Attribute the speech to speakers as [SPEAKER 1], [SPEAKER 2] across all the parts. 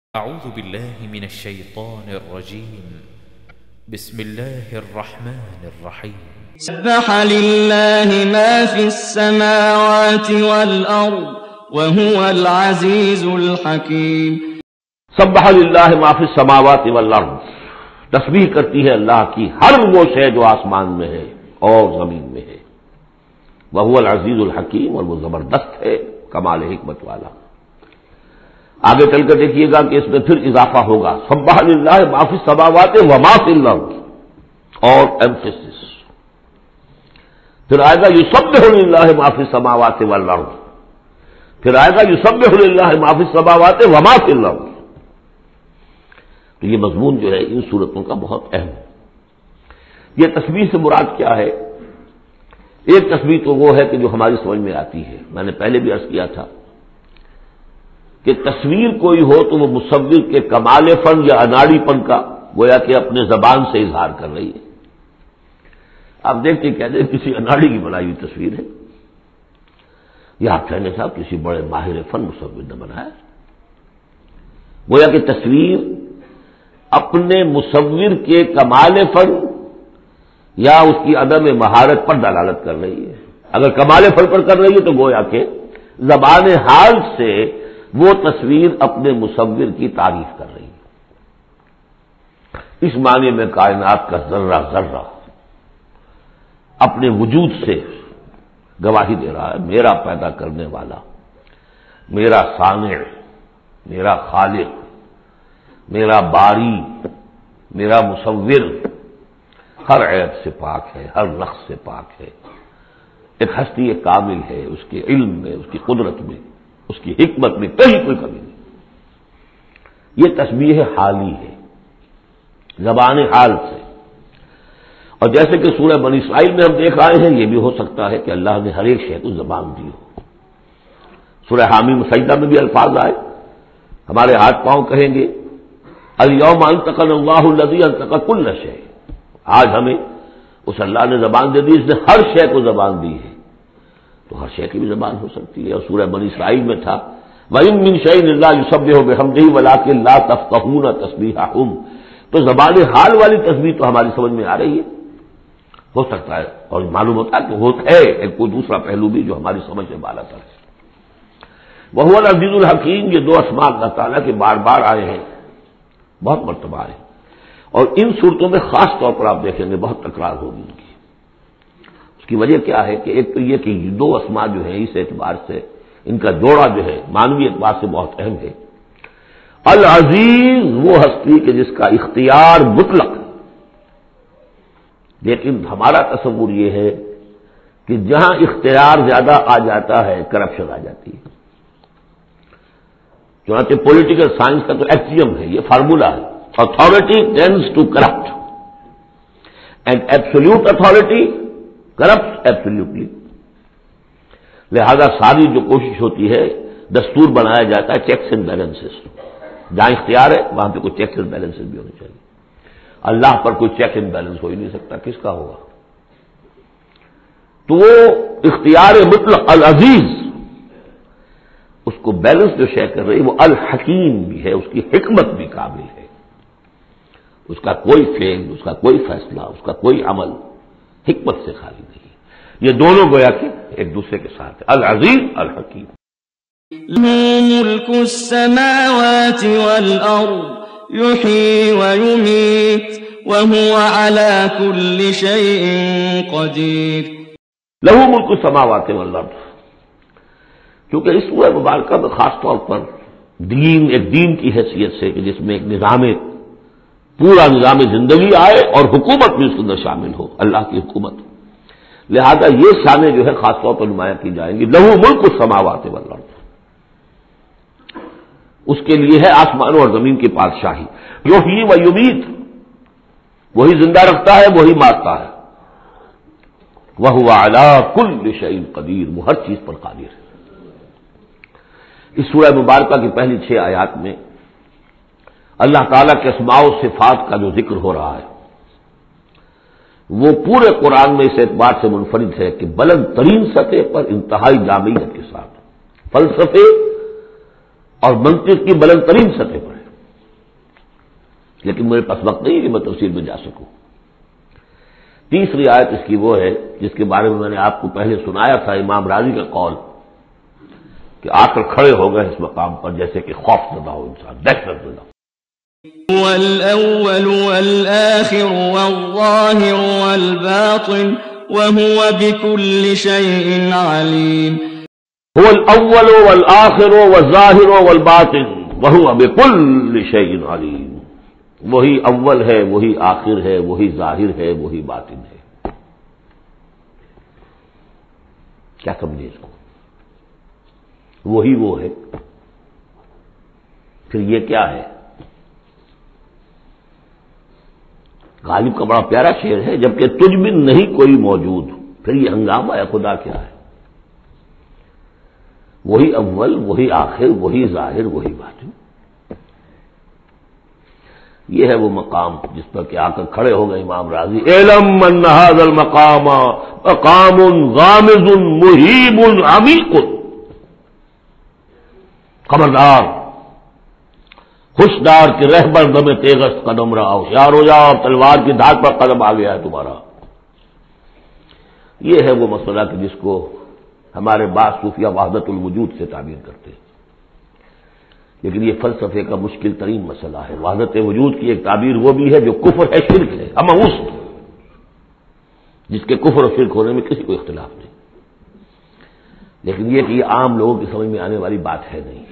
[SPEAKER 1] أعوذ بالله من الشيطان الرجيم. بسم الله الرحمن الرحيم.
[SPEAKER 2] سبح لله ما في السماوات والأرض وهو العزيز الحكيم.
[SPEAKER 3] سبح للہ ما فی السماوات والارض، تسبیح کرتی ہے اللہ کی ہر وہ شے جو آسمان میں ہے اور زمین میں ہے. وہو العزیز الحکیم، اور وہ زبردست ہے، کمال حکمت والا. آگے چل کر دیکھیے گا کہ اس میں پھر اضافہ ہوگا، سبح للہ ما فی السماوات وما فی الارض، اور ایمفیسس. پھر آئے گا یسبح للہ ما فی السماوات والارض، پھر آئے گا یسبح للہ ما فی السماوات وما فی الارض. تو یہ مضمون جو ہے ان صورتوں کا بہت اہم ہے. یہ تسبیح سے مراد کیا ہے؟ ایک تسبیح تو وہ ہے کہ جو ہماری سمجھ میں آتی ہے، میں نے پہلے بھی عرض کیا تھا کہ تصویر کوئی ہو تو وہ مصور کے کمال فن یا اناڑی پن کا گویا کہ اپنے زبان سے اظہار کر رہی ہے. آپ دیکھتے کہتے ہیں کسی اناڑی کی بنائی ہوئی تصویر ہے، یا آپ کہنے صاحب کسی بڑے ماہر فن مصور نے بنایا. گویا کہ تصویر اپنے مصور کے کمال فن یا اس کی عدم مہارت پر دلالت کر رہی ہے. اگر کمال فن پر کر رہی ہے تو گویا کہ زبان حال سے وہ تصویر اپنے مصور کی تعریف کر رہی ہے. اس معنی میں کائنات کا ذرہ ذرہ اپنے وجود سے گواہی دے رہا ہے، میرا پیدا کرنے والا، میرا صانع، میرا خالق، میرا باری، میرا مصور ہر عیب سے پاک ہے، ہر نقص سے پاک ہے. ایک ہستی کامل ہے، اس کے علم میں، اس کی قدرت میں، اس کی حکمت میں کہیں کوئی کمی نہیں. یہ تسبیح حالی ہے، زبان حال سے. اور جیسے کہ سورہ بنی اسرائیل میں ہم دیکھ آئے ہیں، یہ بھی ہو سکتا ہے کہ اللہ نے ہر ایک شے کو زبان دی ہو. سورہ حامیم سجدہ میں بھی الفاظ آئے، ہمارے ہاتھ پاؤں کہیں گے الیوم انطقنا اللہ الذی انطق کل شیء. آج ہمیں اس اللہ نے زبان دے دی، اس نے ہر شے کو زبان دی ہے، تو ہر شے کی بھی زبان ہو سکتی ہے. اور سورہ بنی اسرائیل میں تھا وَإِن مِّن شَيْءٍ إِلَّا يُسَبِّحُ بِحَمْدِهِ وَلَٰكِن لَّا تَفْقَهُونَ تَسْبِيحَهُمْ. تو زبان حال والی تسبیح تو ہماری سمجھ میں آ رہی ہے، ہو سکتا ہے اور معلوم ہوتا ہے کہ ہے ایک کوئی دوسرا پہلو بھی جو ہماری سمجھ سے بالا تر ہے. وَهُوَ الْعَزِيزُ الْحَكِيمُ، یہ دو اسماء اللہ تعالیٰ کے بار بار آئے ہیں، بہت مرتبہ آئے ہیں. اور ان صورتوں میں خاص طور پر آپ دیکھیں گے بہت تکرار ہوگی ان کی. اس کی وجہ کیا ہے کہ ایک تو یہ کہ دو اسماء جو ہیں اس اعتبار سے ان کا جوڑا جو ہے معنوی اعتبار سے بہت اہم ہے. العزیز وہ ہستی کہ جس کا اختیار مطلق ہے، لیکن ہمارا تصور یہ ہے کہ جہاں اختیار زیادہ آ جاتا ہے کرپشن آ جاتی ہے. چنانچہ پولیٹیکل سائنس کا تو ایکسیوم ہے، یہ فارمولا ہے، authority tends to corrupt and absolute authority corrupts absolutely. لہذا ساری جو کوشش ہوتی ہے دستور بنایا جاتا ہے چیکس اینڈ بیلنسز. جہاں اختیار ہے وہاں پہ کوئی چیکس اینڈ بیلنسز بھی ہونے چاہیے. اللہ پر کوئی چیک اینڈ بیلنس ہو ہی نہیں سکتا، کس کا ہوگا؟ تو وہ اختیار مطلق العزیز، اس کو بیلنس جو شے کر رہی وہ الحکیم بھی ہے، اس کی حکمت بھی کامل ہے. اس کا کوئی فعل، اس کا کوئی فیصلہ، اس کا کوئی عمل حکمت سے خالی نہیں. یہ دونوں گویا کہ ایک دوسرے کے ساتھ ہے، العزیز الحکیم.
[SPEAKER 2] ملک السماوات والأرض يحيي ويميت وهو على كل شيء قدير.
[SPEAKER 3] لہ ملک السماوات والارض، کیونکہ اس سورہ مبارکہ میں خاص طور پر دین، ایک دین کی حیثیت سے کہ جس میں ایک نظام، پورا نظام زندگی آئے اور حکومت بھی اس کے اندر شامل ہو، اللہ کی حکومت، لہذا یہ شانیں جو ہے خاص طور پر نمایاں کی جائیں گی. لہ ملک السماوات والارض، اس کے لیے ہے آسمانوں اور زمین کی بادشاہی. یحیی و یمیت، وہی زندہ رکھتا ہے، وہی مارتا ہے. وہو علی کل شیء قدیر، وہ ہر چیز پر قادر ہے. اس سورہ مبارکہ کی پہلی 6 آیات میں اللہ تعالیٰ کے اسماء و صفات کا جو ذکر ہو رہا ہے وہ پورے قرآن میں اس اعتبار سے منفرد ہے کہ بلند ترین سطح پر انتہائی جامعیت کے ساتھ فلسفے اور منطق کی بلند ترین سطح پر ہے. لیکن میرے پاس وقت نہیں ہے کہ میں تفصیل میں جا سکوں۔ تیسری آیت اس کی وہ ہے جس کے بارے میں میں نے آپ کو پہلے سنایا تھا، امام راضی کا قول کہ آ کر کھڑے ہو گئے اس مقام پر جیسے کہ خوف زدہ ہو انسان، دہشت زدہ۔
[SPEAKER 2] والأول والآخر والظاهر والباطن وهو بكل شيء عليم۔
[SPEAKER 3] هو الأول والآخر والظاهر والباطن وهو بكل شيء عليم۔ وہی اول ہے، وہی آخر ہے، وہی ظاہر ہے، وہی باطن ہے۔ کیا سمجھے اس کو؟ وہی وہ ہے، پھر یہ کیا ہے؟ غالب کا بڑا پیارا شعر ہے، جبکہ تجھ میں نہیں کوئی موجود، پھر یہ ہنگامہ ہے خدا کیا ہے؟ وہی اول، وہی آخر، وہی ظاہر، وہی باطن۔ یہ ہے وہ مقام جس پر کہ آ کر کھڑے ہو گئے امام راضی، اعلم ان ھذا المقام مقام غامض مہیب عمیق۔ خبردار، ہوشدار کہ رہبر دم تیغست قدم رہا، ہوشیار ہو جاؤ، تلوار کی دھاک پر قدم آ گیا ہے تمہارا۔ یہ ہے وہ مسئلہ کہ جس کو ہمارے بعض صوفیہ وحدت الوجود سے تعبیر کرتے ہیں، لیکن یہ فلسفے کا مشکل ترین مسئلہ ہے۔ وحدت وجود کی ایک تعبیر وہ بھی ہے جو کفر ہے، شرک ہے، اما اس جس کے کفر اور شرک ہونے میں کسی کو اختلاف نہیں، لیکن یہ کہ یہ عام لوگوں کی سمجھ میں آنے والی بات ہے نہیں۔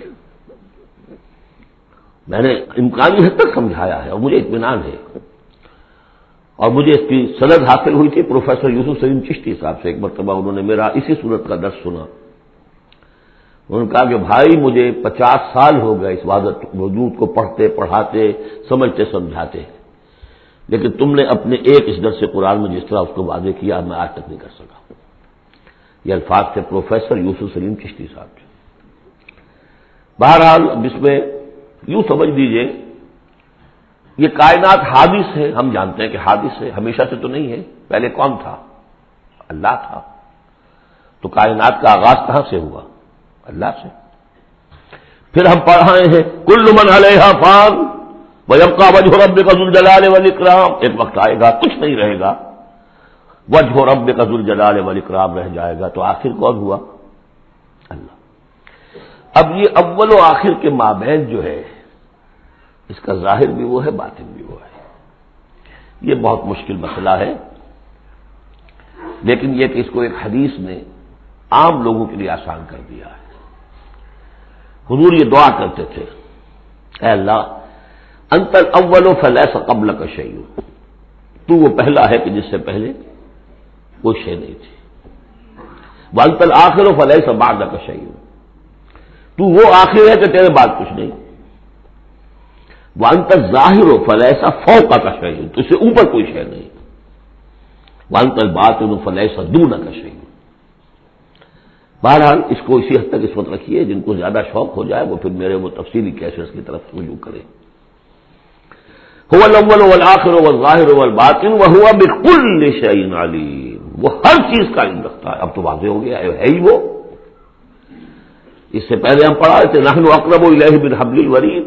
[SPEAKER 3] میں نے امکانی حد تک سمجھایا ہے اور مجھے اطمینان ہے، اور مجھے اس کی سند حاصل ہوئی تھی پروفیسر یوسف سلیم چشتی صاحب سے۔ ایک مرتبہ انہوں نے میرا اسی صورت کا درس سنا، انہوں نے کہا کہ بھائی مجھے 50 سال ہو گئے اس وحدت وجود کو پڑھتے پڑھاتے سمجھتے سمجھاتے، لیکن تم نے اپنے ایک اس درس قرآن میں جس طرح اس کو واضح کیا میں آج تک نہیں کر سکا۔ یہ الفاظ تھے پروفیسر یوسف سلیم چشتی صاحب کے۔ بہرحال اب اس میں یوں سمجھ دیجئے، یہ کائنات حادث ہے، ہم جانتے ہیں کہ حادث ہے، ہمیشہ سے تو نہیں ہے۔ پہلے کون تھا؟ اللہ تھا۔ تو کائنات کا آغاز کہاں سے ہوا؟ اللہ سے۔ پھر ہم پڑھائے ہیں کل من علیہا فان ویبقی وجہ ربک ذو الجلال والاکرام، ایک وقت آئے گا کچھ نہیں رہے گا، وجہ ربک ذو الجلال والاکرام رہ جائے گا۔ تو آخر کون ہوا؟ اللہ۔ اب یہ اول و آخر کے مابین جو ہے، اس کا ظاہر بھی وہ ہے، باطن بھی وہ ہے۔ یہ بہت مشکل مسئلہ ہے، لیکن یہ کہ اس کو ایک حدیث نے عام لوگوں کے لیے آسان کر دیا ہے۔ حضور یہ دعا کرتے تھے، اے اللہ انت الاول فلیس قبلک شیء، تو وہ پہلا ہے کہ جس سے پہلے کوئی شے نہیں تھی، وانت الآخر فلیس بعدک شیء، تو وہ آخر ہے کہ تیرے بعد کچھ نہیں، وانت الظاہر فلیس فوقک شیء، تو اس سے اوپر کوئی شے نہیں، وانت الباطن فلیس دونک شیء۔ بہرحال اس کو اسی حد تک اس وقت رکھیے، جن کو زیادہ شوق ہو جائے وہ پھر میرے وہ تفصیلی کیسٹس کی طرف رجوع کریں۔ هو الاول والآخر والظاہر والباطن وهو بكل شيء علیم، وہ ہر چیز کا علم رکھتا ہے۔ اب تو واضح ہو گیا ہے ہی وہ۔ اس سے پہلے ہم پڑھا تھے نحن اقرب الیہ من حبل الورید،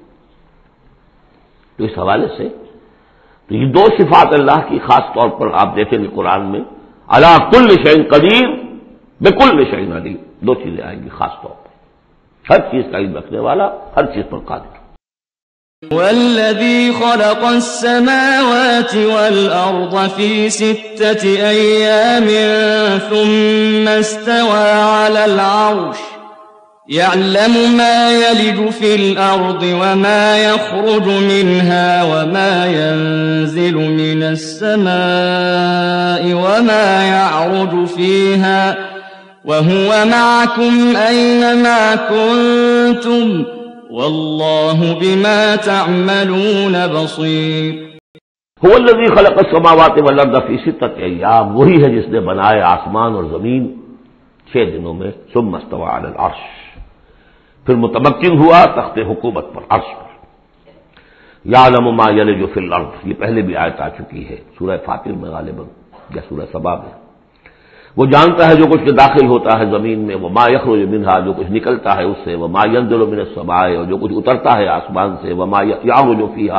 [SPEAKER 3] تو اس حوالے سے تو یہ دو صفات اللہ کی خاص طور پر آپ دیکھیں گے قرآن میں، علی کل شیء قدیر بکل شیء علیم، دو چیزیں آئیں گی خاص طور پر، ہر چیز کا علم رکھنے والا، ہر چیز پر قادر۔
[SPEAKER 2] والذي خلق السماوات والأرض في 6 أيام ثم استوى على العرش يعلم ما يلج في الأرض وما يخرج منها وما ينزل من السماء وما يعرج فيها وهو معكم أينما كنتم والله بما تعملون بصير۔
[SPEAKER 3] هو الذي خلق السماوات والارض في 6 ایام، وہی ہے جس نے بنائے آسمان اور زمین 6 دنوں میں، ثم استوى على العرش، پھر متمکن ہوا تخت حکومت پر، عرش پر۔ یعلم ما یلج فی الارض، یہ پہلے بھی آیت آ چکی ہے سورہ فاطر میں غالباً یا سورہ سبا میں۔ وہ جانتا ہے جو کچھ کے داخل ہوتا ہے زمین میں، وما یخرج منہا، جو کچھ نکلتا ہے اس سے، وما ینزل من السماء، اور جو کچھ اترتا ہے آسمان سے، وما یعرج فیہا،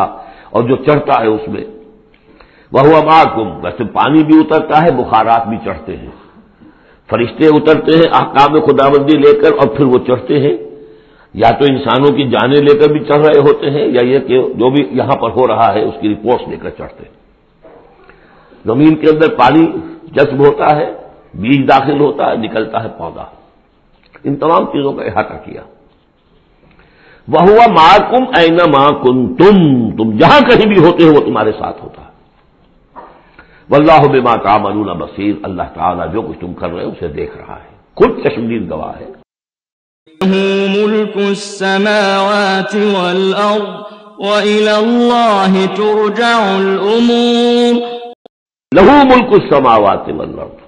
[SPEAKER 3] اور جو چڑھتا ہے اس میں وَهُوَ مَعَكُمْ، ویسے پانی بھی اترتا ہے، بخارات بھی چڑھتے ہیں، فرشتے اترتے ہیں احکام خداوندی لے کر اور پھر وہ چڑھتے ہیں، یا تو انسانوں کی جانیں لے کر بھی چڑھ رہے ہوتے ہیں، یا یہ کہ جو بھی یہاں پر ہو رہا ہے اس کی رپورٹس لے کر چڑھتے ہیں۔ زمین کے اندر پانی جذب ہوتا ہے، بیج داخل ہوتا ہے، نکلتا ہے پودا، ان تمام چیزوں کا احاطہ کیا۔ وَهُوَ مَعَكُمْ أَيْنَمَا كُنتُمْ، تم جہاں کہیں بھی ہوتے ہو وہ تمہارے ساتھ ہوتا ہے۔ واللہ بما تعملون بصیر، اللہ تعالیٰ جو کچھ تم کر رہے ہو اسے دیکھ رہا ہے، خود چشمدید گواہ ہے۔
[SPEAKER 2] لَهُ مُلْكُ السَّمَاوَاتِ وَالْأَرْضِ وَإِلَى اللَّهِ تُرْجَعُ الْأُمُورُ۔
[SPEAKER 3] لہو ملک السماوات والارض،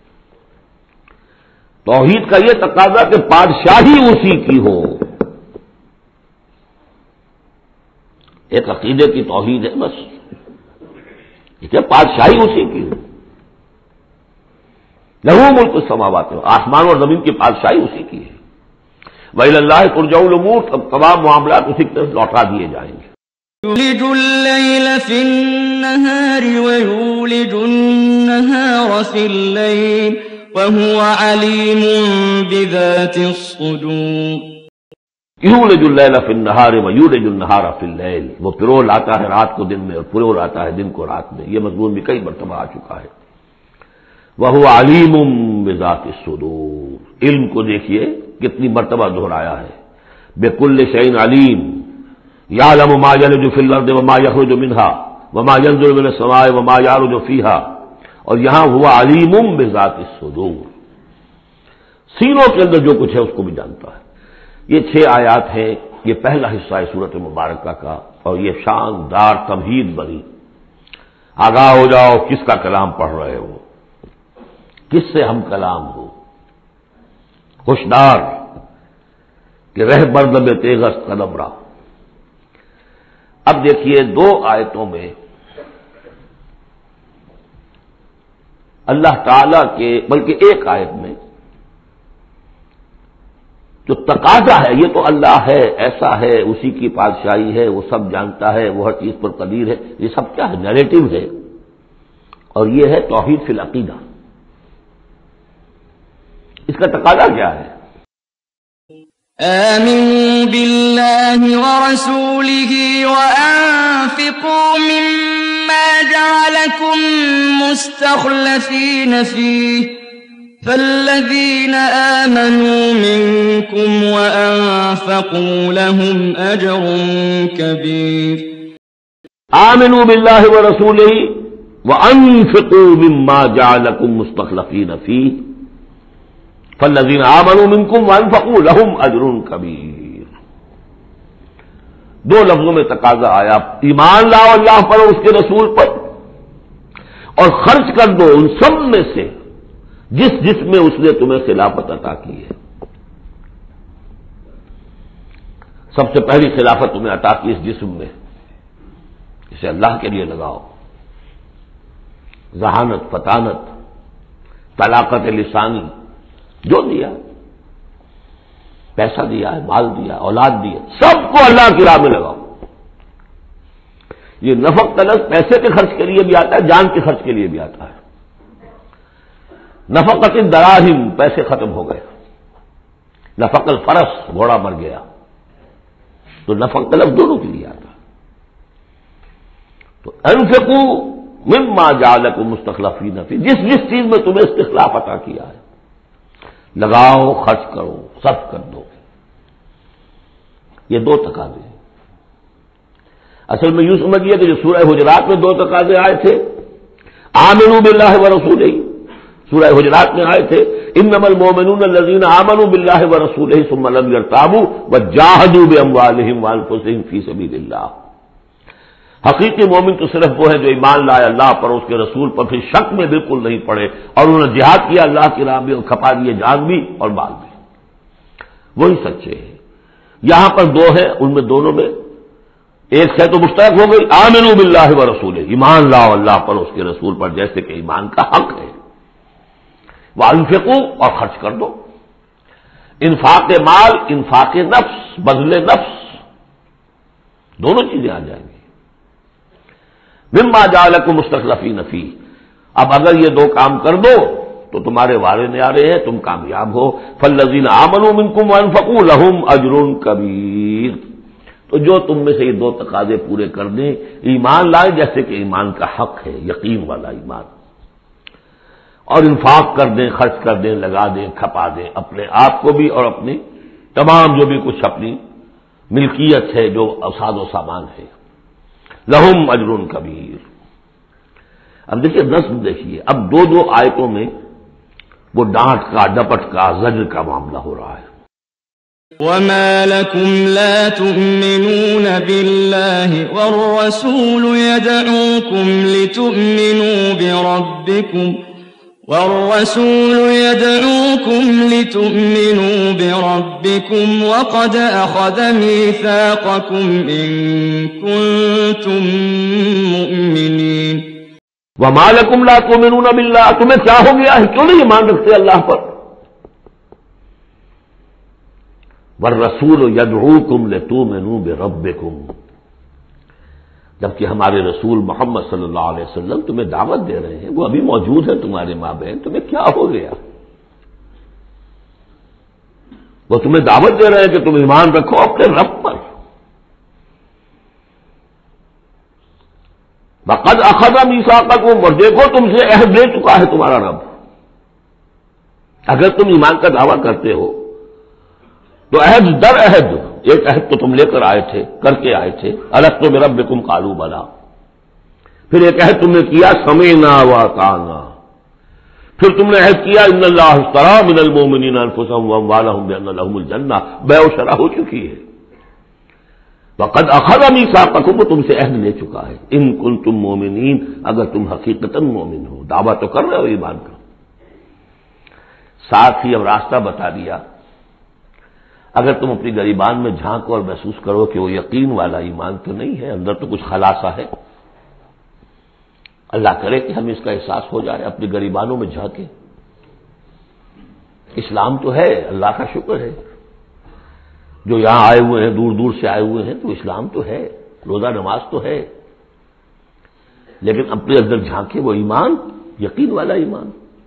[SPEAKER 3] توحید کا یہ تقاضا کہ بادشاہی اسی کی ہو، ایک عقیدے کی توحید ہے بس، ٹھیک ہے، بادشاہی اسی کی ہو۔ لہو ملک السماوات، آسمان اور زمین کی بادشاہی اسی کی ہے۔ وَإِلَى اللَّهِ تُرْجَعُ الْأُمُورُ، اب تمام معاملات اسی کی طرف لوٹا دیے جائیں گے۔
[SPEAKER 2] يولج الليل في النهار ويولج النهار في الليل وهو عليم بذات الصدور۔
[SPEAKER 3] یولج اللیل فی النہار ویولج النہار فی اللیل، وہ پرو لاتا ہے رات کو دن میں اور پرو لاتا ہے دن کو رات میں، یہ مضمون بھی کئی مرتبہ آ چکا ہے۔ وَهُوَ عَلِيمٌ بِذَاتِ الصُّدُورِ، علم کو دیکھیے کتنی مرتبہ دہرایا ہے، بِكُلِّ شَيْءٍ عَلِيمٌ يَعْلَمُ مَا يَلِجُ فِي الْأَرْضِ وَمَا يَخْرُجُ مِنْهَا وَمَا يَنزِلُ مِنَ السَّمَاءِ وَمَا يَعْرُجُ فِيهَا، اور یہاں هُوَ عَلِيمٌ بِذَاتِ الصُّدُورِ، سینوں کے اندر جو کچھ ہے اس کو بھی جانتا ہے۔ یہ 6 آیات ہیں، یہ پہلا حصہ ہے سورۃ مبارکہ کا، اور یہ شاندار تمہید بنی، آگاہ ہو جاؤ کس کا کلام پڑھ رہے ہو، کس سے ہم کلام ہو، ہوشدار کہ رہ بردم تیغست قدم را۔ اب دیکھیے 2 آیتوں میں اللہ تعالی کے، بلکہ ایک آیت میں جو تقاضا ہے، یہ تو اللہ ہے، ایسا ہے، اسی کی بادشاہی ہے، وہ سب جانتا ہے، وہ ہر چیز پر قدیر ہے، یہ سب کیا ہے؟ نیریٹو ہے، اور یہ ہے توحید فی العقیدہ۔ اس کا تقاضا کیا ہے؟
[SPEAKER 2] آمنوا بالله ورسوله وأنفقوا مما جعلكم مستخلفين فيه فالذين آمنوا منكم وأنفقوا لهم أجر كبير۔
[SPEAKER 3] آمنوا بالله ورسوله وأنفقوا مما جعلكم مستخلفين فيه فالذین آمنوا منکم وانفقوا لهم اجر کبیر۔ 2 لفظوں میں تقاضا آیا، ایمان لاؤ اللہ پر اور اس کے رسول پر، اور خرچ کر دو ان سب میں سے جس میں اس نے تمہیں خلافت عطا کی ہے۔ سب سے پہلی خلافت تمہیں عطا کی اس جسم میں، اسے اللہ کے لیے لگاؤ، ذہانت، فطانت، طلاقت لسانی، جو دیا، پیسہ دیا ہے، مال دیا، اولاد دیا، سب کو اللہ کی راہ میں لگاؤ۔ یہ نفق طلب پیسے کے خرچ کے لیے بھی آتا ہے، جان کے خرچ کے لیے بھی آتا ہے۔ نفقت الدراہم، پیسے ختم ہو گئے، نفق الفرس، گھوڑا مر گیا، تو نفق طلب دونوں کے لیے آتا ہے۔ تو انفقوا مما جعلکم مستخلفین فی، جس چیز میں تمہیں استخلاف عطا کیا ہے لگاؤ، خرچ کرو، صرف کر دو۔ یہ 2 تقاضے ہیں۔ اصل میں یوں سمجھیے کہ جو سورہ حجرات میں 2 تقاضے آئے تھے، آمنوا باللہ ورسولہ، سورہ حجرات میں آئے تھے انما المؤمنون الذین آمنوا باللہ ورسولہ ثم لم یرتابوا وجاہدوا باموالہم وانفسہم فی سبیل اللہ۔ حقیقی مومن تو صرف وہ ہے جو ایمان لائے اللہ پر، اس کے رسول پر، پھر شک میں بالکل نہیں پڑے، اور انہوں نے جہاد کیا اللہ کی راہ میں، اور کھپا دیے جان بھی اور مال بھی، وہی سچے ہیں۔ یہاں پر 2 ہیں، ان میں دونوں میں ایک ہے تو مشترک ہو گئی، آمنوا باللہ ورسولہ، ایمان لاؤ اللہ پر، اس کے رسول پر، جیسے کہ ایمان کا حق ہے۔ وانفقوا، اور خرچ کر دو، انفاق مال، انفاق نفس، بذل نفس، دونوں چیزیں آ جائیں گی۔ مما جعلکم مستخلفین فیہ، اب اگر یہ دو کام کر دو تو تمہارے وارے نیارے ہیں، تم کامیاب ہو۔ فالذین آمنوا منکم وانفقوا لہم اجر کبیر، تو جو تم میں سے یہ دو تقاضے پورے کر دیں، ایمان لائے جیسے کہ ایمان کا حق ہے، یقین والا ایمان، اور انفاق کر دیں، خرچ کر دیں، لگا دیں، کھپا دیں، اپنے آپ کو بھی اور اپنی تمام جو بھی کچھ اپنی ملکیت ہے، جو اوساد و سامان ہے، لہم اجر کبیر۔ اب دیکھیے نظم دیکھیے، اب دو آیتوں میں وہ ڈانٹ کا، ڈپٹ کا، زجر کا معاملہ ہو رہا ہے۔
[SPEAKER 2] وما لكم لا تؤمنون بالله والرسول يدعوكم لتؤمنوا بربكم وقد أخذ ميثاقكم إن كنتم مؤمنين۔
[SPEAKER 3] وما لكم لا تؤمنون بالله، تمہیں کیا ہو گیا ہے، کیوں نہیں ایمان رکھتے اللہ پر؟ والرسول يدعوكم لتؤمنوا بربكم، جبکہ ہمارے رسول محمد صلی اللہ علیہ وسلم تمہیں دعوت دے رہے ہیں، وہ ابھی موجود ہے تمہارے مابین، تمہیں کیا ہو گیا؟ وہ تمہیں دعوت دے رہے ہیں کہ تم ایمان رکھو اپنے رب پر۔ وقد اخذ میثاقکم، اور دیکھو تم سے عہد لے چکا ہے تمہارا رب۔ اگر تم ایمان کا دعویٰ کرتے ہو تو عہد در عہد، ایک عہد تو تم لے کر آئے تھے، کر کے آئے تھے، الست بربکم قالوا بلی، پھر ایک عہد تم نے کیا سمعنا واطعنا، پھر تم نے عہد کیا ان اللہ اشتری من المؤمنین انفسهم واموالهم بان لهم الجنہ، بیع و شرح ہو چکی ہے۔ وقد اخذ میثاقکم، وہ تم سے عہد لے چکا ہے، ان کنتم مؤمنین، اگر تم حقیقتاً مومن ہو، دعویٰ تو کر رہے ہو ایمان کا۔ ساتھ ہی اب راستہ بتا دیا، اگر تم اپنی گریبان میں جھانکو اور محسوس کرو کہ وہ یقین والا ایمان تو نہیں ہے، اندر تو کچھ خلاصہ ہے، اللہ کرے کہ ہمیں اس کا احساس ہو جائے، اپنی گریبانوں میں جھانکے۔ اسلام تو ہے، اللہ کا شکر ہے، جو یہاں آئے ہوئے ہیں، دور دور سے آئے ہوئے ہیں، تو اسلام تو ہے، روزہ نماز تو ہے، لیکن اپنے اندر جھانکے وہ ایمان، یقین والا ایمان۔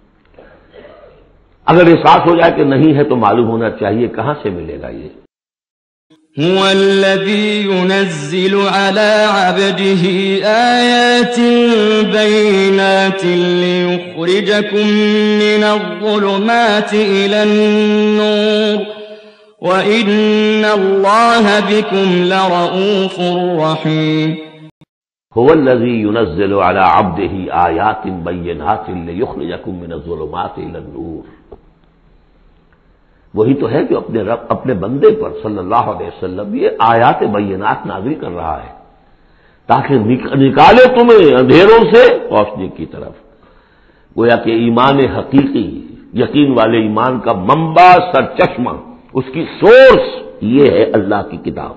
[SPEAKER 3] اگر احساس ہو جائے کہ نہیں ہے تو معلوم ہونا چاہیے کہاں سے ملے گا یہ۔
[SPEAKER 2] هو الذي ينزل على عبده آيات بينات ليخرجكم من الظلمات إلى النور وإن الله بكم لرؤوف رحيم۔
[SPEAKER 3] هو الذي ينزل على عبده آيات بينات ليخرجكم من الظلمات إلى النور، وہی تو ہے جو اپنے رب، اپنے بندے پر صلی اللہ علیہ وسلم یہ آیات بینات نازل کر رہا ہے تاکہ نکالے تمہیں اندھیروں سے روشنی کی طرف۔ گویا کہ ایمان حقیقی، یقین والے ایمان کا منبع، سرچشمہ، اس کی سورس یہ ہے اللہ کی کتاب۔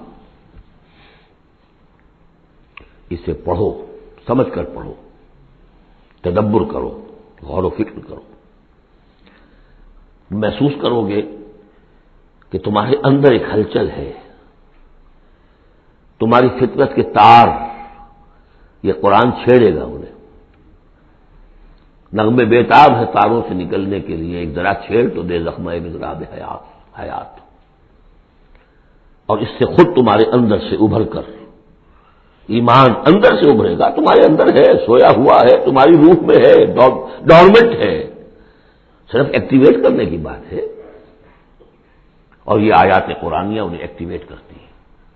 [SPEAKER 3] اسے پڑھو، سمجھ کر پڑھو، تدبر کرو، غور و فکر کرو، محسوس کرو گے کہ تمہارے اندر ایک ہلچل ہے، تمہاری فطرت کے تار، یہ قرآن چھیڑے گا انہیں، نغمے بیتاب ہے تاروں سے نکلنے کے لیے، ایک ذرا چھیڑ تو دے زخمہ مضراب حیات، اور اس سے خود تمہارے اندر سے ابھر کر ایمان اندر سے ابھرے گا، تمہارے اندر ہے، سویا ہوا ہے، تمہاری روح میں ہے، ڈورمنٹ ہے، صرف ایکٹیویٹ کرنے کی بات ہے، اور یہ آیات قرآنیہ انہیں ایکٹیویٹ کرتی ہیں۔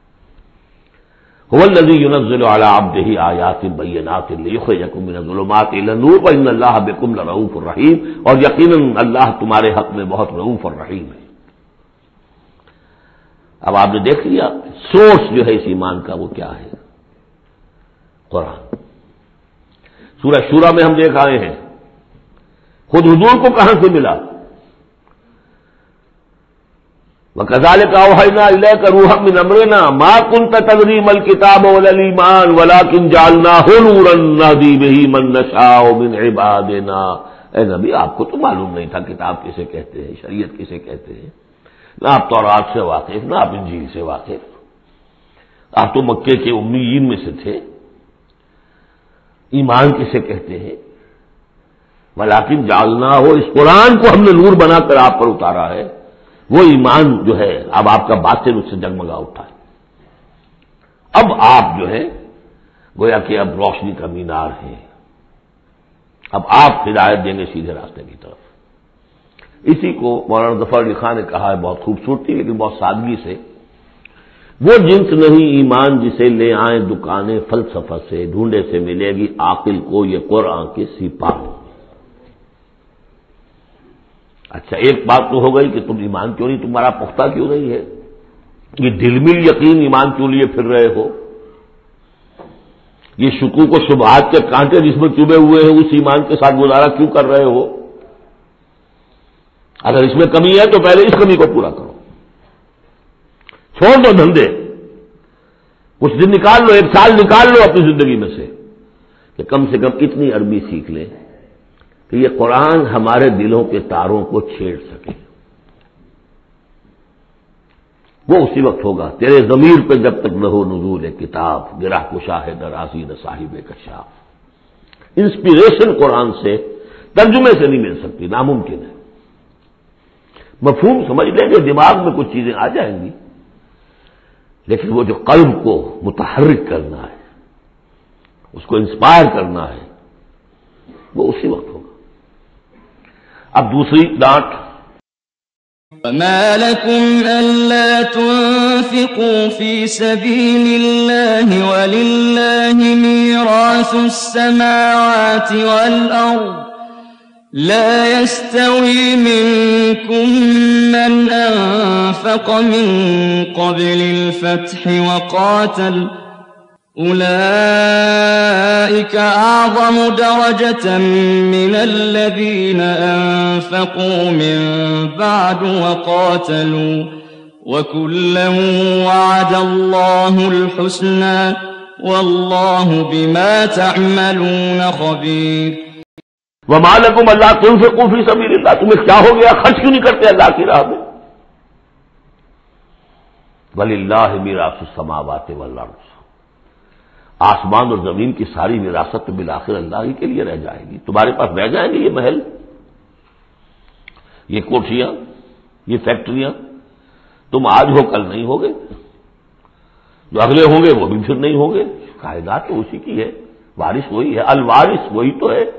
[SPEAKER 3] هو الذی ينزل على عبده آیات بینات لیخرجکم من الظلمات الى النور وان اللہ بکم لرؤوف رحیم، اور یقیناً اللہ تمہارے حق میں بہت رؤوف اور رحیم ہے۔ اب آپ نے دیکھ لیا سورس جو ہے اس ایمان کا وہ کیا ہے، قرآن۔ سورہ شورى میں ہم دیکھ آئے ہیں خود حضور کو کہاں سے ملا، وَكَذَلِكَ أَوْحَيْنَا إِلَيْكَ رُوحًا مِّنْ أَمْرِنَا مَا كُنْتَ تَدْرِي مَا الْكِتَابُ وَلَا الْإِيمَانُ وَلَكِنْ جَعَلْنَاهُ نُورًا نَّهْدِي بِهِ مَن نَّشَاءُ مِنْ عِبَادِنَا۔ اے نبی، آپ کو تو معلوم نہیں تھا کتاب کسے کہتے ہیں، شریعت کسے کہتے ہیں، نہ آپ تورات سے واقف، نہ آپ انجیل سے واقف، آپ تو مکے کے امیین میں سے تھے، ایمان کسے کہتے ہیں؟ ولیکن جعلنا ہو، اس قرآن کو ہم نے نور بنا کر آپ پر اتارا ہے، وہ ایمان جو ہے اب آپ کا باطن اس سے جگمگا اٹھا ہے۔ اب آپ جو ہے گویا کہ اب روشنی کا مینار ہیں، اب آپ ہدایت دیں گے سیدھے راستے کی طرف۔ اسی کو مولانا ظفر علی خان نے کہا ہے بہت خوبصورتی لیکن بہت سادگی سے، وہ جنس نہیں ایمان جسے لے آئیں دکانیں فلسفہ سے، ڈھونڈے سے ملے گی عاقل کو یہ قرآن کے سپاہ۔ اچھا ایک بات تو ہو گئی کہ تم ایمان کیوں نہیں تمہارا پختہ کیوں نہیں ہے، یہ دل میں یقین ایمان کیوں لیے پھر رہے ہو، یہ شکوک و شبہات کے کانٹے جس میں چبھے ہوئے ہیں اس ایمان کے ساتھ گزارا کیوں کر رہے ہو؟ اگر اس میں کمی ہے تو پہلے اس کمی کو پورا کرو، چھوڑ دو دھندے، کچھ دن نکال لو، 1 سال نکال لو اپنی زندگی میں سے کہ کم سے کم اتنی عربی سیکھ لیں کہ یہ قرآن ہمارے دلوں کے تاروں کو چھیڑ سکے۔ وہ اسی وقت ہوگا تیرے ضمیر پہ جب تک نہ ہو نزول کتاب، گرہ مشاہد رازی نہ صاحب کشاف۔ انسپریشن قرآن سے ترجمے سے نہیں مل سکتی، ناممکن ہے۔ مفہوم سمجھ لیں گے، دماغ میں کچھ چیزیں آ جائیں گی، لیکن وہ جو قلب کو متحرک کرنا ہے، اس کو انسپائر کرنا ہے، وہ اسی وقت ہوگا۔ اب دوسری ڈانٹ،
[SPEAKER 2] وما لكم ألا تنفقوا في سبيل الله ولله ميراث السماوات والأرض لا يستوي منكم من أنفق من قبل الفتح وقاتل أولئك أعظم درجة من الذين أنفقوا من بعد وقاتلوا وكلا وعد الله الحسنى والله بما تعملون خبير۔
[SPEAKER 3] وما لكم الا تنفقوا في سبيل الله، تمہیں کیا ہو گیا خرچ کیوں نہیں کرتے اللہ کی راہ میں؟ وللہ میراث السماوات والارض، آسمان اور زمین کی ساری وراثت تو بالآخر اللہ ہی کے لیے رہ جائے گی، تمہارے پاس رہ جائیں گے یہ محل، یہ کوٹھیاں، یہ فیکٹریاں، تم آج ہو کل نہیں ہوگے، جو اگلے ہوں گے وہ بھی پھر نہیں ہوں گے، کائنات تو اسی کی ہے، وارث وہی ہے، الوارث وہی تو ہے،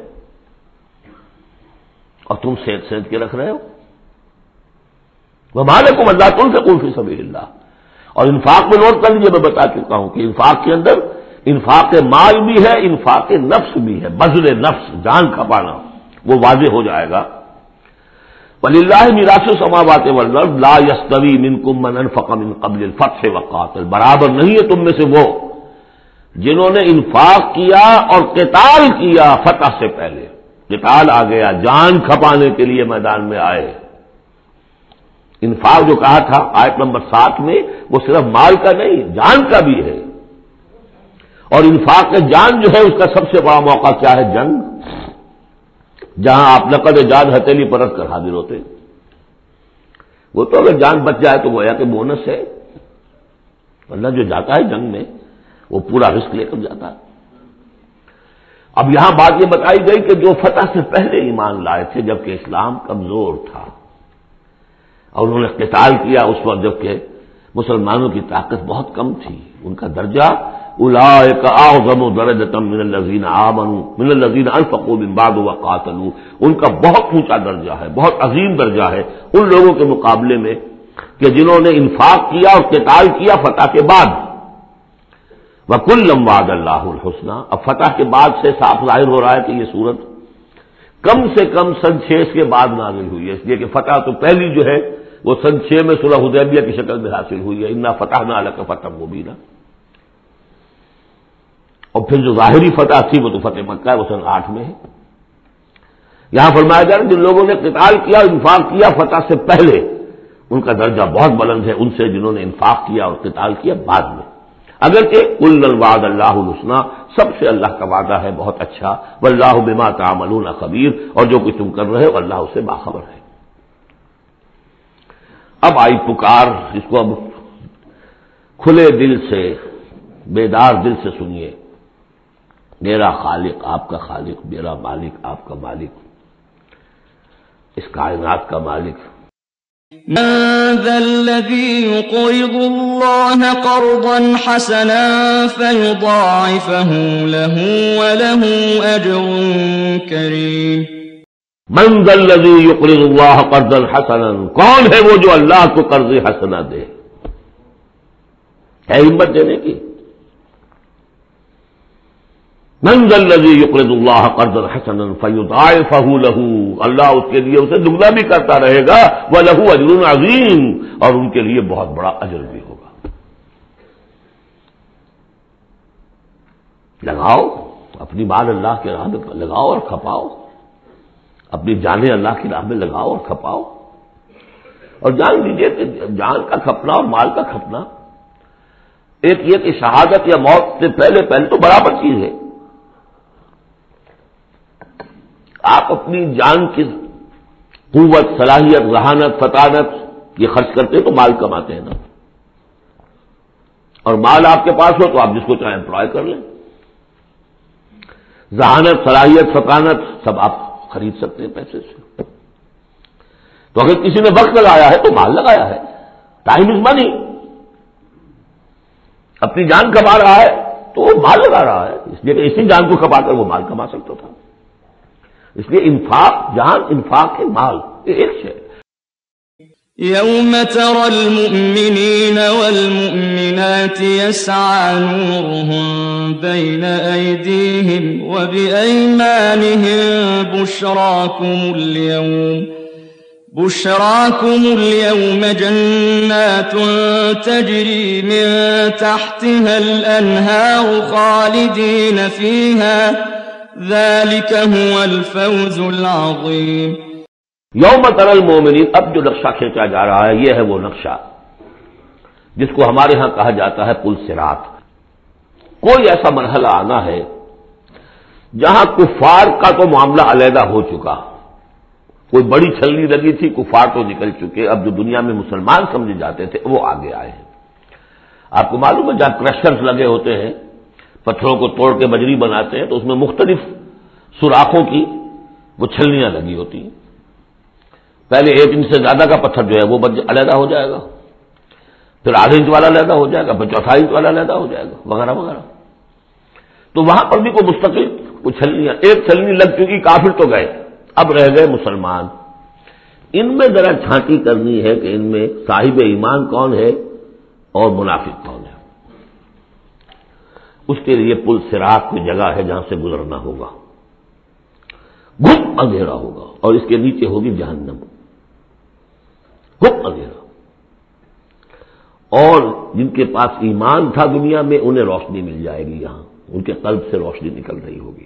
[SPEAKER 3] اور تم سینچ سینچ کے رکھ رہے ہو۔ وما لكم الا تنفقوا في سبيل الله، اور انفاق میں نوٹ کر لیجیے، میں بتا چکا ہوں کہ انفاق کے اندر انفاق مال بھی ہے، انفاق نفس بھی ہے، بذل نفس، جان کھپانا، وہ واضح ہو جائے گا۔ وَلِلَّهِ مِيرَاثُ السَّمَاوَاتِ وَالْأَرْضِ لَا يَسْتَوِي مِنكُم مَّنْ أَنفَقَ مِن قَبْلِ الْفَتْحِ وَقَاتَلَ، برابر نہیں ہے تم میں سے وہ جنہوں نے انفاق کیا اور قتال کیا فتح سے پہلے۔ قتال آ گیا، جان کھپانے کے لیے میدان میں آئے۔ انفاق جو کہا تھا آیت نمبر 7 میں، وہ صرف مال کا نہیں، جان کا بھی ہے، اور انفاق جان جو ہے اس کا سب سے بڑا موقع کیا ہے؟ جنگ، جہاں آپ نقد جان ہتھیلی پر رکھ کر حاضر ہوتے، وہ تو اگر جان بچ جائے تو گویا کہ بونس ہے، ورنہ جو جاتا ہے جنگ میں وہ پورا رسک لے کر جاتا ہے۔ اب یہاں بات یہ بتائی گئی کہ جو فتح سے پہلے ایمان لائے تھے جبکہ اسلام کمزور تھا، اور انہوں نے قتال کیا اس وقت جبکہ مسلمانوں کی طاقت بہت کم تھی، ان کا درجہ اولئک اعظم درجۃ من الذین آمنوا من الذین انفقوا من بعد وقاتلوا، ان کا بہت اونچا درجہ ہے، بہت عظیم درجہ ہے ان لوگوں کے مقابلے میں کہ جنہوں نے انفاق کیا اور قتال کیا فتح کے بعد۔ وَكُلًّا وَعَدَ اللَّهُ الْحُسْنَى، اب فتح کے بعد سے صاف ظاہر ہو رہا ہے کہ یہ سورت کم سے کم سن 6 کے بعد نازل ہوئی ہے، اس لیے کہ فتح تو پہلی جو ہے وہ سن 6 میں صلح حدیبیہ کی شکل میں حاصل ہوئی ہے، اِنَّا فَتَحْنَا لَكَ فَتْحًا مُبِينًا، اور پھر جو ظاہری فتح تھی وہ تو فتح مکہ ہے، وہ سن 8 میں ہے۔ یہاں فرمایا جا رہا ہے جن لوگوں نے قتال کیا انفاق کیا فتح سے پہلے، ان کا درجہ بہت بلند ہے ان سے جنہوں نے انفاق کیا اور قتال کیا بعد میں، اگرچہ کل وعد اللہ الحسنى، سب سے اللہ کا وعدہ ہے بہت اچھا، واللہ بما تعملون خبیر، اور جو کچھ تم کر رہے ہو اللہ اسے باخبر ہے۔ اب آئی پکار، اس کو اب کھلے دل سے بیدار دل سے سنیے۔ میرا خالق آپ کا خالق، میرا مالک آپ کا مالک، اس کائنات کا مالک۔
[SPEAKER 2] من ذا الذي يقرض الله قرضا حسنا فيضاعفه له وله أجر كريم۔
[SPEAKER 3] من ذا الذي يقرض الله قرضا حسنا، کون ہے وہ جو اللہ کو قرض حسنا دے؟ ہے ہمت دینے کی؟ من ذا الذي يقرض الله قرضا حسنا فيضاعفه له، اللہ اس کے لیے اسے دگنا بھی کرتا رہے گا، وله اجر عظیم، اور ان کے لیے بہت بڑا اجر بھی ہوگا۔ لگاؤ اپنی مال اللہ کے راہ میں لگاؤ اور کھپاؤ، اپنی جانیں اللہ کی راہ میں لگاؤ اور کھپاؤ، اور جان لیجیے کہ جان کا کھپنا اور مال کا کھپنا ایک یہ کہ شہادت یا موت سے پہلے تو برابر چیز ہے۔ آپ اپنی جان کی قوت، صلاحیت، ذہانت، فطانت یہ خرچ کرتے ہیں تو مال کماتے ہیں نا، اور مال آپ کے پاس ہو تو آپ جس کو چاہیں امپلائے کر لیں، ذہانت، صلاحیت، فطانت سب آپ خرید سکتے ہیں پیسے سے۔ تو اگر کسی نے وقت لگایا ہے تو مال لگایا ہے، ٹائم از منی، اپنی جان کما رہا ہے تو وہ مال لگا رہا ہے، اس لیے کہ اسی جان کو کما کر وہ مال کما سکتا تھا۔ اس لیے انفاق جان، انفاق ہے مال، یہ ایک شے۔
[SPEAKER 2] يوم ترى المؤمنين والمؤمنات يسعى نورهم بين أيديهم وبأيمانهم بشراكم اليوم جنات تجري من تحتها الأنهار خالدين فيها ذلك هو الفوز العظيم۔
[SPEAKER 3] یوم تری المؤمنین، اب جو نقشہ کھینچا جا رہا ہے یہ ہے وہ نقشہ جس کو ہمارے ہاں کہا جاتا ہے پل صراط۔ کوئی ایسا مرحلہ آنا ہے جہاں کفار کا تو معاملہ علیحدہ ہو چکا، کوئی بڑی چھلنی لگی تھی، کفار تو نکل چکے، اب جو دنیا میں مسلمان سمجھے جاتے تھے وہ آگے آئے ہیں۔ آپ کو معلوم ہے جہاں کرشرز لگے ہوتے ہیں، پتھروں کو توڑ کے بجری بناتے ہیں، تو اس میں مختلف سوراخوں کی وہ چھلنیاں لگی ہوتی ہیں۔ پہلے 1 انچ سے زیادہ کا پتھر جو ہے وہ علیحدہ ہو جائے گا، پھر ½ انچ والا علیحدہ ہو جائے گا، پھر 1/4 انچ والا علیحدہ ہو جائے گا، وغیرہ وغیرہ۔ تو وہاں پر بھی کوئی مستقل کوئی چھلنیاں، ایک چھلنی لگ چکی، کافر تو گئے، اب رہ گئے مسلمان۔ ان میں ذرا چھانٹی کرنی ہے کہ ان میں صاحب ایمان کون ہے اور منافق کون ہے۔ اس کے لیے پل صراط کوئی جگہ ہے جہاں سے گزرنا ہوگا، گھٹ اندھیرا ہوگا، اور اس کے نیچے ہوگی جہنم، گھٹ اندھیرا۔ اور جن کے پاس ایمان تھا دنیا میں انہیں روشنی مل جائے گی، یہاں ان کے قلب سے روشنی نکل رہی ہوگی۔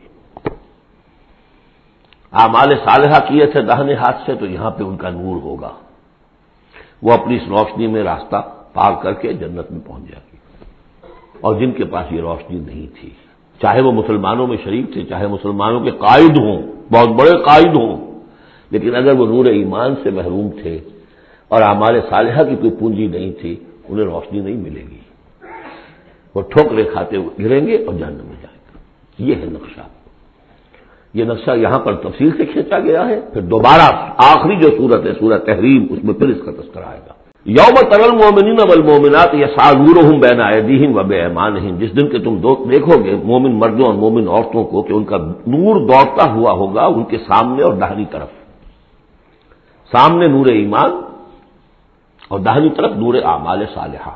[SPEAKER 3] اعمال صالحہ کیے تھے داہنے ہاتھ سے تو یہاں پہ ان کا نور ہوگا، وہ اپنی اس روشنی میں راستہ پار کر کے جنت میں پہنچ جائے گی۔ اور جن کے پاس یہ روشنی نہیں تھی، چاہے وہ مسلمانوں میں شریک تھے، چاہے مسلمانوں کے قائد ہوں، بہت بڑے قائد ہوں، لیکن اگر وہ نور ایمان سے محروم تھے اور اعمال صالحہ کی کوئی پونجی نہیں تھی، انہیں روشنی نہیں ملے گی، وہ ٹھوکریں کھاتے ہوئے گریں گے اور جہنم میں جائیں گے۔ یہ ہے نقشہ۔ یہ نقشہ یہاں پر تفصیل سے کھینچا گیا ہے، پھر دوبارہ آخری جو سورت ہے سورہ تحریم، اس میں پھر اس کا تذکرہ آئے گا۔ یوم تری المؤمنین والمؤمنات یسعی نورہم بین ایدیہم وبایمانہم، جس دن کے تم دیکھو گے مومن مردوں اور مومن عورتوں کو کہ ان کا نور دوڑتا ہوا ہوگا ان کے سامنے اور داہنی طرف، سامنے نور ایمان اور داہنی طرف نور اعمال صالحہ۔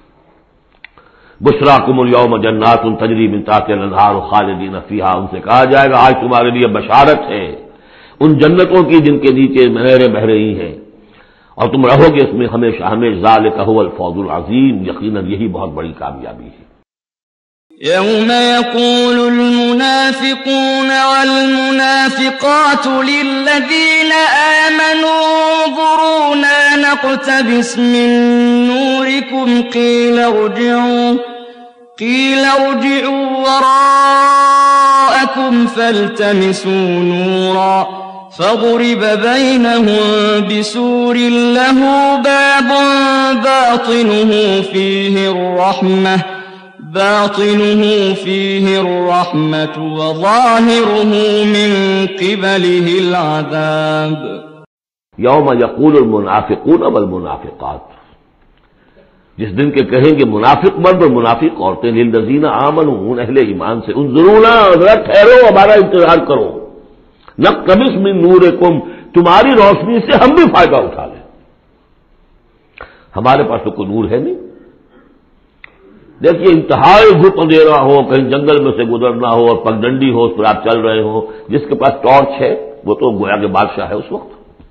[SPEAKER 3] بشراکم الیوم جنات تجری من تحتها الانہار خالدین فیہا، ان سے کہا جائے گا آج تمہارے لیے بشارت ہے ان جنتوں کی جن کے نیچے نہریں بہہ رہی ہیں، اور تم رہو گے اس میں ہمیشہ ہمیشہ، ذالک هو الفوز العظیم، یقیناً یہی بہت بڑی کامیابی ہے۔
[SPEAKER 2] يوم يقول المنافقون والمنافقات للذين آمنوا انظرونا نقتبس من نوركم قيل ارجعوا وراءكم فالتمسوا نورا فضرب بينهم بسور له باب باطنه فيه الرحمة باطنه فيه الرحمة وظاهره من قبله العذاب
[SPEAKER 3] یوم یقول المنافقون والمنافقات، جس دن کے کہیں گے منافق مرد اور منافق عورتیں، للذین آمنوا، ان اہل ایمان سے، انظرونا، ذرا ٹھہرو، ہمارا انتظار کرو، نقتبس من نورکم، تمہاری روشنی سے ہم بھی فائدہ اٹھا لیں۔ ہمارے پاس تو کوئی نور ہے نہیں۔ دیکھیے انتہائی دھوپ اندھیرا ہو، کہیں جنگل میں سے گزرنا ہو اور پگڈنڈی ہو، اس پر آپ چل رہے ہو، جس کے پاس ٹارچ ہے وہ تو گویا کے بادشاہ ہے اس وقت،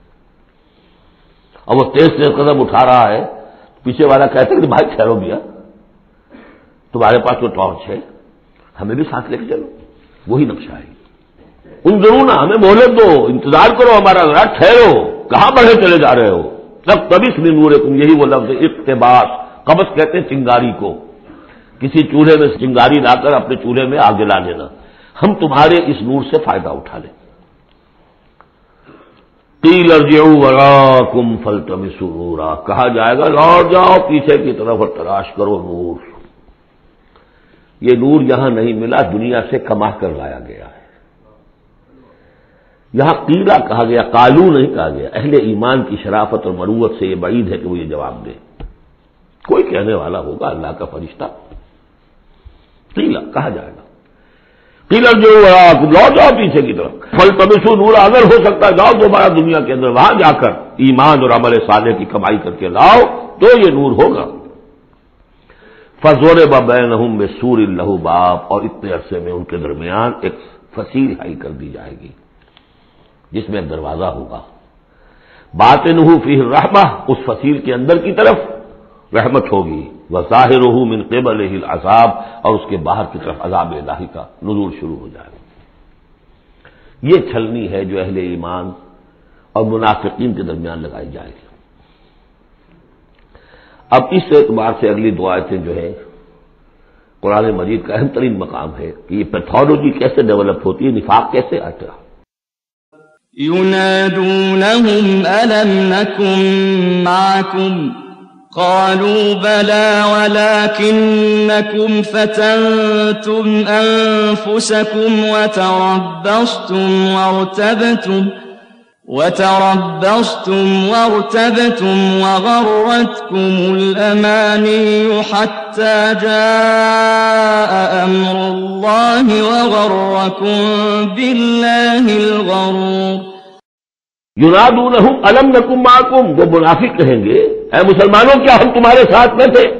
[SPEAKER 3] اور وہ تیز تیز قدم اٹھا رہا ہے، پیچھے والا کہتا ہے کہ بھائی ٹھہرو بھیا، تمہارے پاس تو ٹارچ ہے، ہمیں بھی ساتھ لے کے چلو، وہی نقشہ ہے۔ انظرونا، ہمیں مہلت دو، انتظار کرو ہمارا، ذرا ٹھہرو، کہاں بڑھے چلے جا رہے ہو؟ نقتبس من نورکم، یہی وہ لفظ اقتباس، قبض کہتے ہیں چنگاری کو، کسی چولہے میں چنگاری لا کر اپنے چولہے میں آگ جلا لینا، ہم تمہارے اس نور سے فائدہ اٹھا لیں۔ قیل ارجعوا وراءکم فالتمسوا نورا، کہا جائے گا لوٹ جاؤ پیچھے کی طرف اور تلاش کرو نور۔ یہ نور یہاں نہیں ملا، دنیا سے کما کر لایا گیا ہے۔ یہاں قیلا کہا گیا، قالو نہیں کہا گیا۔ اہل ایمان کی شرافت اور مروت سے یہ بعید ہے کہ وہ یہ جواب دے، کوئی کہنے والا ہوگا اللہ کا فرشتہ، قیلا کہا جائے گا، قیلا جو لوٹ جاؤ پیچھے کی طرف، فالتمسوا نورا، اگر ہو سکتا ہے جاؤ دوبارہ دنیا کے اندر، وہاں جا کر ایمان اور عمل صالح کی کمائی کر کے لاؤ تو یہ نور ہوگا۔ فضرب بینہم بسور لہ باب، اور اتنے عرصے میں ان کے درمیان ایک فصیل حائل کر دی جائے گی جس میں ایک دروازہ ہوگا، باطنہ فیہ الرحمہ، اس فصیل کے اندر کی طرف رحمت ہوگی، وظاہرہ من قبلہ العذاب، اور اس کے باہر کی طرف عذاب الہی کا نزول شروع ہو جائے گا۔ یہ چھلنی ہے جو اہل ایمان اور منافقین کے درمیان لگائی جائے گی۔ اب اس اعتبار سے اگلی دو آیتیں جو ہے قرآن مجید کا اہم ترین مقام ہے کہ یہ پیتھولوجی کیسے ڈیولپ ہوتی ہے، نفاق کیسے آتا ہے۔
[SPEAKER 2] ينادونهم ألم نكن معكم قالوا بلى ولكنكم فتنتم أنفسكم وتربصتم وارتبتم وغرتكم الأماني حتى جاء أمر الله وغركم بالله الغرور۔
[SPEAKER 3] ینادونہم الم نکن معکم، وہ منافق کہیں گے اے مسلمانوں کیا ہم تمہارے ساتھ میں تھے؟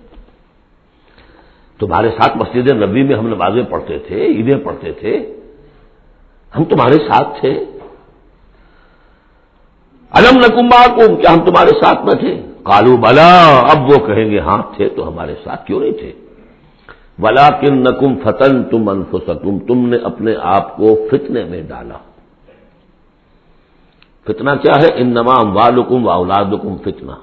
[SPEAKER 3] تمہارے ساتھ مسجد نبوی میں ہم نمازیں پڑھتے تھے، عیدیں پڑھتے تھے، ہم تمہارے ساتھ تھے۔ الم نکن معکم، کیا ہم تمہارے ساتھ میں تھے؟ قالوا بلا، اب وہ کہیں گے ہاں تھے تو ہمارے ساتھ کیوں نہیں تھے؟ ولکنکم فتنتم انفسکم، تم نے اپنے آپ کو فتنے میں ڈالا۔ فتنہ کیا ہے؟ انما اموالکم واولادکم فتنہ،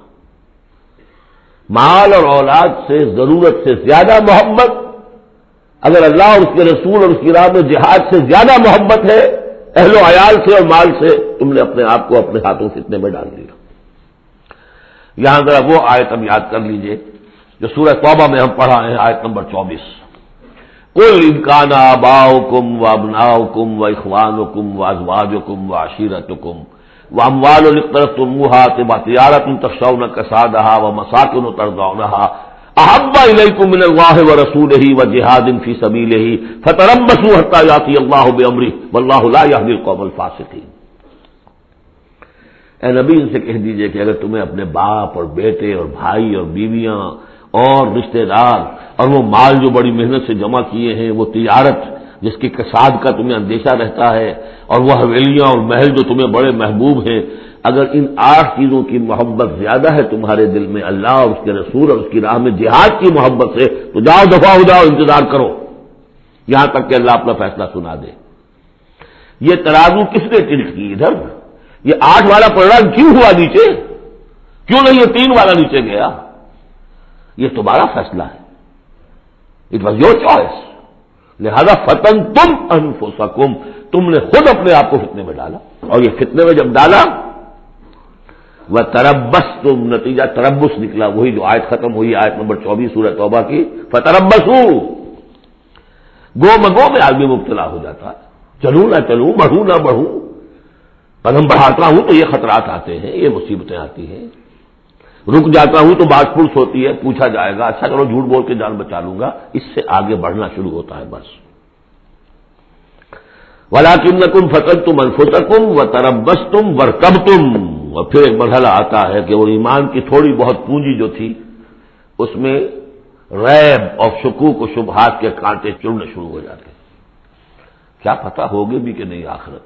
[SPEAKER 3] مال اور اولاد سے ضرورت سے زیادہ محبت، اگر اللہ اور اس کے رسول اور اس کی راہ میں جہاد سے زیادہ محبت ہے اہل و عیال سے اور مال سے، تم نے اپنے آپ کو اپنے ہاتھوں فتنے میں ڈال دیا۔ یہاں ذرا وہ آیت ہم یاد کر لیجئے جو سورہ توبہ میں ہم پڑھا ہے، آیت نمبر 24، قل ان کان آباؤکم وابناؤکم واخوانکم وازواجکم وعشیرتکم واموال اقترفتموها وتجارة تخشون كسادها ومساكن ترضونها احب الیکم من اللہ ورسولہ وجہاد فی سبیلہ فتربصوا حتی یأتی اللہ بامرہ واللہ لا یہدی القوم الفاسقین۔ اے نبی ان سے کہہ دیجئے کہ اگر تمہیں اپنے باپ اور بیٹے اور بھائی اور بیویاں اور رشتہ دار اور وہ مال جو بڑی محنت سے جمع کیے ہیں، وہ تجارت جس کی کساد کا تمہیں اندیشہ رہتا ہے، اور وہ حویلیاں اور محل جو تمہیں بڑے محبوب ہیں، اگر ان 8 چیزوں کی محبت زیادہ ہے تمہارے دل میں اللہ اور اس کے رسول اور اس کی راہ میں جہاد کی محبت سے، تو جاؤ دفع ہو جاؤ، انتظار کرو یہاں تک کہ اللہ اپنا فیصلہ سنا دے۔ یہ ترازو کس نے ٹلٹ کی ادھر؟ یہ 8 والا پلڑا کیوں ہوا نیچے؟ کیوں نہیں یہ 3 والا نیچے گیا؟ یہ تمہارا فیصلہ ہے، اٹ واز یور چوائس، لہذا فتنتم انفسکم، تم نے خود اپنے آپ کو فتنے میں ڈالا، اور یہ فتنے میں جب ڈالا وَتَرَبَّصْتُمْ، نتیجہ تربص نکلا، وہی جو آیت ختم ہوئی آیت نمبر 24 سورہ توبہ کی، فَتَرَبَّصُوا، گو مگو میں آدمی مبتلا ہو جاتا ہے، چلوں نہ چلوں، بڑھوں نہ بڑھوں، قدم بڑھاتا ہوں تو یہ خطرات آتے ہیں، یہ مصیبتیں آتی ہیں، رک جاتا ہوں تو بات پرس ہوتی ہے، پوچھا جائے گا، اچھا چلو جھوٹ بول کے جان بچا لوں گا، اس سے آگے بڑھنا شروع ہوتا ہے بس۔ وَلَٰكِنَّكُمْ فَتَنتُمْ أَنفُسَكُمْ وَتَرَبَّصْتُمْ وَارْتَبْتُمْ، اور پھر ایک مرحلہ آتا ہے کہ وہ ایمان کی تھوڑی بہت پونجی جو تھی اس میں ریب اور شکوک و شبہات کے کانٹے چڑھنے شروع ہو جاتے ہیں، کیا پتہ ہوگی بھی کہ نہیں آخرت،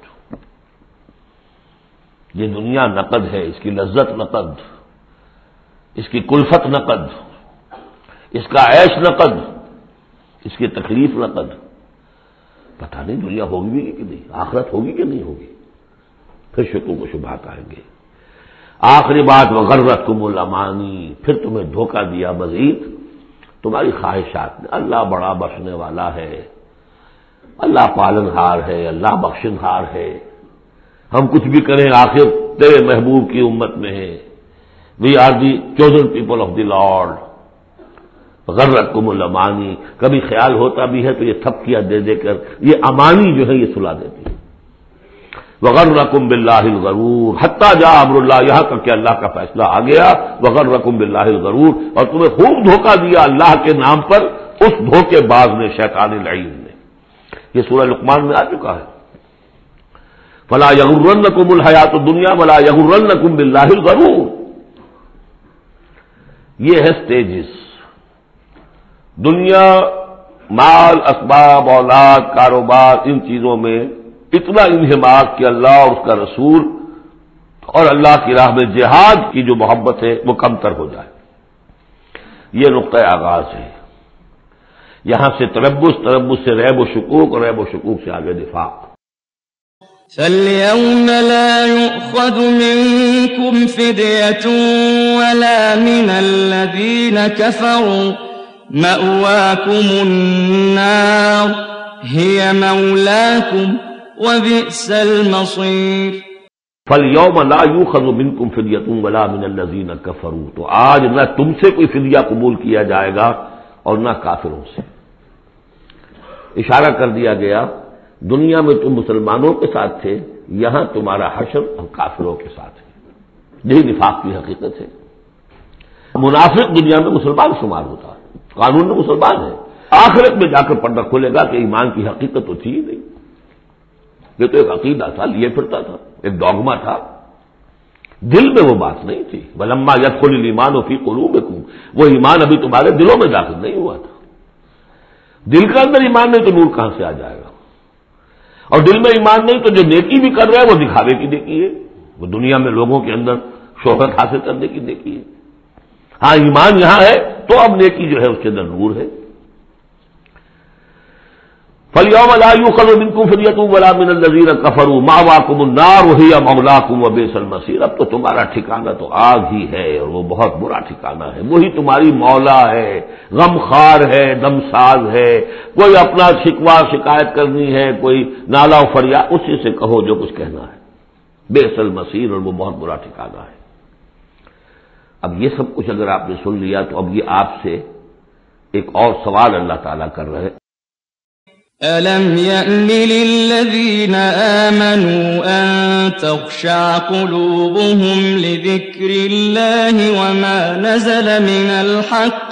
[SPEAKER 3] یہ دنیا نقد ہے، اس کی لذت نقد، اس کی کلفت نقد، اس کا عیش نقد، اس کی تکلیف نقد، پتہ نہیں دنیا ہوگی بھی کہ نہیں، آخرت ہوگی کہ نہیں ہوگی، پھر شکوک و شبہات آئیں گے۔ آخری بات وغرتکم الامانی، پھر تمہیں دھوکہ دیا مزید تمہاری خواہشات نے، اللہ بڑا بخشنے والا ہے، اللہ پالن ہار ہے، اللہ بخشن ہار ہے، ہم کچھ بھی کریں آخر تیرے محبوب کی امت میں ہے، we are the chosen people of the Lord, غرتکم الامانی، کبھی خیال ہوتا بھی ہے تو یہ تھپکیاں دے دے کر یہ امانی جو ہے یہ سلا دیتی ہے۔ وغرکم باللہ الغرور حتی جاء امر اللہ، یہاں تک کہ اللہ کا فیصلہ آ گیا، وغرکم باللہ الغرور، اور تمہیں خوب دھوکہ دیا اللہ کے نام پر اس دھوکے باز نے، شیطان لعین نے، یہ سورہ لقمان میں آ چکا ہے۔ فلا یغرنکم الحیات الدنیا ولا یغرنکم باللہ الغرور، یہ ہے سٹیجز، دنیا، مال، اسباب، اولاد، کاروبار، ان چیزوں میں اتنا انہماک کہ اللہ اور اس کا رسول اور اللہ کی راہ میں جہاد کی جو محبت ہے وہ کمتر ہو جائے، یہ نقطۂ آغاز ہے۔ یہاں سے تربص، تربص سے ریب و شکوک، اور ریب و شکوک سے آگے نفاق۔
[SPEAKER 2] فَالْيَوْمَ لَا يُؤْخَذُ مِنكُمْ فِدْيَةٌ وَلَا مِنَ الَّذِينَ كَفَرُوا، مَأْوَاكُمُ النَّارُ هِيَ مَوْلَاكُمْ وَبِئْسَ الْمَصِيرُ۔
[SPEAKER 3] فَالْيَوْمَ لَا يُؤْخَذُ مِنكُمْ فِدْيَةٌ وَلَا مِنَ الَّذِينَ كَفَرُوا، تو آج نہ تم سے کوئی فدیہ قبول کیا جائے گا اور نہ کافروں سے۔ اشارہ کر دیا گیا دنیا میں تم مسلمانوں کے ساتھ تھے، یہاں تمہارا حشر اور کافروں کے ساتھ ہے، یہی نفاق کی حقیقت ہے۔ منافق دنیا میں مسلمان شمار ہوتا ہے، قانون میں مسلمان ہے، آخرت میں جا کر پردہ کھلے گا کہ ایمان کی حقیقت تو تھی ہی نہیں، یہ تو ایک عقیدہ تھا، لیے پھرتا تھا، ایک ڈوگما تھا، دل میں وہ بات نہیں تھی۔ وَلَمَّا يَدْخُلِ الْإِيمَانُ فِي قُلُوبِكُمْ، وہ ایمان ابھی تمہارے دلوں میں داخل نہیں ہوا تھا، دل کے اندر ایمان نہیں تو نور کہاں سے آ جائے گا، اور دل میں ایمان نہیں تو جو نیکی بھی کر رہا ہے وہ دکھاوے کی نیکی ہے، وہ دنیا میں لوگوں کے اندر شہرت حاصل کرنے کی نیکی ہے۔ ہاں ایمان یہاں ہے تو اب نیکی جو ہے اس کے اندر نور ہے۔ فَالْيَوْمَ لَا يُؤْخَذُ مِنكُمْ فِدْيَةٌ وَلَا مِنَ الَّذِينَ كَفَرُوا مَأْوَاكُمُ النَّارُ هِيَ مَوْلَاكُمْ وَبِئْسَ الْمَصِيرُ، اب تو تمہارا ٹھکانہ تو آگ ہی ہے اور وہ بہت برا ٹھکانہ ہے، وہی تمہاری مولا ہے، غم خار ہے، دم ساز ہے، کوئی اپنا شکوہ شکایت کرنی ہے، کوئی نالا و فریاد، اسی سے کہو جو کچھ کہنا ہے، بئس المصیر، اور وہ بہت برا ٹھکانہ ہے۔ اب یہ سب کچھ اگر آپ نے سن لیا تو اب یہ آپ سے ایک اور سوال اللہ تعالیٰ کر رہے ہیں،
[SPEAKER 2] أَلَمْ يَأْنِ لِلَّذِينَ آمَنُوا أَن تَخْشَعَ قُلُوبُهُمْ لِذِكْرِ اللَّهِ وَمَا نَزَلَ مِنَ الْحَقِّ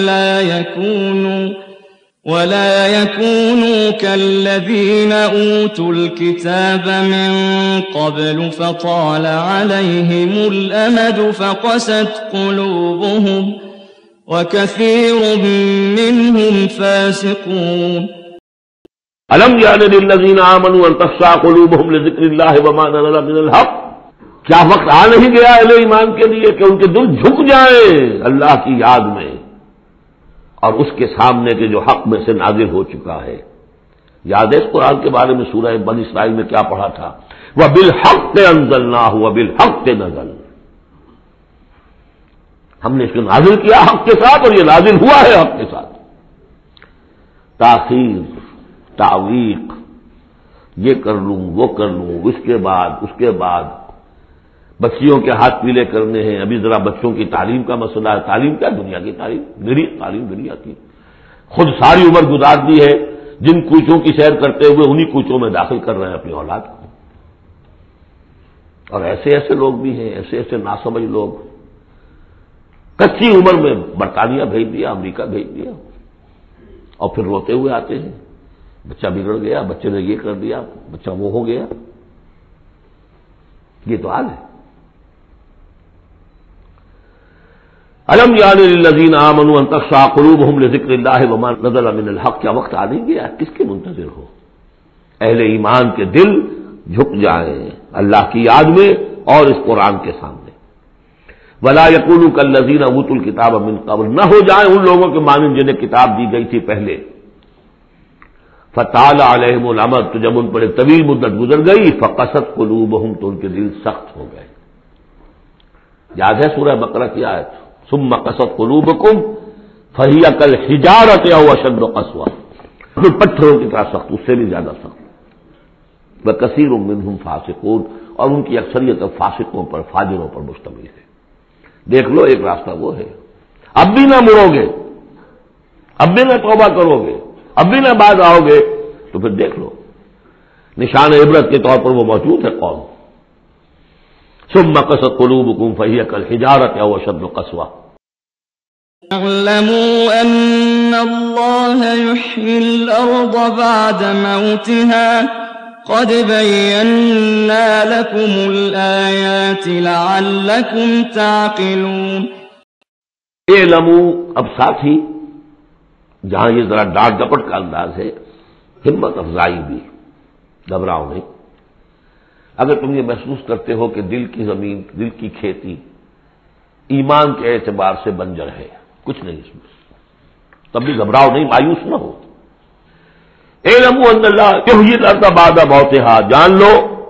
[SPEAKER 2] وَلَا يَكُونُوا كَالَّذِينَ أُوتُوا الْكِتَابَ مِن قَبْلُ فَطَالَ عَلَيْهِمُ الْأَمَدُ فَقَسَتْ قُلُوبُهُمْ وَكَثِيرٌ مِّنْهُمْ فَاسِقُونَ۔
[SPEAKER 3] الم یعن للذین آمنوا ان تخشع قلوبهم لذکر اللہ وما نزل من الحق، کیا وقت آ نہیں گیا اہل ایمان کے لیے کہ ان کے دل جھک جائیں اللہ کی یاد میں اور اس کے سامنے کے جو حق میں سے نازل ہو چکا ہے۔ یاد ہے اس قرآن کے بارے میں سورہ بنی اسرائیل میں کیا پڑھا تھا؟ وَبِالْحَقِّ أَنزَلْنَاهُ وَبِالْحَقِّ نَزَلَ، ہم نے اس کو نازل کیا حق کے ساتھ اور یہ نازل ہوا ہے حق کے ساتھ۔ تاخیر، تعویق، یہ کر لوں وہ کر لوں، اس کے بعد بچیوں کے ہاتھ پیلے کرنے ہیں، ابھی ذرا بچوں کی تعلیم کا مسئلہ ہے۔ تعلیم کیا؟ دنیا کی تعلیم، تعلیم دنیا کی۔ خود ساری عمر گزار دی ہے جن کوچوں کی سیر کرتے ہوئے انہی کوچوں میں داخل کر رہے ہیں اپنی اولاد کو۔ اور ایسے ایسے لوگ بھی ہیں، ایسے ایسے ناسمجھ لوگ، کچی عمر میں برطانیہ بھیج دیا، امریکہ بھیج دیا، اور پھر روتے ہوئے آتے ہیں بچہ بگڑ گیا، بچے نے یہ کر دیا، بچہ وہ ہو گیا۔ یہ تو حال ہے۔ الم یعن للذین آمنوا ان تخشع قلوبہم لذکر اللہ وما نزل من الحق، کیا وقت آ نہیں گیا؟ کس کے منتظر ہو؟ اہل ایمان کے دل جھک جائیں اللہ کی یاد میں اور اس قرآن کے سامنے۔ ولا یکونوا کالذین اوتوا الکتاب من قبل، نہ ہو جائیں ان لوگوں کے مانند جنہیں کتاب دی گئی تھی پہلے۔ فطال علیہم الامد، تو جب ان پر ایک طویل مدت گزر گئی، فقست قلوبہم، تو ان کے دل سخت ہو گئے۔ یاد ہے سورہ بقرہ کی آیت، ثم قست قلوبکم فہی کالحجارۃ او اشد قسوۃ، پھر پتھروں کی طرح سخت، اس سے بھی زیادہ سخت۔ وکثیر منہم فاسقون، اور ان کی اکثریت فاسقوں پر، فاجروں پر مشتمل ہے۔ دیکھ لو ایک راستہ وہ ہے، اب بھی نہ مڑو گے، اب بھی نہ توبہ کرو گے، اب بھی نہ باز آؤ گے، تو پھر دیکھ لو نشان عبرت کے طور پر وہ موجود ہے قوم۔ ثم قست قلوبکم فہی کالحجارۃ او اشد قسوۃ۔
[SPEAKER 2] اعلموا ان اللہ یحیی الارض بعد موتها قد بینا لکم الآیات لعلکم تعقلون۔
[SPEAKER 3] اعلموا، اب ساتھ ہی جہاں یہ ذرا ڈانٹ ڈپٹ کا انداز ہے، ہمت افزائی بھی، گھبراؤ نہیں۔ اگر تم یہ محسوس کرتے ہو کہ دل کی زمین، دل کی کھیتی ایمان کے اعتبار سے بنجر ہے، کچھ نہیں اس میں، تب بھی گھبراؤ نہیں، مایوس نہ ہو۔ اعلموا ان اللہ یحیی الارض بعد موتها، جان لو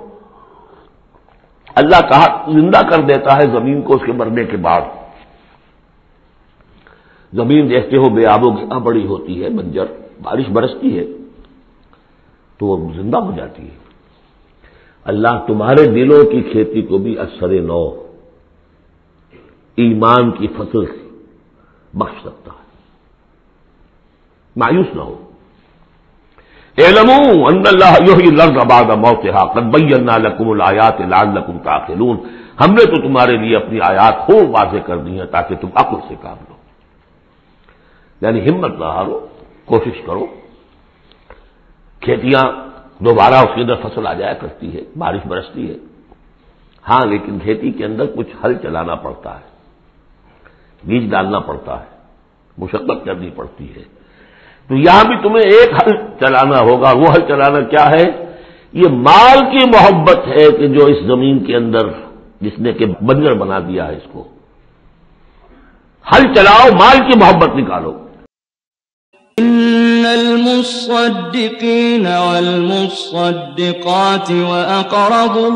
[SPEAKER 3] اللہ کہا زندہ کر دیتا ہے زمین کو اس کے مرنے کے بعد۔ زمین دیکھتے ہو بے آب و گیا بڑی ہوتی ہے، بنجر، بارش برستی ہے تو وہ زندہ ہو جاتی ہے۔ اللہ تمہارے دلوں کی کھیتی کو بھی اثر نو، ایمان کی فصل بخش سکتا ہے، مایوس نہ ہو۔ اعلموا ان اللہ یحیی الارض بعد موتها قد بینا لکم الآیات لعلکم تعقلون، ہم نے تو تمہارے لیے اپنی آیات خوب واضح کر دی ہیں تاکہ تم عقل سے کام لو۔ یعنی ہمت نہ ہارو، کوشش کرو۔ کھیتیاں دوبارہ اس کے اندر فصل آ جایا کرتی ہے، بارش برستی ہے، ہاں، لیکن کھیتی کے اندر کچھ ہل چلانا پڑتا ہے، بیج ڈالنا پڑتا ہے، مشقت کرنی پڑتی ہے۔ تو یہاں بھی تمہیں ایک ہل چلانا ہوگا، وہ ہل چلانا کیا ہے؟ یہ مال کی محبت ہے کہ جو اس زمین کے اندر جس نے کہ بنجر بنا دیا ہے اس کو، ہل چلاؤ، مال کی محبت نکالو۔
[SPEAKER 2] ان المصدقین والمصدقات وأقرضوا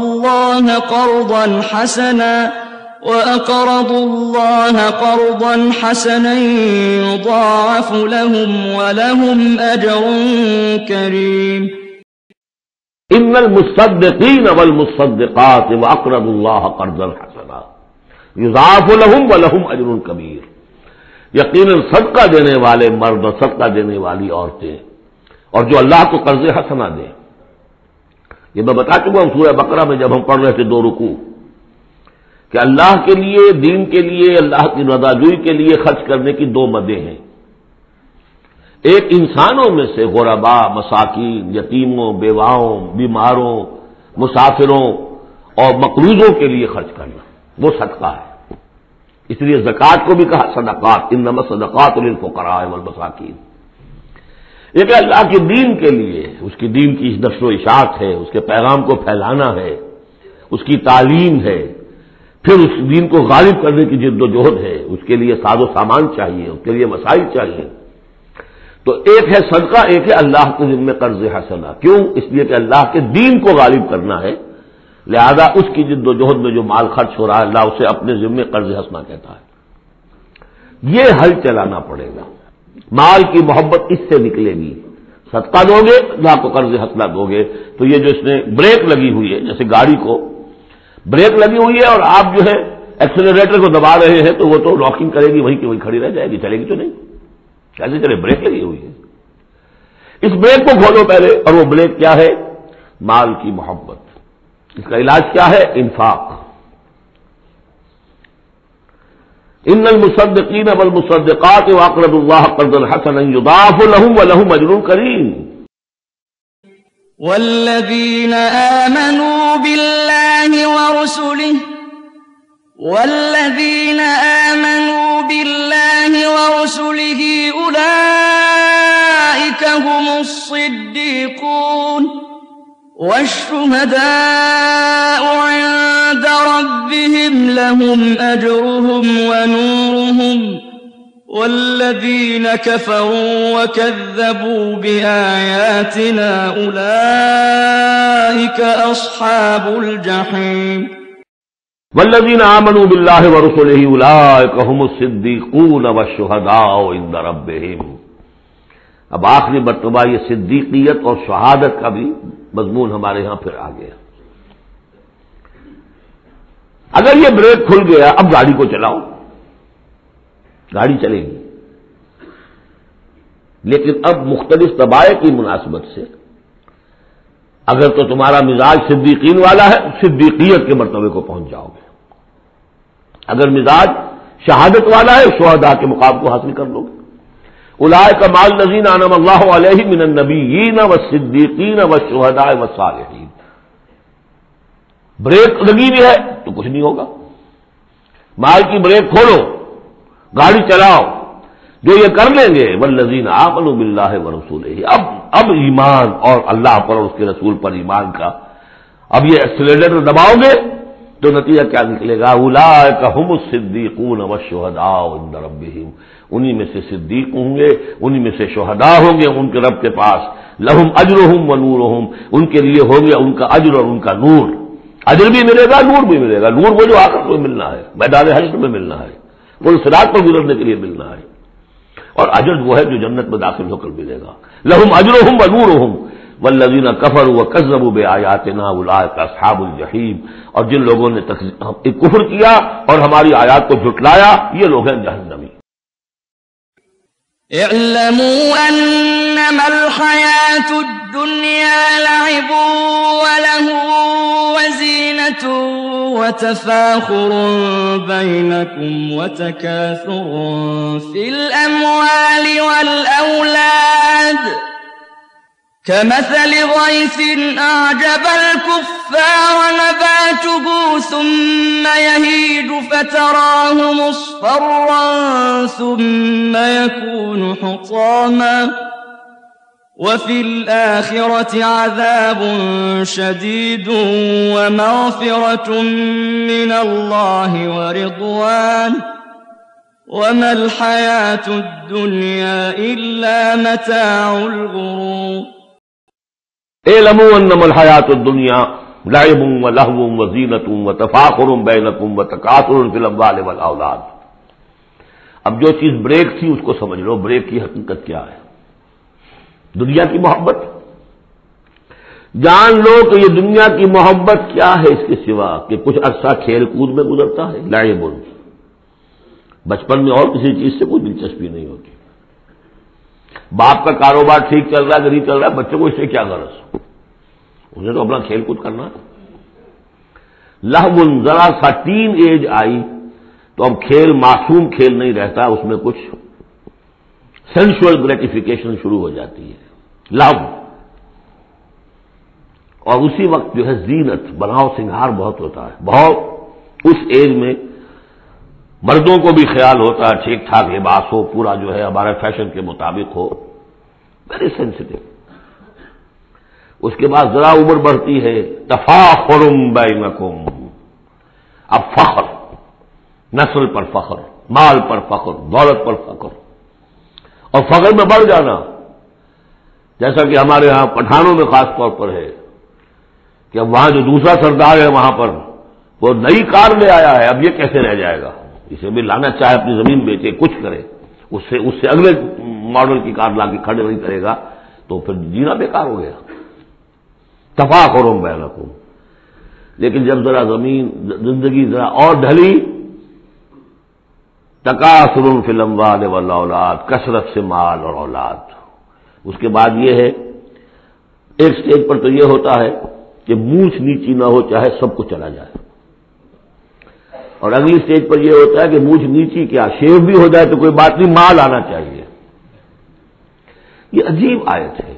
[SPEAKER 2] الله قرضا حسنا يضاعف لهم ولهم أجر كريم۔
[SPEAKER 3] ان المصدقین والمصدقات وأقرضوا الله قرضا حسنا يضاعف لهم ولهم أجر كبير، یقیناً صدقہ دینے والے مرد اور صدقہ دینے والی عورتیں اور جو اللہ کو قرض حسنا دیں، یہ میں بتا چکا ہوں سورہ بقرہ میں جب ہم پڑھ رہے تھے 2 رکوع، کہ اللہ کے لیے، دین کے لیے، اللہ کی رضاجوئی کے لیے خرچ کرنے کی 2 مدیں ہیں۔ ایک انسانوں میں سے غرباء، مساکین، یتیموں، بیواؤں، بیماروں، مسافروں اور مقروضوں کے لیے خرچ کرنا، وہ صدقہ ہے۔ اس لیے زکوٰۃ کو بھی کہا صدقات، انما الصدقات للفقراء والمساکین۔ ایک اللہ کے دین کے لیے، اس کی دین کی نشر و اشاعت ہے، اس کے پیغام کو پھیلانا ہے، اس کی تعلیم ہے، پھر اس دین کو غالب کرنے کی جد و جہد ہے، اس کے لیے ساز و سامان چاہیے، اس کے لیے وسائل چاہیے۔ تو ایک ہے صدقہ، ایک ہے اللہ کے ذمہ قرض حسنہ۔ کیوں؟ اس لیے کہ اللہ کے دین کو غالب کرنا ہے، لہذا اس کی جد و جہد میں جو مال خرچ ہو رہا ہے اللہ اسے اپنے ذمہ قرض حسنہ کہتا ہے۔ یہ ہل چلانا پڑے گا، مال کی محبت اس سے نکلے گی۔ صدقہ دو گے، اللہ کو قرض حسنہ دو گے، تو یہ جو اس میں بریک لگی ہوئی ہے، جیسے گاڑی کو بریک لگی ہوئی ہے اور آپ جو ہے ایکسلریٹر کو دبا رہے ہیں تو وہ تو لاکنگ کرے گی، وہیں کی وہیں کھڑی رہ جائے گی، چلے گی تو نہیں، کیسے چلے؟ بریک لگی ہوئی ہے۔ اس بریک کو کھولو پہلے، اور وہ بریک کیا ہے؟ مال کی محبت۔ اس کا علاج کیا ہے؟ انفاق۔ ان المصدقین والمصدقات واقرضوا اللہ قرضا حسنا یضاعف لهم ولهم اجر کریم۔
[SPEAKER 2] والذین آمنوا باللہ ورسلہ اولئک هم الصدیقون والشهداء عند ربهم لهم أجرهم ونورهم والذين كفروا وكذبوا بآياتنا أولئك أصحاب الجحيم۔
[SPEAKER 3] والذین آمنوا باللہ ورسلہ اولئک هم الصدیقون والشهداء عند ربهم۔ اب آخری مرتبہ یہ صدیقیت اور شہادت کا بھی مضمون ہمارے ہاں پھر آ گیا۔ اگر یہ بریک کھل گیا، اب گاڑی کو چلاؤ، گاڑی چلے گی، لیکن اب مختلف طبائع کی مناسبت سے اگر تو تمہارا مزاج صدیقین والا ہے، صدیقیت کے مرتبے کو پہنچ جاؤ گے، اگر مزاج شہادت والا ہے، شہداء کے مقام کو حاصل کر لو گے۔ اولئک مع الذین انعم اللہ علیہم من النبیین والصدیقین والشہداء والصالحین۔ بریک لگی بھی ہے تو کچھ نہیں ہوگا، مال کی بریک کھولو، گاڑی چلاؤ، جو یہ کر لیں گے والذین آمنوا باللہ ورسولہ۔ اب ایمان اور اللہ پر اور اس کے رسول پر ایمان کا اب یہ ایکسیلریٹر دباؤ گے تو نتیجہ کیا نکلے گا؟ اولئک هم الصدیقون والشہداء عند ربهم۔ انہی میں سے صدیق ہوں گے، انہی میں سے شہداء ہوں گے ان کے رب کے پاس، لہم اجرہم ونورہم، ان کے لیے ہوں گے ان کا اجر اور ان کا نور۔ اجر بھی ملے گا، نور بھی ملے گا۔ نور وہ جو آخرت میں ملنا ہے، میدان حشر میں ملنا ہے، وہ صراط پر گزرنے کے لیے ملنا ہے، اور اجر وہ ہے جو جنت میں داخل ہو کر ملے گا۔ لہم اجرہم ونورہم والذین کفروا وکذبوا بآیاتنا اولئک اصحاب الجحیم۔ اور جن لوگوں نے کفر کیا اور ہماری آیات کو جھٹلایا، یہ لوگ ہیں جہنمی۔
[SPEAKER 2] اعلموا انما الحياة الدنيا لعب ولهو وزينة وتفاخر بينكم وتكاثر في الأموال والأولاد كمثل غيث أعجب الكفار نباته ثم يهيج فتراه مصفرا ثم يكون حطاما وفي الآخرة عذاب شديد ومغفرة من الله ورضوان وما الحياة الدنيا إلا متاع الغرور۔
[SPEAKER 3] اعلموا انما الحیات الدنیا لعب ولہو وزینۃ وتفاخر بینکم وتکاثر فی الاموال والاولاد۔ اب جو چیز بریک تھی اس کو سمجھ لو، بریک کی حقیقت کیا ہے؟ دنیا کی محبت۔ جان لو کہ یہ دنیا کی محبت کیا ہے اس کے سوا کہ کچھ عرصہ کھیل کود میں گزرتا ہے، لعب، بچپن میں اور کسی چیز سے کوئی دلچسپی نہیں ہوتی۔ باپ کا کاروبار ٹھیک چل رہا ہے کہ نہیں چل رہا ہے، بچے کو اس سے کیا غرض، انہیں تو اپنا کھیل کود کرنا ہے۔ لہو، ذرا سا ٹین ایج آئی تو اب کھیل معصوم کھیل نہیں رہتا، اس میں کچھ سینشول گریٹیفیکیشن شروع ہو جاتی ہے، لہو۔ اور اسی وقت جو ہے زینت، بناؤ سنگھار بہت ہوتا ہے، بہت اس ایج میں مردوں کو بھی خیال ہوتا ہے ٹھیک ٹھاک لباس ہو، پورا جو ہے ہمارے فیشن کے مطابق ہو، ویری سینسٹیو۔ اس کے بعد ذرا عمر بڑھتی ہے، تفاخر بینکم، اب فخر، نسل پر فخر، مال پر فخر، دولت پر فخر، اور فخر میں بڑھ جانا، جیسا کہ ہمارے ہاں پٹھانوں میں خاص طور پر ہے کہ اب وہاں جو دوسرا سردار ہے وہاں پر وہ نئی کار لے آیا ہے، اب یہ کیسے رہ جائے گا، اسے بھی لانا چاہے اپنی زمین بیچے، کچھ کرے، اس سے اگلے ماڈل کی کار لا کے کھڑے نہیں کرے گا تو پھر جینا بیکار ہو گیا۔ تفاخر بینکم، لیکن جب ذرا زندگی ذرا اور ڈھلی، تکاثر فی الاموال والاولاد، کثرت سے مال اور اولاد. اس کے بعد یہ ہے، ایک سٹیج پر تو یہ ہوتا ہے کہ مونچھ نیچی نہ ہو چاہے سب کچھ چلا جائے، اور اگلی سٹیج پر یہ ہوتا ہے کہ مونچھ نیچی کیا شیو بھی ہو جائے تو کوئی بات نہیں، مال آنا چاہیے. یہ عجیب آیت ہے.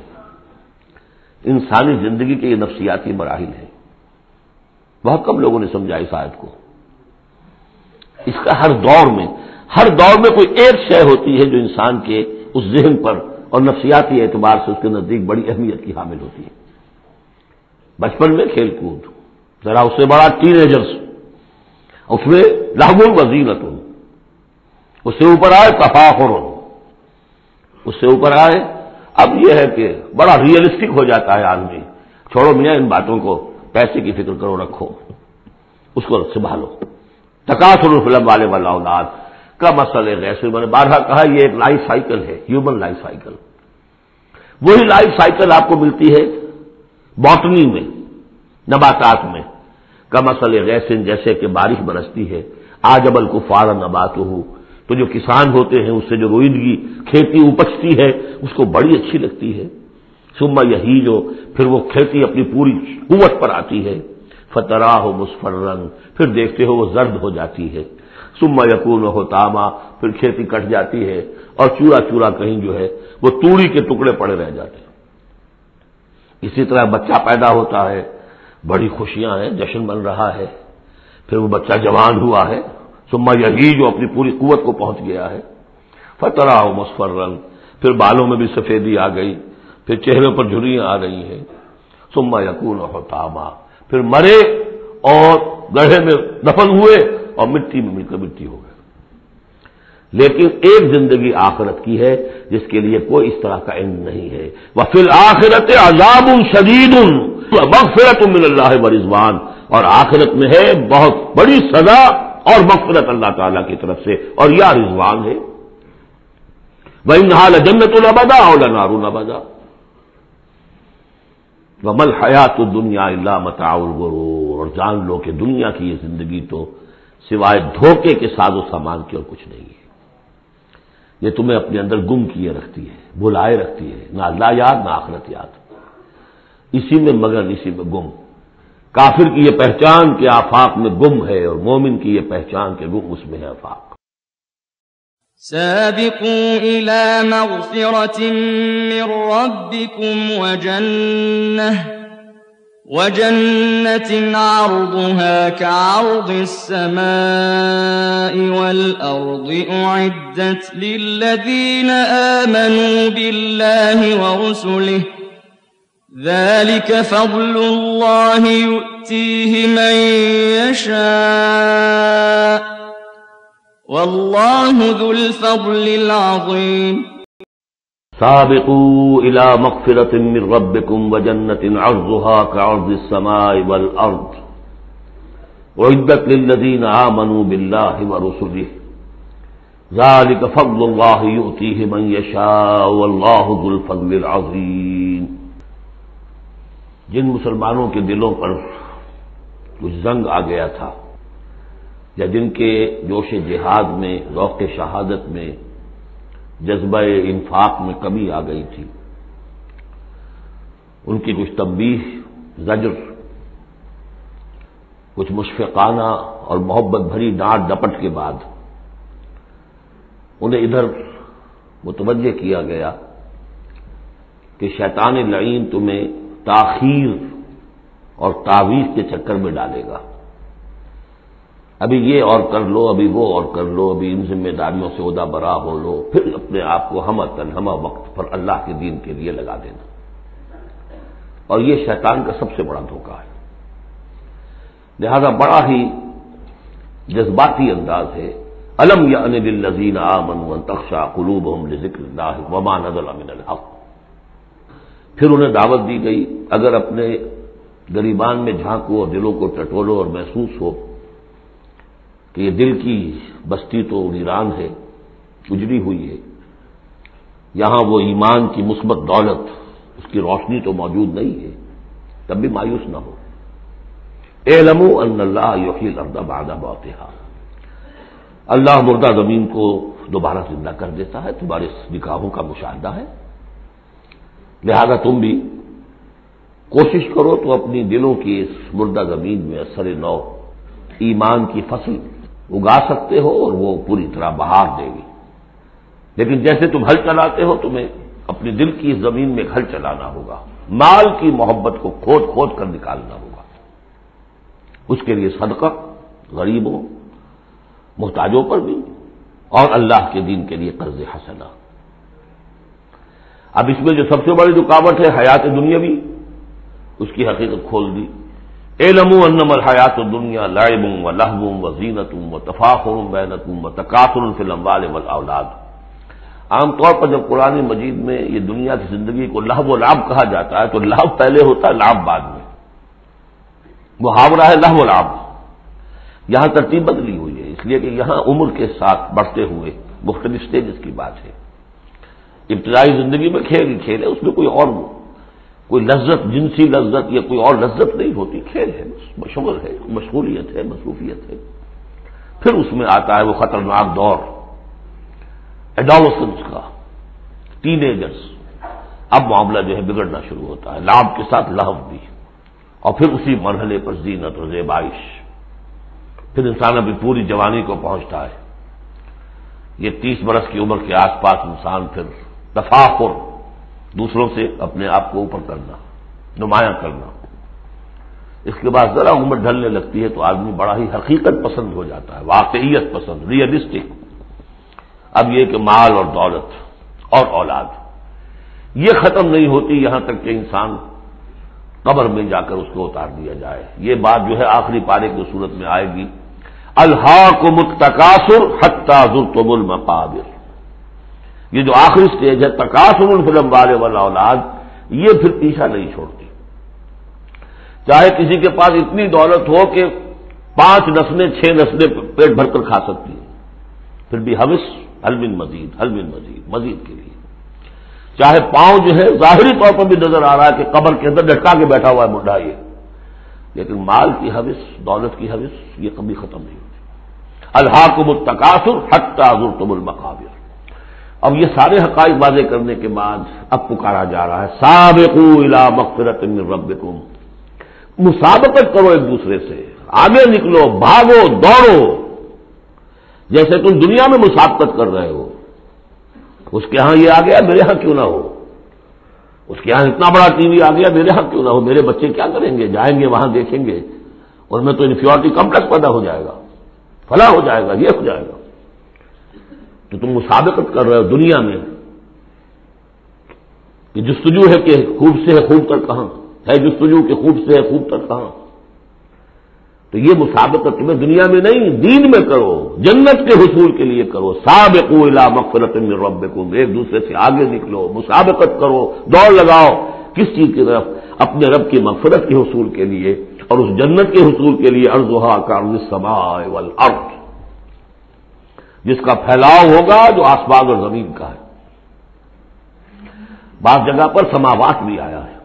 [SPEAKER 3] انسانی زندگی کے یہ نفسیاتی مراحل ہیں. بہت کم لوگوں نے سمجھا اس آیت کو. اس کا ہر دور میں کوئی ایک شے ہوتی ہے جو انسان کے اس ذہن پر اور نفسیاتی اعتبار سے اس کے نزدیک بڑی اہمیت کی حامل ہوتی ہے. بچپن میں کھیل کود، ذرا اس سے بڑا ٹین ایجرس، اس میں لہو وزینت، اس سے اوپر آئے تفاخر، اس سے اوپر آئے اب یہ ہے کہ بڑا ریئلسٹک ہو جاتا ہے آدمی. چھوڑو میاں ان باتوں کو، پیسے کی فکر کرو، رکھو اس کو سنبھالو. تکاثر فی الاموال والاولاد کا مسئلہ غیث، میں نے بارہا کہا یہ ایک لائف سائیکل ہے، ہیومن لائف سائیکل. وہی لائف سائیکل آپ کو ملتی ہے باٹنی میں، نباتات میں. کا مسئلہ غیث، جیسے کہ بارش برستی ہے، اعجب الکفار نباتہ، تو جو کسان ہوتے ہیں اس سے جو روئیدگی کھیتی اپجتی ہے اس کو بڑی اچھی لگتی ہے. ثم یہیج، پھر وہ کھیتی اپنی پوری قوت پر آتی ہے. فتراہ مصفرا، پھر دیکھتے ہو وہ زرد ہو جاتی ہے. ثم یکون حطاما، پھر کھیتی کٹ جاتی ہے اور چورا چورا کہیں جو ہے وہ توڑی کے ٹکڑے پڑے رہ جاتے ہیں. اسی طرح بچہ پیدا ہوتا ہے، بڑی خوشیاں ہیں، جشن بن رہا ہے. پھر وہ بچہ جوان ہوا ہے، ثم یہیج، جو اپنی پوری قوت کو پہنچ گیا ہے. فتراہ مصفرا، پھر بالوں میں بھی سفیدی آ گئی، پھر چہرے پر جھریاں آ رہی ہیں. ثم یکون حطاما، پھر مرے اور گڑھے میں دفن ہوئے اور مٹی میں مل کر مٹی ہو گئے. لیکن ایک زندگی آخرت کی ہے جس کے لیے کوئی اس طرح کا علم نہیں ہے. وفی الآخرۃ عذاب شدید ومغفرۃ من اللہ ورضوان، اور آخرت میں ہے بہت بڑی سزا اور مغفرت اللہ تعالیٰ کی طرف سے، اور یا رضوان ہے. وَإِنَّهَا لَجَنَّةٌ أَبَدًا أَوْ لَنَارٌ أَبَدًا وَمَا الْحَيَاةُ الدُّنْيَا إِلَّا مَتَاعُ الْغُرُورِ، اور جان لو کہ دنیا کی یہ زندگی تو سوائے دھوکے کے ساز و سامان کے اور کچھ نہیں ہے. یہ تمہیں اپنے اندر گم کیے رکھتی ہے، بھلائے رکھتی ہے، نہ اللہ یاد نہ آخرت یاد، اسی میں مگن، اسی میں گم. کافر کی یہ پہچان کہ آفاق میں گم ہے، اور مومن کی یہ پہچان کہ گم اس میں ہے آفاق.
[SPEAKER 2] سابقوا إلى مغفرة من ربكم وجنة عرضها كعرض السماء والأرض أعدت للذين آمنوا بالله ورسله ذلك فضل الله يؤتيه من يشاء واللہ ذو الفضل العظیم.
[SPEAKER 3] سابقوا الى مغفرة من ربكم وجنة عرضها كعرض السماء والارض اعدت للذين آمنوا بالله ورسله ذلك فضل الله يؤتيه من يشاء واللہ ذو الفضل العظیم. جن مسلمانوں کے دلوں پر کچھ زنگ آ گیا تھا، یا جن کے جوش جہاد میں، ذوق شہادت میں، جذبہ انفاق میں کمی آ گئی تھی، ان کی کچھ تنبیہ، زجر، کچھ مشفقانہ اور محبت بھری ڈانٹ ڈپٹ کے بعد انہیں ادھر متوجہ کیا گیا کہ شیطان لعین تمہیں تاخیر اور تعویض کے چکر میں ڈالے گا. ابھی یہ اور کر لو، ابھی وہ اور کر لو، ابھی ان ذمہ داریوں سے عہدہ برا ہو لو، پھر اپنے آپ کو ہمہ وقت پر اللہ کے دین کے لیے لگا دینا. اور یہ شیطان کا سب سے بڑا دھوکہ ہے. لہذا بڑا ہی جذباتی انداز ہے. الم یأن للذین آمنوا ان تخشع قلوبهم لذکر اللہ وما نزل من الحق. پھر انہیں دعوت دی گئی، اگر اپنے گریبان میں جھانکو اور دلوں کو ٹٹولو اور محسوس ہو کہ یہ دل کی بستی تو ویران ہے، اجڑی ہوئی ہے، یہاں وہ ایمان کی مثبت دولت، اس کی روشنی تو موجود نہیں ہے، تب بھی مایوس نہ ہو. اعلموا ان اللہ یحیی الارض بعد موتہا، اللہ مردہ زمین کو دوبارہ زندہ کر دیتا ہے، تمہارے نگاہوں کا مشاہدہ ہے، لہذا تم بھی کوشش کرو تو اپنی دلوں کی اس مردہ زمین میں اثر نو ایمان کی فصل اگا سکتے ہو اور وہ پوری طرح بہار دے گی۔ لیکن جیسے تم ہل چلاتے ہو، تمہیں اپنے دل کی اس زمین میں ہل چلانا ہوگا، مال کی محبت کو کھود کھود کر نکالنا ہوگا، اس کے لیے صدقہ غریبوں محتاجوں پر بھی اور اللہ کے دین کے لیے قرض حسنہ۔ اب اس میں جو سب سے بڑی رکاوٹ ہے حیات دنیاوی، اس کی حقیقت کھول دی۔ اعلموا انما الحیات الدنیا لعب ولہو وزینۃ وتفاخر بینکم وتکاثر فی الاموال والاولاد۔ عام طور پر جب قرآن مجید میں یہ دنیا کی زندگی کو لہو و لعب کہا جاتا ہے تو لہو پہلے ہوتا ہے، لعب بعد میں، محاورہ ہے لہو و لعب۔ یہاں ترتیب بدلی ہوئی ہے اس لیے کہ یہاں عمر کے ساتھ بڑھتے ہوئے مختلف سٹیجز کی بات ہے۔ ابتدائی زندگی میں کھیل ہی کھیل ہے، اس میں کوئی لذت، جنسی لذت یا کوئی اور لذت نہیں ہوتی، کھیل ہے، مشغول ہے، مشغولیت ہے، مصروفیت ہے۔ پھر اس میں آتا ہے وہ خطرناک دور ایڈولسنس کا، ٹین ایجرز، اب معاملہ جو ہے بگڑنا شروع ہوتا ہے، لعب کے ساتھ لہو بھی، اور پھر اسی مرحلے پر زینت اور زیبائش، پھر انسان ابھی پوری جوانی کو پہنچتا ہے، یہ 30 برس کی عمر کے آس پاس انسان پھر تفاخر، دوسروں سے اپنے آپ کو اوپر کرنا، نمایاں کرنا، اس کے بعد ذرا عمر ڈھلنے لگتی ہے تو آدمی بڑا ہی حقیقت پسند ہو جاتا ہے، واقعیت پسند، ریئلسٹک۔ اب یہ کہ مال اور دولت اور اولاد یہ ختم نہیں ہوتی یہاں تک کہ انسان قبر میں جا کر اس کو اتار دیا جائے۔ یہ بات جو ہے آخری پارے کی صورت میں آئے گی، الہاکم التکاثر حتی زرتم المقابر۔ یہ جو آخری سٹیج ہے تکاثر فی الاموال والاولاد، یہ پھر پیچھا نہیں چھوڑتی، چاہے کسی کے پاس اتنی دولت ہو کہ 5 نسلیں 6 نسلیں پیٹ بھر کر کھا سکتی ہیں، پھر بھی حوث حل من مزید، حل من مزید، مزید کے لیے، چاہے پاؤں جو ہے ظاہری طور پر بھی نظر آ رہا ہے کہ قبر کے اندر لٹکا کے بیٹھا ہوا ہے بڈھا یہ، لیکن مال کی حوث، دولت کی حوث یہ کبھی ختم نہیں ہوتی۔ الہاکم التکاثر حتی زرتم المقابر۔ اب یہ سارے حقائق واضح کرنے کے بعد اب پکارا جا رہا ہے سابقوا الی مغفرۃ من ربکم، مسابقت کرو ایک دوسرے سے، آگے نکلو، بھاگو، دوڑو، جیسے تم دنیا میں مسابقت کر رہے ہو، اس کے ہاں یہ آ گیا میرے ہاں کیوں نہ ہو، اس کے ہاں اتنا بڑا ٹی وی آ گیا میرے ہاں کیوں نہ ہو، میرے بچے کیا کریں گے، جائیں گے وہاں دیکھیں گے، اور میں تو انفیورٹی کمپلیکس پیدا ہو جائے گا، فلاں ہو جائے گا، یہ ہو جائے گا۔ تو تم مسابقت کر رہے ہو دنیا میں کہ جستجو ہے کہ خوب سے ہے خوب تر کہاں ہے، جستجو کہ خوب سے ہے خوب تر کہاں، تو یہ مسابقت تمہیں دنیا میں نہیں دین میں کرو، جنت کے حصول کے لیے کرو۔ سابقوا الی مغفرۃ من ربکم، ایک دوسرے سے آگے نکلو، مسابقت کرو، دوڑ لگاؤ، کس چیز کی طرف؟ اپنے رب کی مغفرت کے حصول کے لیے اور اس جنت کے حصول کے لیے، ارضھا کعرض السماء والارض، جس کا پھیلاؤ ہوگا جو آسمان اور زمین کا ہے۔ بعض جگہ پر سماوات بھی آیا ہے۔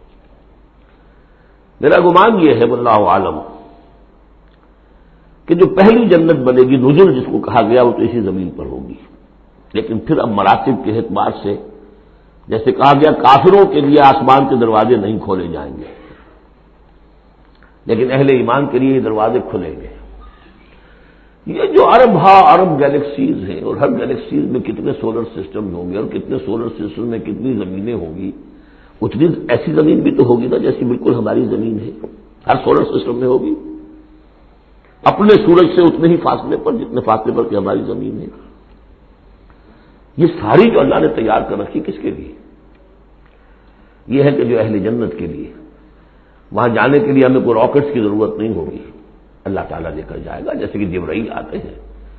[SPEAKER 3] میرا گمان یہ ہے واللہ عالم کہ جو پہلی جنت بنے گی، نزل جس کو کہا گیا، وہ تو اسی زمین پر ہوگی، لیکن پھر اب مراتب کے اعتبار سے جیسے کہا گیا کافروں کے لیے آسمان کے دروازے نہیں کھولے جائیں گے، لیکن اہل ایمان کے لیے یہ دروازے کھلیں گے۔ یہ جو ارب گیلیکسیز ہیں، اور ہر گیلیکسیز میں کتنے سولر سسٹم ہوں گے، اور کتنے سولر سسٹم میں کتنی زمینیں ہوں گی، اتنی ایسی زمین بھی تو ہوگی نا جیسی بالکل ہماری زمین ہے، ہر سولر سسٹم میں ہوگی، اپنے سورج سے اتنے ہی فاصلے پر جتنے فاصلے پر کہ ہماری زمین ہے۔ یہ ساری جو اللہ نے تیار کر رکھی کس کے لیے؟ یہ ہے کہ جو اہل جنت کے لیے، وہاں جانے کے لیے ہمیں کوئی راکٹس کی ضرورت نہیں ہوگی، اللہ تعالیٰ لے کر جائے گا، جیسے کہ جبرائیل آتے ہیں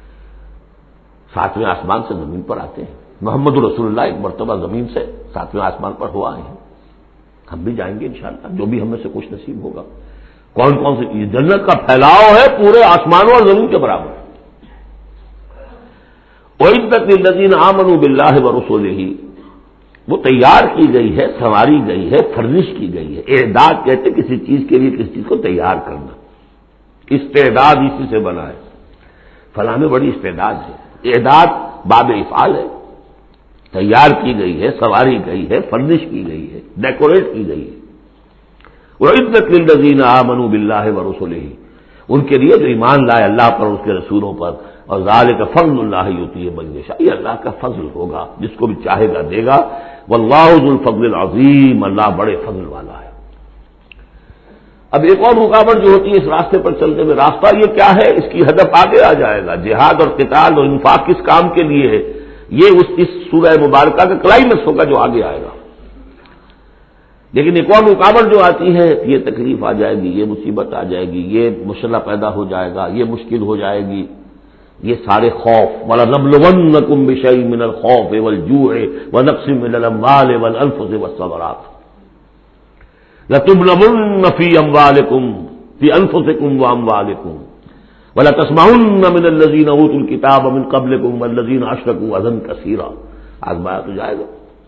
[SPEAKER 3] 7ویں آسمان سے زمین پر آتے ہیں، محمد رسول اللہ ایک مرتبہ زمین سے 7ویں آسمان پر ہوا آئے ہیں، ہم بھی جائیں گے انشاءاللہ، جو بھی ہم میں سے کچھ نصیب ہوگا۔ کون کون سے؟ جنت کا پھیلاؤ ہے پورے آسمانوں اور زمین کے برابر۔ اعدت للذین آمنوا باللہ ورسولہ، وہ تیار کی گئی ہے، سنواری گئی ہے، فرنش کی گئی ہے۔ اعداد کہتے کسی چیز کے لیے کسی چیز کو تیار کرنا، استعداد اسی سے بنا ہے۔ فلاں میں بڑی استعداد ہے، اعداد باب افعال ہے، تیار کی گئی ہے، سنواری گئی ہے، فرنش کی گئی ہے، ڈیکوریٹ کی گئی ہے۔ وَعِدَّتْ لِلَّذِينَ آمَنُوا بِاللَّهِ وَرُسُلِهِ، ان کے لیے جو ایمان لائے اللہ پر، اس کے رسولوں پر، اور ذَلِكَ فَضْلُ اللَّهِ يُؤْتِيهِ مَن يَشَاءُ، یہ اللہ کا فضل ہوگا، جس کو بھی چاہے گا دے گا۔ وَاللَّهُ ذُو الْفَضْلِ الْعَظِيمِ، اللہ بڑے فضل والا ہے۔ اب ایک اور رکاوٹ جو ہوتی ہے اس راستے پر چلنے میں، راستہ یہ کیا ہے، اس کی ہدف آگے آ جائے گا۔ جہاد اور قتال اور انفاق کس کام کے لیے ہے، یہ اس سورہ مبارکہ کا کلائمیکس ہوگا جو آگے آئے گا۔ لیکن ایک اور رکاوٹ جو آتی ہے، یہ تکلیف آ جائے گی، یہ مصیبت آ جائے گی، یہ مسئلہ پیدا ہو جائے گا، یہ مشکل ہو جائے گی، یہ سارے خوف، وَلَنَبْلُوَنَّكُم بِشَيْءٍ مِّنَ الْخَوْفِ وَالْجُوعِ وَنَقْصٍ مِّنَ الْأَمْوَالِ وَالْأَنفُسِ وَالثَّمَرَاتِ لَتُبْلَوُنَّ فِي أَمْوَالِكُمْ فِي أَنفُسِكُمْ وَأَمْوَالِكُمْ وَلَتَسْمَعُنَّ مِنَ الَّذِينَ أُوتُوا الْكِتَابَ مِن قَبْلِكُمْ وَالَّذِينَ أَشْرَكُوا أَذًى كَثِيرًا، آزمایا تو جائے گا۔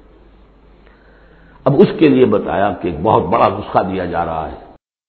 [SPEAKER 3] اب اس کے لیے بتایا کہ ایک بہت بڑا نسخہ دیا جا رہا ہے۔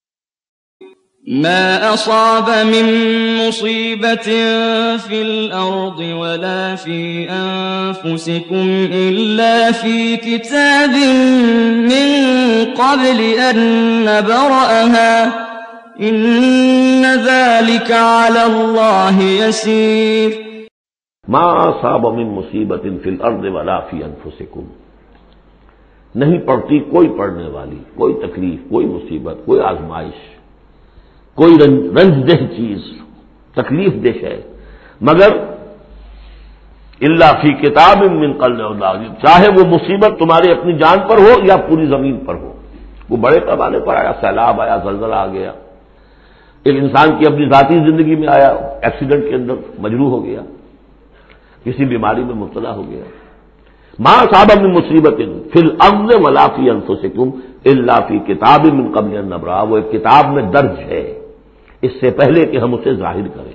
[SPEAKER 2] ما أصاب من مصيبة في الأرض ولا في أنفسكم إلا في كتاب من قبل أن نبرأها إن ذلك على الله يسير۔
[SPEAKER 3] ما أصاب من مصیبت فی الارض ولا فی انفسکم، نہیں پڑتی کوئی پڑنے والی، کوئی تکلیف، کوئی مصیبت، کوئی آزمائش، کوئی رنج دہ چیز، تکلیف دہ ہے، مگر الا فی کتاب من قبل، چاہے وہ مصیبت تمہاری اپنی جان پر ہو یا پوری زمین پر ہو۔ وہ بڑے پیمانے پر آیا، سیلاب آیا، زلزلہ آ گیا، ایک انسان کی اپنی ذاتی زندگی میں آیا، ایکسیڈنٹ کے اندر مجروح ہو گیا، کسی بیماری میں مبتلا ہو گیا۔ ما اصاب من مصیبت فی الارض ولا فی انفسکم الا فی کتاب من قبل ان نبرأ، وہ ایک کتاب میں درج ہے اس سے پہلے کہ ہم اسے ظاہر کریں۔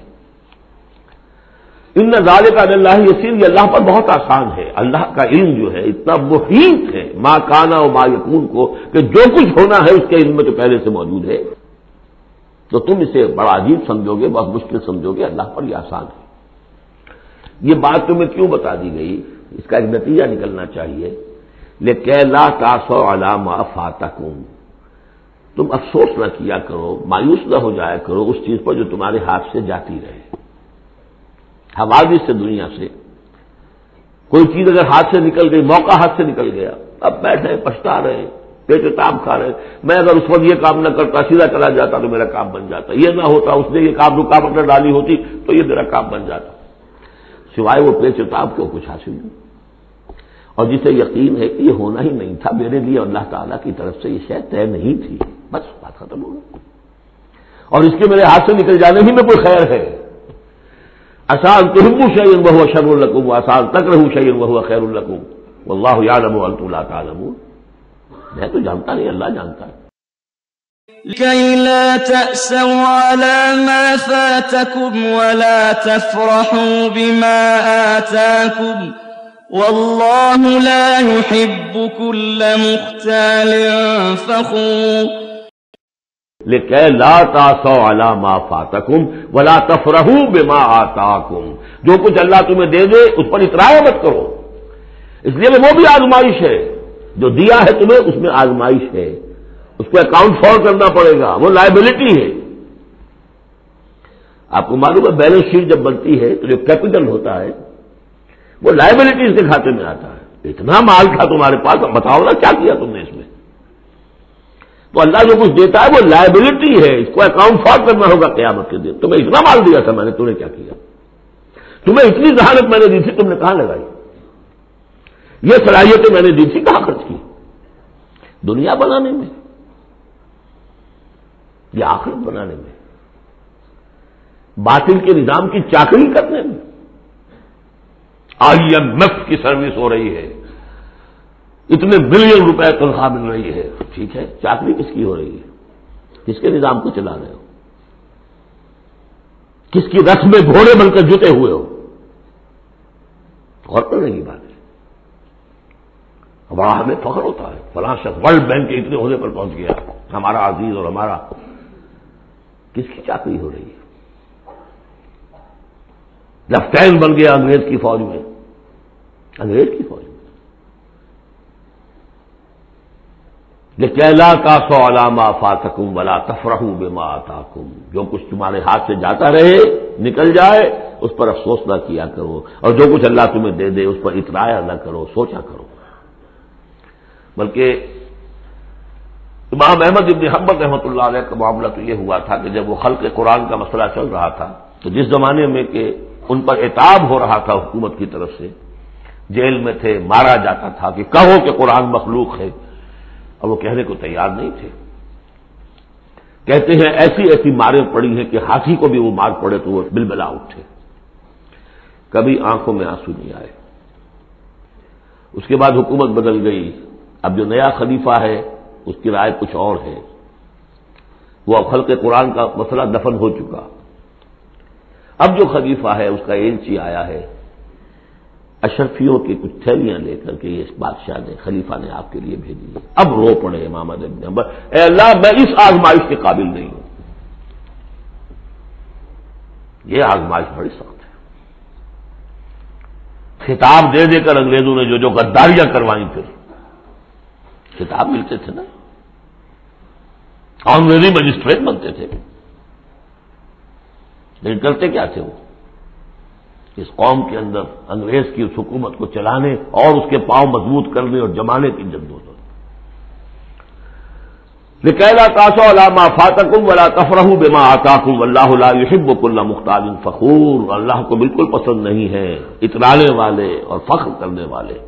[SPEAKER 3] ان ذالک علی اللہ یسیر، یہ اللہ پر بہت آسان ہے۔ اللہ کا علم جو ہے اتنا محیط ہے ما کانا و ما یکون کو، کہ جو کچھ ہونا ہے اس کے علم میں تو پہلے سے موجود ہے۔ تو تم اسے بڑا عجیب سمجھو گے، بہت مشکل سمجھو گے، اللہ پر یہ آسان ہے۔ یہ بات تمہیں کیوں بتا دی گئی، اس کا ایک نتیجہ نکلنا چاہیے۔ لِكَيْ لَا تَأْسَوْا عَلَىٰ مَا فَاتَكُمْ، تم افسوس نہ کیا کرو، مایوس نہ ہو جایا کرو اس چیز پر جو تمہارے ہاتھ سے جاتی رہے، حوادث سے، دنیا سے۔ کوئی چیز اگر ہاتھ سے نکل گئی، موقع ہاتھ سے نکل گیا، اب بیٹھے پچھتا رہے، پیٹ تاب کھا رہے، میں اگر اس وقت یہ کام نہ کرتا، سیدھا چلا جاتا تو میرا کام بن جاتا، یہ نہ ہوتا، اس نے یہ کام رکاوٹ نہ ڈالی ہوتی تو یہ میرا کام بن جاتا، سوائے وہ پیچ تاب کے کچھ حاصل نہیں۔ اور جسے یقین ہے کہ یہ ہونا ہی نہیں تھا میرے لیے، اللہ تعالیٰ کی طرف سے یہ شے طے نہیں تھی، بس بات ختم ہو گئی۔ اور اس کے میرے ہاتھ سے نکل جانے ہی میں کوئی خیر ہے۔ عسیٰ ان تحبوا شیئا وہو شر لکم وعسیٰ ان تکرہوا شیئا وہو خیر لکم واللہ یعلم وانتم لا تعلمون، میں تو جانتا نہیں، اللہ جانتا ہے۔
[SPEAKER 2] لكي لا تأسوا على ما فاتكم ولا تفرحوا بما آتاكم والله لا يحب كل مختال فخور۔
[SPEAKER 3] لِكَيْ لَا تَأْسَوْا عَلَىٰ مَا فَاتَكُمْ وَلَا تَفْرَحُوا بِمَا آتَاكُمْ، جو کچھ اللہ تمہیں دے دے اس پر اطراء مت کرو، اس لیے کہ وہ بھی آزمائش ہے، جو دیا ہے تمہیں اس میں آزمائش ہے، اس کو اکاؤنٹ فار کرنا پڑے گا، وہ لائبلٹی ہے۔ آپ کو معلوم ہے بیلنس شیٹ جب بنتی ہے تو جو کیپٹل ہوتا ہے وہ لائبلٹیز کے کھاتے میں آتا ہے۔ اتنا مال تھا تمہارے پاس، اب بتاؤ نا کیا کیا تم نے اس میں۔ تو اللہ جو کچھ دیتا ہے وہ لائبلٹی ہے، اس کو اکاؤنٹ فار کرنا ہوگا قیامت کے دن۔ تمہیں اتنا مال دیا تھا میں نے، تم نے کیا کیا؟ تمہیں اتنی ذہانت میں نے دی تھی، تم نے کہاں لگائی؟ یہ صلاحیتیں میں نے دی تھی، کہاں خرچ کی؟ دنیا بنانے میں یا آخرت بنانے میں؟ باطل کے نظام کی چاکری کرنے میں؟ IMF کی سروس ہو رہی ہے، اتنے بلین روپے تنخواہ مل رہی ہے، ٹھیک ہے، چاکری کس کی ہو رہی ہے؟ کس کے نظام کو چلا رہے ہو؟ کس کی رث میں گھوڑے بن کر جتے ہوئے ہو؟ غور کرنے کی بات ہے۔ بڑا ہمیں فخر ہوتا ہے فلاں شخص ورلڈ بینک کے اتنے عہدے پر پہنچ گیا، ہمارا عزیز اور ہمارا. کس کی چاکری ہو رہی ہے؟ لیفٹیننٹ بن گیا انگریز کی فوج میں، انگریز کی فوج میں. لِكَيْ لَا تَأْسَوْا عَلَىٰ مَا فَاتَكُمْ وَلَا تَفْرَحُوا بِمَا آتَاكُمْ. جو کچھ تمہارے ہاتھ سے جاتا رہے، نکل جائے، اس پر افسوس نہ کیا کرو، اور جو کچھ اللہ تمہیں دے دے اس پر اطراء نہ کرو، سوچا کرو. بلکہ امام احمد ابن حنبل رحمۃ اللہ علیہ کا معاملہ تو یہ ہوا تھا کہ جب وہ خلق قرآن کا مسئلہ چل رہا تھا تو جس زمانے میں کہ ان پر عتاب ہو رہا تھا حکومت کی طرف سے، جیل میں تھے، مارا جاتا تھا کہ کہو کہ قرآن مخلوق ہے، اور وہ کہنے کو تیار نہیں تھے. کہتے ہیں ایسی ایسی ماریں پڑی ہیں کہ ہاتھی کو بھی وہ مار پڑے تو وہ بلبلا اٹھے. کبھی آنکھوں میں آنسو نہیں آئے. اس کے بعد حکومت بدل گئی. اب جو نیا خلیفہ ہے اس کی رائے کچھ اور ہے. وہ اب خلق قرآن کا مسئلہ دفن ہو چکا. اب جو خلیفہ ہے اس کا ایلچی آیا ہے اشرفیوں کی کچھ تھیلیاں لے کر کے، یہ بادشاہ نے، خلیفہ نے آپ کے لیے بھیجی ہے. اب رو پڑے امام ابن حنبل، اے اللہ میں اس آزمائش کے قابل نہیں ہوں. یہ آزمائش بڑی سخت ہے. خطاب دے دے کر انگریزوں نے جو غداریاں کروائیں، پھر خطاب ملتے تھے نا، آنریری مجسٹریٹ بنتے تھے، لیکن کرتے کیا تھے وہ؟ اس قوم کے اندر انگریز کی اس حکومت کو چلانے اور اس کے پاؤں مضبوط کرنے اور جمانے کی جدوجہد. لِكَيْ لَا تَأْسَوْا عَلَىٰ مَا فَاتَكُمْ وَلَا تَفْرَحُوا بِمَا آتَاكُمْ وَاللَّهُ لَا يُحِبُّ كُلَّ مُخْتَالٍ فَخُورٍ. اللہ کو بالکل پسند نہیں ہے اترانے والے اور فخر کرنے والے.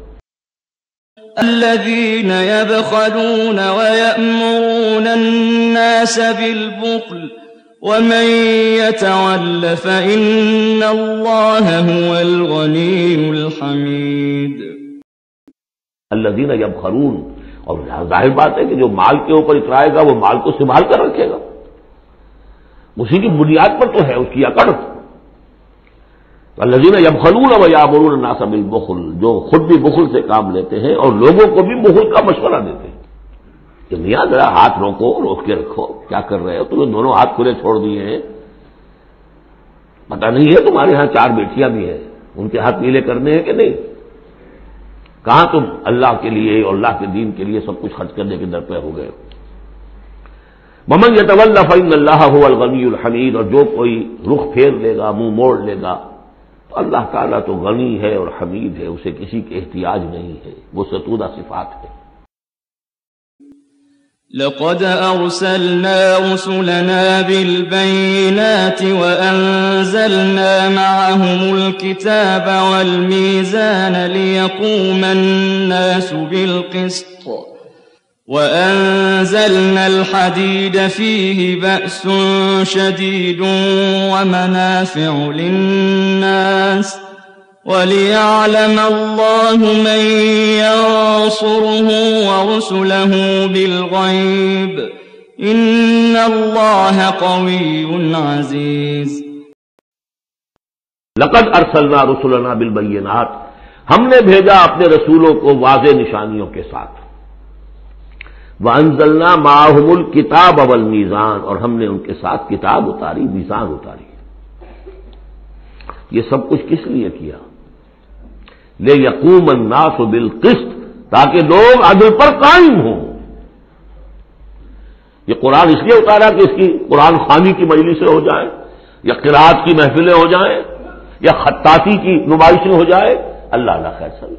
[SPEAKER 2] الذين يبخلون ويأمرون الناس بالبخل ومن يتول فإن الله هو الغني الحميد.
[SPEAKER 3] الذين يبخلون، اور ظاہر بات ہے کہ جو مال کے اوپر اترائے گا وہ مال کو سنبھال کر رکھے گا، اسی کی بنیاد پر تو ہے اس کی اکڑ. الذین یبخلون ویامرون الناس بالبخل، جو خود بھی بخل سے کام لیتے ہیں اور لوگوں کو بھی بخل کا مشورہ دیتے ہیں کہ میاں ذرا ہاتھ روک کے رکھو، کیا کر رہے ہو؟ تمہیں دونوں ہاتھ کھلے چھوڑ دیے ہیں، پتہ نہیں ہے تمہارے ہاں 4 بیٹیاں بھی ہیں، ان کے ہاتھ نیلے کرنے ہیں کہ نہیں؟ کہاں تم اللہ کے لیے اور اللہ کے دین کے لیے سب کچھ خرچ کرنے کے در پہ ہو گئے. ومن یتولی فإن اللہ هو الغنی الحمید، اور جو کوئی رخ پھیر لے گا، منہ موڑ لے گا، تو اللہ تعالیٰ تو غنی ہے اور حمید ہے، اسے کسی کے احتیاج نہیں ہے، وہ ستودہ صفات ہے.
[SPEAKER 2] لقد أرسلنا رسلنا بالبينات وأنزلنا معهم الكتاب والميزان ليقوم الناس بالقسط وأنزلنا الحديد فيه بأس شديد ومنافع للناس وَلِيَعْلَمَ اللَّهُ مَن يَنصُرُهُ وَرُسُلَهُ بِالْغَيْبِ إِنَّ اللَّهَ قَوِيٌّ عَزِيزٌ.
[SPEAKER 3] لقد ارسلنا رسلنا بالبینات، ہم نے بھیجا اپنے رسولوں کو واضح نشانیوں کے ساتھ. وانزلنا معهم الکتاب والمیزان، اور ہم نے ان کے ساتھ کتاب اتاری، میزان اتاری. یہ سب کچھ کس لیے کیا؟ لِيَقُومَ النَّاسُ بِالْقِسْطِ، تاکہ لوگ عدل پر قائم ہوں. یہ قرآن اس لیے اتارا کہ اس کی قرآن خوانی کی مجلسیں ہو جائیں، یا قرات کی محفلیں ہو جائیں، یا خطاطی کی نمائشیں ہو جائے. اللہ اللہ خیر سب.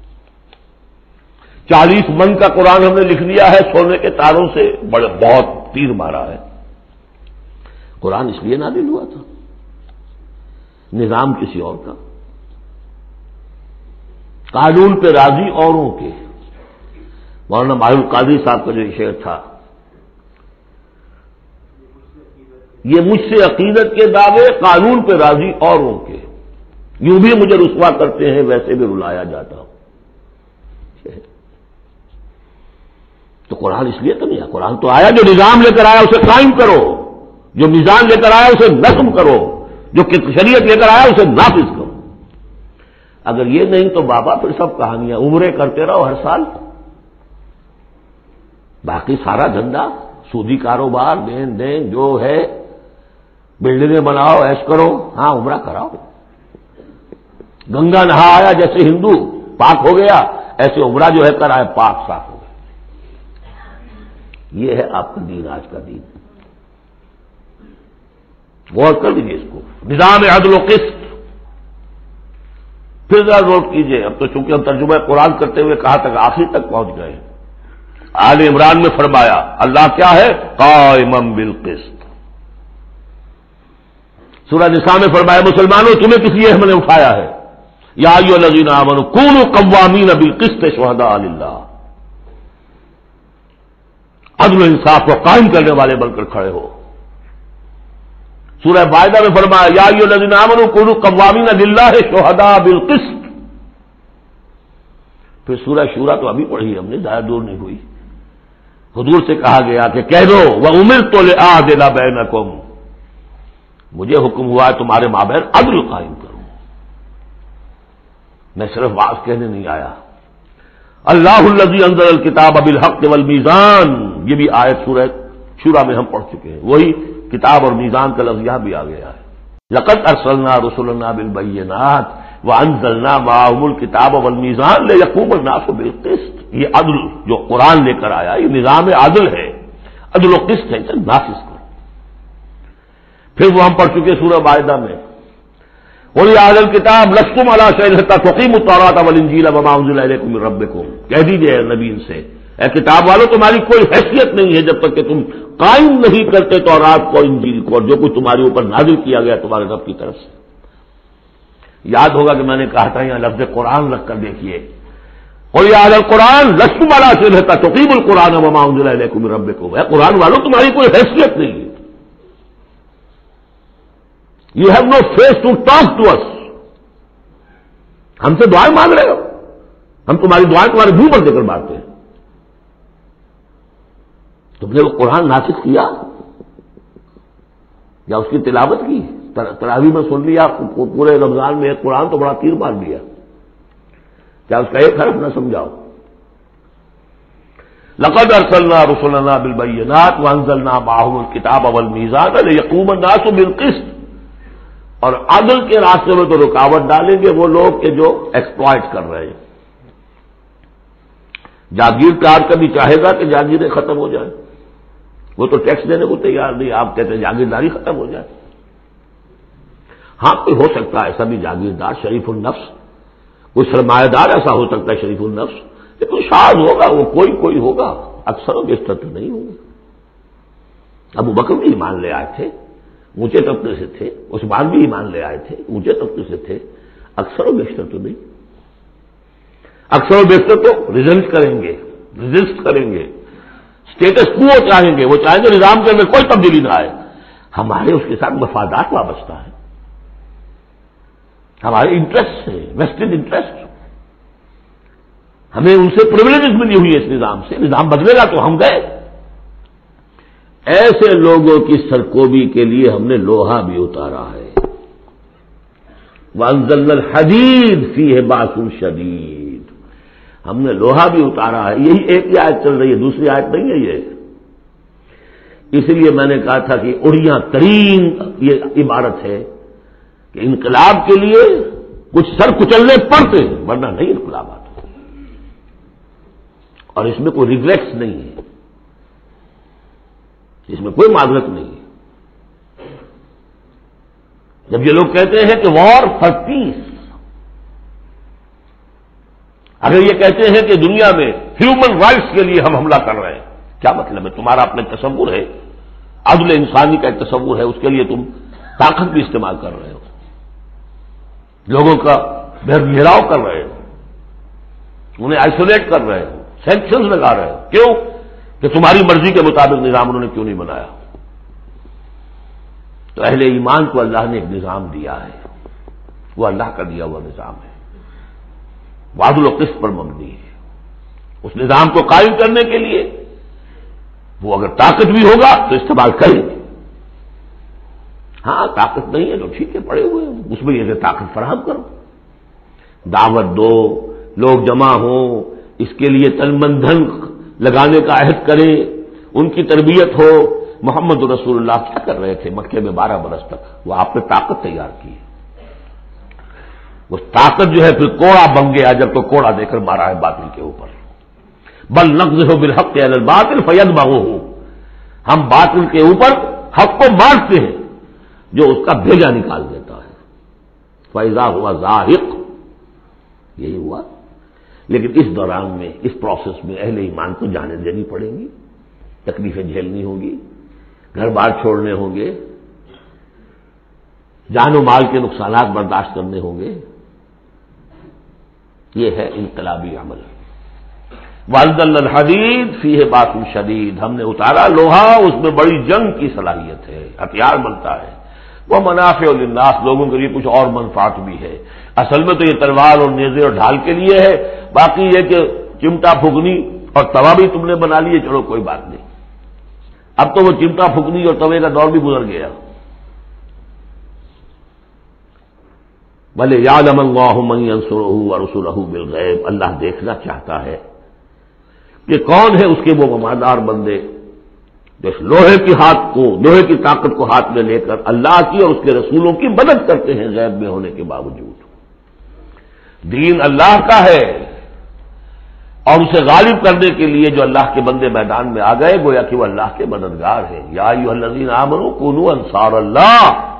[SPEAKER 3] 40 من کا قرآن ہم نے لکھ لیا ہے سونے کے تاروں سے، بہت تیر مارا ہے. قرآن اس لیے نازل ہوا تھا، نظام کسی اور کا، قانون پہ راضی اوروں کے. مولانا ماہر القادری صاحب کا جو شعر تھا، یہ مجھ سے عقیدت کے دعوے قانون پہ راضی اوروں کے، یوں بھی مجھے رسوا کرتے ہیں ویسے بھی رلایا جاتا ہوں. تو قرآن اس لیے تو نہیں آیا. قرآن تو آیا جو نظام لے کر آیا اسے قائم کرو، جو میزان لے کر آیا اسے نظم کرو، جو شریعت لے کر آیا اسے نافذ کرو. اگر یہ نہیں تو بابا پھر سب کہانیاں، عمریں کرتے رہو ہر سال، باقی سارا دھندا سودی کاروبار، لین دین جو ہے، بلڈنگیں بناؤ، ایش کرو، ہاں عمرہ کراؤ. گنگا نہا آیا جیسے ہندو پاک ہو گیا، ایسے عمرہ جو ہے کرائے پاک صاف ہو گیا. یہ ہے آپ کا دین، آج کا دین. غور کر لیجیے اس کو، نظام عدل و قسط. پھر ذرا نوٹ کیجیے، اب تو چونکہ ہم ترجمہ قرآن کرتے ہوئے کہاں تک آخر تک پہنچ گئے. آل عمران میں فرمایا اللہ کیا ہے؟ قائما بالقسط. سورہ نساء میں فرمایا مسلمانوں تمہیں کس لیے ہم نے اٹھایا ہے؟ یا ایھا الذین آمنوا کونوا قوامین بالقسط شہداء للہ. عدل و انصاف کو قائم کرنے والے بن کر کھڑے ہو. سورہ مائدہ میں فرمایا یا ایھا الذین آمنوا کونوا قوامین للہ شہداء بالقسط. پھر سورہ شورا تو ابھی پڑھی ہم نے، زیادہ دور نہیں ہوئی. حضور سے کہا گیا کہ کہہ دو وَأُمِرْتُ لِأَعْدِلَ بَيْنَكُمْ، مجھے حکم ہوا ہے تمہارے مابین عدل قائم کروں. میں صرف واعظ کہنے نہیں آیا. اللہ الذی انزل الکتاب بالحق والمیزان، یہ بھی آیت سورہ شورا میں ہم پڑھ چکے ہیں. وہی کتاب اور میزان کا لفظ یہاں بھی آ گیا ہے. لقد ارسلنا رسلنا بالبینات وانزلنا معهم الکتاب والمیزان لیقوم الناس بالقسط. یہ عدل جو قرآن لے کر آیا یہ نظام عدل ہے، عدل و قسط ہے، اسے نافذ کرو. پھر وہ ہم پڑھ چکے سورہ مائدہ میں قل یا اہل الکتاب لستم علی شیء حتی تقیموا التوراۃ والانجیل وما انزل الیکم من ربکم. کہہ دیجیے نبی ان سے، اے کتاب والو تمہاری کوئی حیثیت نہیں ہے جب تک کہ تم قائم نہیں کرتے تورات کو، انجیل کو، اور جو کچھ تمہارے اوپر نازل کیا گیا تمہارے رب کی طرف سے. یاد ہوگا کہ میں نے کہا تھا یہاں لفظ قرآن رکھ کر دیکھیے، قل یا اہل القرآن لستم علی شیء حتی تقیموا القرآن وما انزل الیکم من ربکم. اے قرآن والو تمہاری کوئی حیثیت نہیں ہے. You have no face to talk to us. ہم سے دعائیں مانگ رہے ہو، ہم تمہاری دعائیں تمہارے منہ پر دے کر مانگتے ہیں. تم نے وہ قرآن نافذ کیا یا اس کی تلاوت کی؟ تراویح میں سن لیا پورے رمضان میں ایک قرآن تو بڑا تیر مار دیا، کیا اس کا ایک حرف نہ سمجھاؤ؟ لقد ارسلنا رسلنا بالبینات وانزلنا معهم الکتاب والمیزان لیقوم الناس بالقسط. اور عدل کے راستے میں تو رکاوٹ ڈالیں گے وہ لوگ کہ جو ایکسپلائٹ کر رہے ہیں. جاگیردار کبھی چاہے گا کہ جاگیریں ختم ہو جائیں، وہ تو ٹیکس دینے کو تیار نہیں. آپ کہتے ہیں جاگیرداری ختم ہو جائے. ہاں کوئی ہو سکتا ہے ایسا بھی جاگیردار شریف النفس، کوئی سرمایہ دار ایسا ہو سکتا ہے شریف النفس، لیکن شاذ ہوگا وہ، کوئی ہوگا، اکثر و بیشتر تو نہیں ہوگا. ابو بکر بھی ایمان لے آئے تھے، اونچے طبقے سے تھے. عثمان بھی ایمان لے آئے تھے، اونچے طبقے سے تھے. اکثر و بیشتر تو نہیں. اکثر و بیشتر تو ریزسٹ کریں گے، اسٹیٹس کو چاہیں گے. وہ چاہیں گے نظام کے اندر کوئی تبدیلی نہ آئے. ہمارے اس کے ساتھ مفادات وابستہ ہیں، ہمارے انٹرسٹ ہیں، ویسٹڈ انٹرسٹ. ہمیں ان سے پرویلیجز ملی ہوئی ہے اس نظام سے. نظام بدلے گا تو ہم گئے. ایسے لوگوں کی سرکوبی کے لیے ہم نے لوہا بھی اتارا ہے. وانزلنا الحدید فیہ باس شدید. ہم نے لوہا بھی اتارا ہے. یہی ایک ہی آیت چل رہی ہے، دوسری آیت نہیں ہے یہ. اسی لیے میں نے کہا تھا کہ اڑیاں ترین یہ عبارت ہے کہ انقلاب کے لیے کچھ سر کچلنے پڑتے ہیں، ورنہ نہیں انقلابات. اور اس میں کوئی ریگریٹس نہیں ہے، اس میں کوئی معذرت نہیں ہے. جب یہ لوگ کہتے ہیں کہ وار فار پیس، اگر یہ کہتے ہیں کہ دنیا میں ہیومن رائٹس کے لیے ہم حملہ کر رہے ہیں، کیا مطلب ہے؟ تمہارا اپنا تصور ہے، عدل انسانی کا ایک تصور ہے، اس کے لیے تم طاقت بھی استعمال کر رہے ہو، لوگوں کا گھیراؤ کر رہے ہو، انہیں آئسولیٹ کر رہے ہو، سینکشنز لگا رہے ہو. کیوں؟ کہ تمہاری مرضی کے مطابق نظام انہوں نے کیوں نہیں بنایا. تو اہل ایمان کو اللہ نے ایک نظام دیا ہے، وہ اللہ کا دیا ہوا نظام ہے، عدل و قسط پر مبنی ہے. اس نظام کو قائم کرنے کے لیے وہ اگر طاقت بھی ہوگا تو استعمال کریں گے. ہاں طاقت نہیں ہے تو ٹھیک ہے، پڑے ہوئے ہیں، اس میں یہ کہ طاقت فراہم کرو، دعوت دو، لوگ جمع ہوں، اس کے لیے تن من دھن لگانے کا عہد کریں، ان کی تربیت ہو۔ محمد رسول اللہ کیا کر رہے تھے مکے میں 12 برس تک؟ وہ آپ نے طاقت تیار کی ہے، وہ طاقت جو ہے پھر کوڑا بن گیا جب تو کوڑا دے کر مارا ہے باطل کے اوپر۔ بل نقذف بالحق علی الباطل فیدمغہ، ہم باطل کے اوپر حق کو مارتے ہیں جو اس کا بھیجا نکال دیتا ہے۔ فاذا ہوا زاہق، یہی ہوا۔ لیکن اس دوران میں، اس پروسیس میں اہل ایمان کو جانیں دینی پڑیں گی، تکلیفیں جھیلنی ہوگی، گھر بار چھوڑنے ہوں گے، جان و مال کے نقصانات برداشت کرنے ہوں گے۔ یہ ہے انقلابی عمل۔ وَأَنزَلْنَا الْحَدِيدَ فِيهِ بَأْسٌ شَدِيدٌ، ہم نے اتارا لوہا، اس میں بڑی جنگ کی صلاحیت ہے، ہتھیار بنتا ہے۔ وہ منافع للناس، لوگوں کے لیے کچھ اور منفعت بھی ہے۔ اصل میں تو یہ تلوار اور نیزے اور ڈھال کے لیے ہے، باقی یہ کہ چمٹا پھگنی اور توا بھی تم نے بنا لیے، چلو کوئی بات نہیں۔ اب تو وہ چمٹا پھگنی اور توے کا دور بھی گزر گیا۔ بھلے یعلم اللہ من ینصرہ ورسلہ بالغیب، اللہ دیکھنا چاہتا ہے کہ کون ہے اس کے وہ وفادار بندے جو اس لوہے کی طاقت کو ہاتھ میں لے کر اللہ کی اور اس کے رسولوں کی مدد کرتے ہیں غیب میں ہونے کے باوجود۔ دین اللہ کا ہے اور اسے غالب کرنے کے لیے جو اللہ کے بندے میدان میں آ گئے گویا کہ وہ اللہ کے مددگار ہیں۔ یا ایھا الذین آمنوا کونوا انصار اللہ،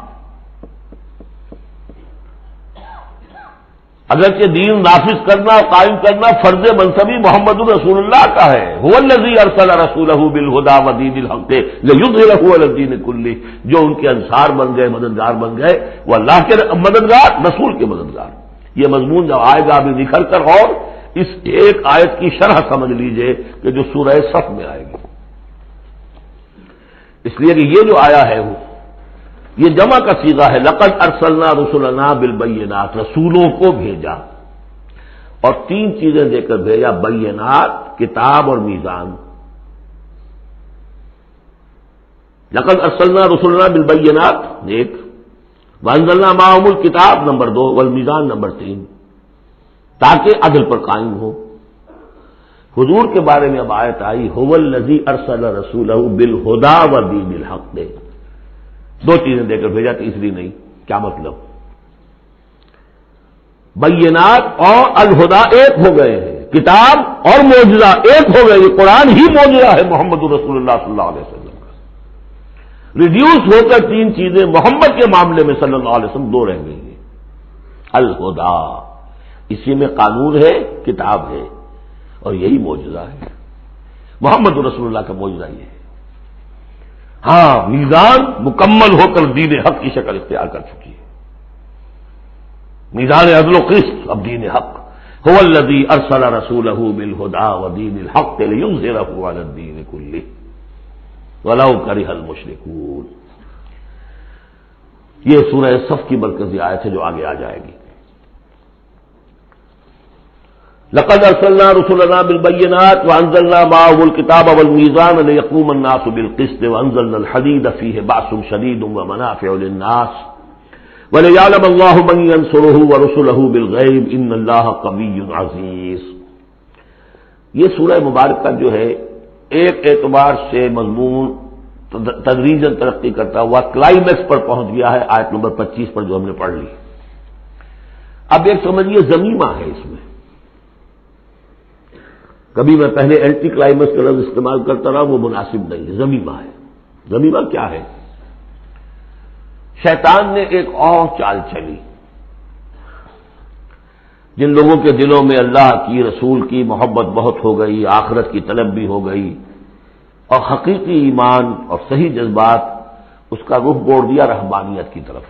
[SPEAKER 3] اگرچہ دین نافذ کرنا اور قائم کرنا فرض منصبی محمد رسول اللہ کا ہے۔ هو الذی ارسل رسولہ بالہدی ودین الحق لیظہرہ علی الدین کلہ، جو ان کے انصار بن گئے، مددگار بن گئے، وہ اللہ کے مددگار، رسول کے مددگار۔ یہ مضمون جب آئے گا ابھی نکھر کر، اور اس ایک آیت کی شرح سمجھ لیجئے کہ جو سورہ صف میں آئے گی، اس لیے کہ یہ جو آیا ہے یہ جمع کا صیغہ ہے۔ لقد ارسلنا رسلنا بالبینات، رسولوں کو بھیجا اور 3 چیزیں دے کر بھیجا، بینات، کتاب اور میزان۔ لقد ارسلنا رسلنا بالبینات 1، وانزلنا معهم الکتاب نمبر 2، والمیزان نمبر 3، تاکہ عدل پر قائم ہو۔ حضور کے بارے میں اب آیت آئی، هو الذی ارسل رسولہ بالہدی ودین الحق، 2 چیزیں دے کر بھیجا، تیسری نہیں۔ کیا مطلب؟ بینات اور الہدا ایک ہو گئے ہیں، کتاب اور معجزہ ایک ہو گئے، یہ قرآن ہی معجزہ ہے محمد رسول اللہ صلی اللہ علیہ وسلم کا۔ ریڈیوس ہو کر 3 چیزیں محمد کے معاملے میں صلی اللہ علیہ وسلم 2 رہ گئی ہیں۔ الہدا، اسی میں قانون ہے، کتاب ہے، اور یہی معجزہ ہے۔ محمد رسول اللہ کا معجزہ یہ ہے۔ ہاں، میزان مکمل ہو کر دین حق کی شکل اختیار کر چکی ہے، میزان عدل و قسط، اب دین حق۔ هو الذی ارسل رسولہ بالہدی ودین الحق لیظہرہ علی الدین کلہ ولو کرہ المشرکون۔ یہ سورہ صف کی مرکزی آیت ہے جو آگے آ جائے گی۔ لقد ارسلنا رسلنا بالبینات وانزلنا معهم الکتاب والمیزان لیقوم الناس بالقسط وانزلنا الحدید فیہ بأس شدید ومنافع للناس ولیعلم اللہ من ینصرہ ورسلہ بالغیب ان اللہ قوی عزیز۔ یہ سورہ مبارکہ جو ہے ایک اعتبار سے مضمون تدریجاً ترقی کرتا ہوا کلائمیکس پر پہنچ گیا ہے، آیت نمبر 25 پر جو ہم نے پڑھ لی۔ اب ایک سمجھیے ضمیمہ ہے اس میں، کبھی میں پہلے اینٹی کلائمیکس کا لفظ استعمال کرتا رہا، وہ مناسب نہیں ہے، ضمیمہ ہے۔ ضمیمہ کیا ہے؟ شیطان نے ایک اور چال چلی، جن لوگوں کے دلوں میں اللہ کی، رسول کی محبت بہت ہو گئی، آخرت کی طلب بھی ہو گئی، اور حقیقی ایمان اور صحیح جذبات، اس کا رخ موڑ دیا رہبانیت کی طرف۔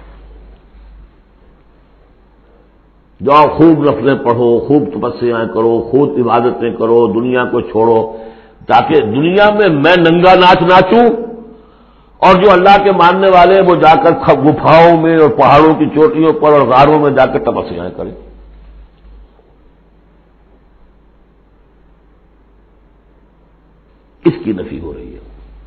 [SPEAKER 3] جاؤ خوب نفلیں پڑھو، خوب تپسیاں کرو، خوب عبادتیں کرو، دنیا کو چھوڑو، تاکہ دنیا میں ننگا ناچ ناچوں، اور جو اللہ کے ماننے والے وہ جا کر گپھاؤں میں اور پہاڑوں کی چوٹیوں پر اور غاروں میں جا کر تپسیاں کریں۔ اس کی نفی ہو رہی ہے۔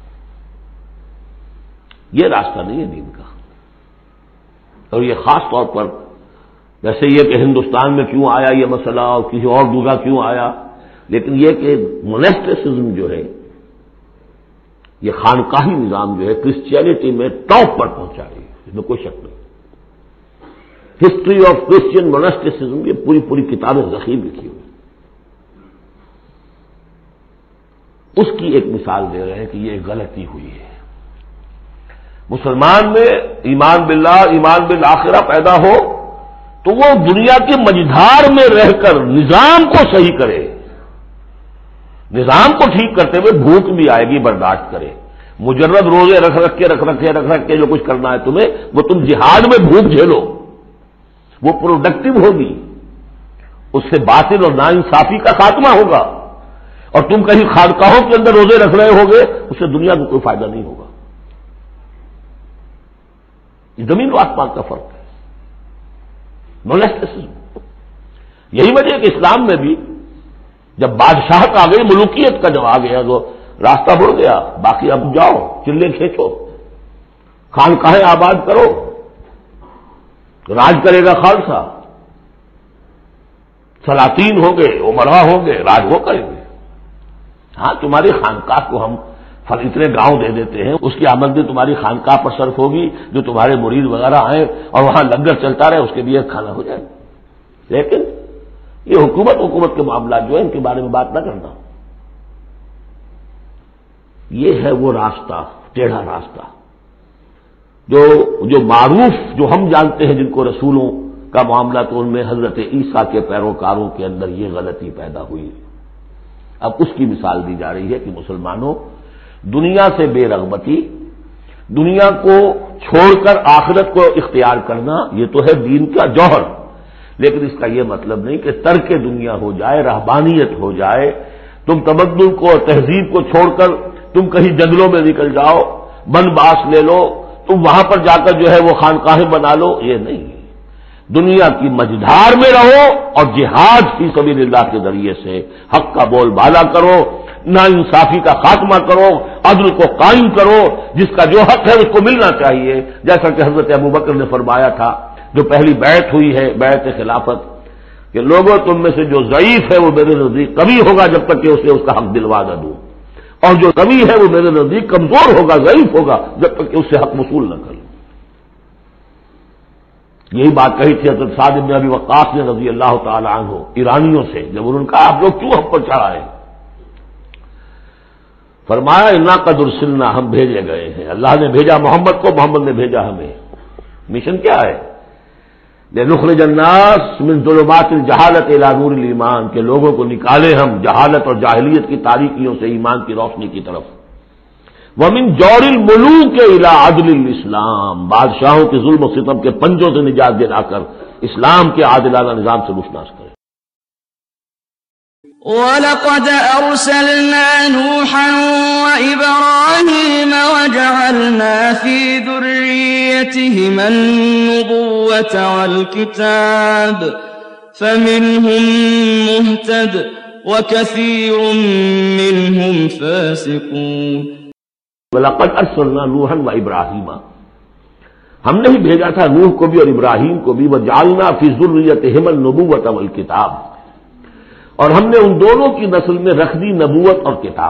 [SPEAKER 3] یہ راستہ نہیں ہے دین کا، اور یہ خاص طور پر جیسے یہ کہ ہندوستان میں کیوں آیا یہ مسئلہ اور کسی اور جگہ کیوں آیا، لیکن یہ کہ موناسٹسزم جو ہے، یہ خانقاہی نظام جو ہے کرسچینٹی میں ٹاپ پر پہنچا رہی ہے، اس میں کوئی شک نہیں۔ ہسٹری آف کرسچین موناسٹسزم، یہ پوری پوری کتابیں ذخیر لکھی ہوئی، اس کی ایک مثال دے رہے ہیں کہ یہ غلطی ہوئی ہے۔ مسلمان میں ایمان باللہ، ایمان بالآخرہ پیدا ہو تو وہ دنیا کے مجدھار میں رہ کر نظام کو صحیح کرے، نظام کو ٹھیک کرتے ہوئے بھوک بھی آئے گی برداشت کرے۔ مجرد روزے رکھ رکھ کے جو کچھ کرنا ہے تمہیں، وہ تم جہاد میں بھوک جھیلو، وہ پروڈکٹیو ہوگی، اس سے باطل اور ناانصافی کا خاتمہ ہوگا۔ اور تم کہیں خانقاہوں کے اندر روزے رکھ رہے ہوگے، اس سے دنیا کو کوئی فائدہ نہیں ہوگا۔ یہ زمین و آسمان کا فرق ہے، موناسٹسزم۔ یہی وجہ ہے کہ اسلام میں بھی جب بادشاہت آ گئی، ملوکیت کا جب آ گیا تو راستہ بڑھ گیا، باقی اب جاؤ چلے کھینچو، خانقاہیں آباد کرو، راج کرے گا خالصہ، سلاطین ہوں گے، امراء ہوں گے، راج وہ کریں گے۔ ہاں تمہاری خانقاہ کو ہم اتنے گاؤں دے دیتے ہیں، اس کی آمدنی تمہاری خانقاہ پر صرف ہوگی، جو تمہارے مرید وغیرہ آئیں اور وہاں لنگر چلتا رہے، اس کے لیے کھانا ہو جائے۔ لیکن یہ حکومت کے معاملات جو ہے ان کے بارے میں بات نہ کرنا، یہ ہے وہ راستہ، ٹیڑھا راستہ جو معروف، جو ہم جانتے ہیں جن کو رسولوں کا معاملہ، تو ان میں حضرت عیسیٰ کے پیروکاروں کے اندر یہ غلطی پیدا ہوئی۔ اب اس کی مثال دی جا رہی ہے کہ مسلمانوں، دنیا سے بے رغبتی، دنیا کو چھوڑ کر آخرت کو اختیار کرنا، یہ تو ہے دین کا جوہر، لیکن اس کا یہ مطلب نہیں کہ ترک دنیا ہو جائے، رہبانیت ہو جائے، تم تمدن کو اور تہذیب کو چھوڑ کر تم کہیں جنگلوں میں نکل جاؤ، بن باس لے لو، تم وہاں پر جا کر جو ہے وہ خانقاہیں بنا لو، یہ نہیں۔ دنیا کی مجدھار میں رہو اور جہاد فی سبیل اللہ کے ذریعے سے حق کا بول بالا کرو، ناانصافی کا خاتمہ کرو، عدل کو قائم کرو، جس کا جو حق ہے اس کو ملنا چاہیے، جیسا کہ حضرت ابوبکر نے فرمایا تھا جو پہلی بیعت ہوئی ہے، بیعت خلافت، کہ لوگوں تم میں سے جو ضعیف ہے وہ میرے نزدیک قوی ہوگا جب تک کہ اسے اس کا حق دلوا نہ دوں، اور جو قوی ہے وہ میرے نزدیک کمزور ہوگا، ضعیف ہوگا جب تک کہ اس سے حق وصول نہ کروں۔ یہی بات کہی تھی حضرت سعد بن ابی وقاص نے رضی اللہ تعالی عنہ ایرانیوں سے، جب انہوں نے کہا آپ لوگ کیوں ہم پر چڑھائے؟ فرمایا انا قد ارسلنا، ہم بھیجے گئے ہیں، اللہ نے بھیجا محمد کو، محمد نے بھیجا ہمیں۔ مشن کیا ہے؟ لنخرج الناس من ظلمات الجہالت الی نور الایمان، کہ لوگوں کو نکالے ہم جہالت اور جاہلیت کی تاریکیوں سے ایمان کی روشنی کی طرف۔ ومن جور الملوک الی عدل الاسلام، بادشاہوں کے ظلم و ستم کے پنجوں سے نجات دلا کر اسلام کے عادلانہ نظام سے روشناس کرے۔
[SPEAKER 2] وَلَقَدْ أَرْسَلْنَا نُوحًا وَإِبْرَاهِيمَ وَجَعَلْنَا فِي ذُرِّيَّتِهِمَا النُّبُوَّةَ وَالْكِتَابَ فَمِنْهُم مُّهْتَدٍ وَكَثِيرٌ مِّنْهُمْ فَاسِقُونَ۔
[SPEAKER 3] وَلَقَدْ أَرْسَلْنَا نُوحًا وَإِبْرَاهِيمَ، ہم نے ہی بھیجا تھا نوح کو بھی اور ابراہیم کو بھی، وَجَعَلْنَا فِي ذُرِّيَّتِهِمَا النُّبُوَّةَ وَالْكِتَابَ، اور ہم نے ان دونوں کی نسل میں رکھ دی نبوت اور کتاب۔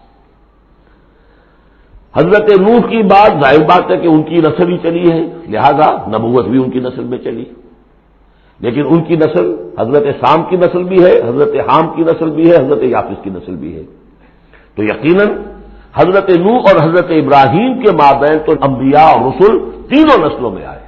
[SPEAKER 3] حضرت نوح کی بات ظاہر بات ہے کہ ان کی نسل ہی چلی ہے، لہذا نبوت بھی ان کی نسل میں چلی، لیکن ان کی نسل حضرت سام کی نسل بھی ہے، حضرت حام کی نسل بھی ہے، حضرت یافس کی نسل بھی ہے، تو یقیناً حضرت نوح اور حضرت ابراہیم کے مابین تو انبیاء اور رسل تینوں نسلوں میں آئے،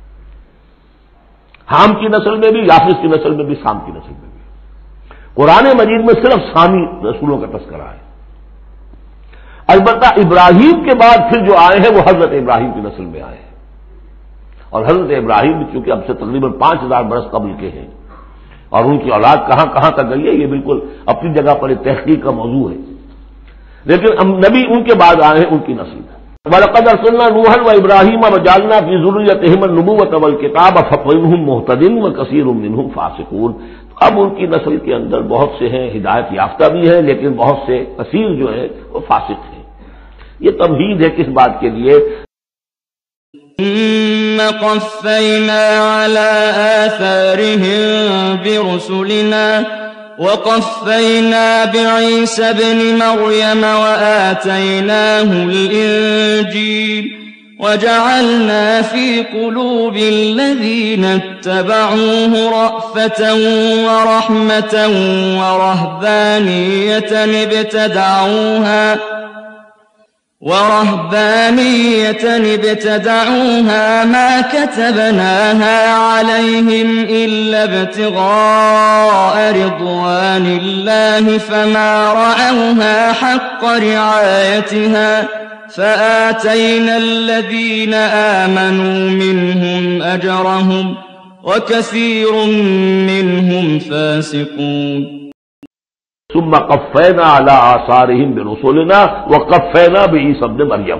[SPEAKER 3] حام کی نسل میں بھی، یافس کی نسل میں بھی، سام کی نسل میں بھی۔ قرآن مجید میں صرف سامی رسولوں کا تذکرہ ہے، البتہ ابراہیم کے بعد پھر جو آئے ہیں وہ حضرت ابراہیم کی نسل میں آئے ہیں، اور حضرت ابراہیم بھی چونکہ اب سے تقریباً 5000 برس قبل کے ہیں، اور ان کی اولاد کہاں کہاں تک گئی ہے یہ بالکل اپنی جگہ پر ایک تحقیق کا موضوع ہے، لیکن نبی ان کے بعد آئے ہیں ان کی نسل میں۔ وَلَقَدْ أَرْسَلْنَا نُوحًا وَإِبْرَاهِيمَ وَجَعَلْنَا فِي ذُرِّيَّتِهِمَا النُّبُوَّةَ وَالْكِتَابَ فَمِنْهُم مُّهْتَدٍ وَكَثِيرٌ مِّنْهُمْ فَاسِقُونَ۔ اب ان کی نسل کے اندر بہت سے ہیں ہدایت یافتہ بھی ہیں، لیکن بہت سے کثیر جو ہیں وہ فاسق ہیں۔ یہ تمہید ہے کس بات کے لیے؟
[SPEAKER 2] ثم قفينا على آثارهم برسلنا وقفينا بعيسى ابن مريم وآتيناه الإنجيل وجعلنا في قلوب الذين اتبعوه رأفة ورحمة ورهبانية ابتدعوها ما كتبناها عليهم إلا ابتغاء رضوان الله فما رعوها حق رعايتها فآتينا الذين آمنوا منهم أجرهم وكثير منهم فاسقون
[SPEAKER 3] ثم قفینا علی آثارہم برسولنا وقفینا بعیسی ابن مریم،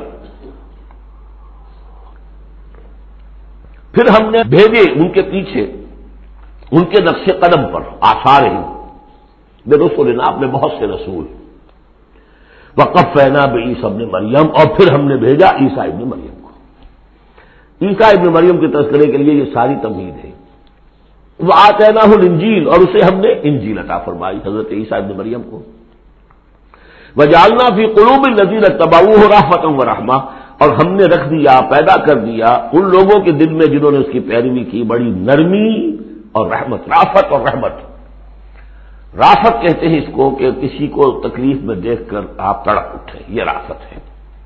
[SPEAKER 3] پھر ہم نے بھیجے ان کے پیچھے ان کے نقش قدم پر آثارہم برسولنا، اپنے بہت سے رسول، وقفینا بعیسی ابن مریم، اور پھر ہم نے بھیجا عیسیٰ ابن مریم کو۔ عیسیٰ ابن مریم کے تذکرے کے لیے یہ ساری تمہید ہے۔ وآتیناہ الانجیل، اور اسے ہم نے انجیل عطا فرمائی حضرت عیسیٰ ابن مریم کو۔ وجعلنا فی قلوب الذین اتبعوہ رأفۃ ورحمہ، اور ہم نے رکھ دیا، پیدا کر دیا ان لوگوں کے دل میں جنہوں نے اس کی پیروی کی بڑی نرمی اور رحمت، رافت اور رحمت۔ رافت کہتے ہیں اس کو کہ کسی کو تکلیف میں دیکھ کر آپ تڑپ اٹھے، یہ رافت ہے،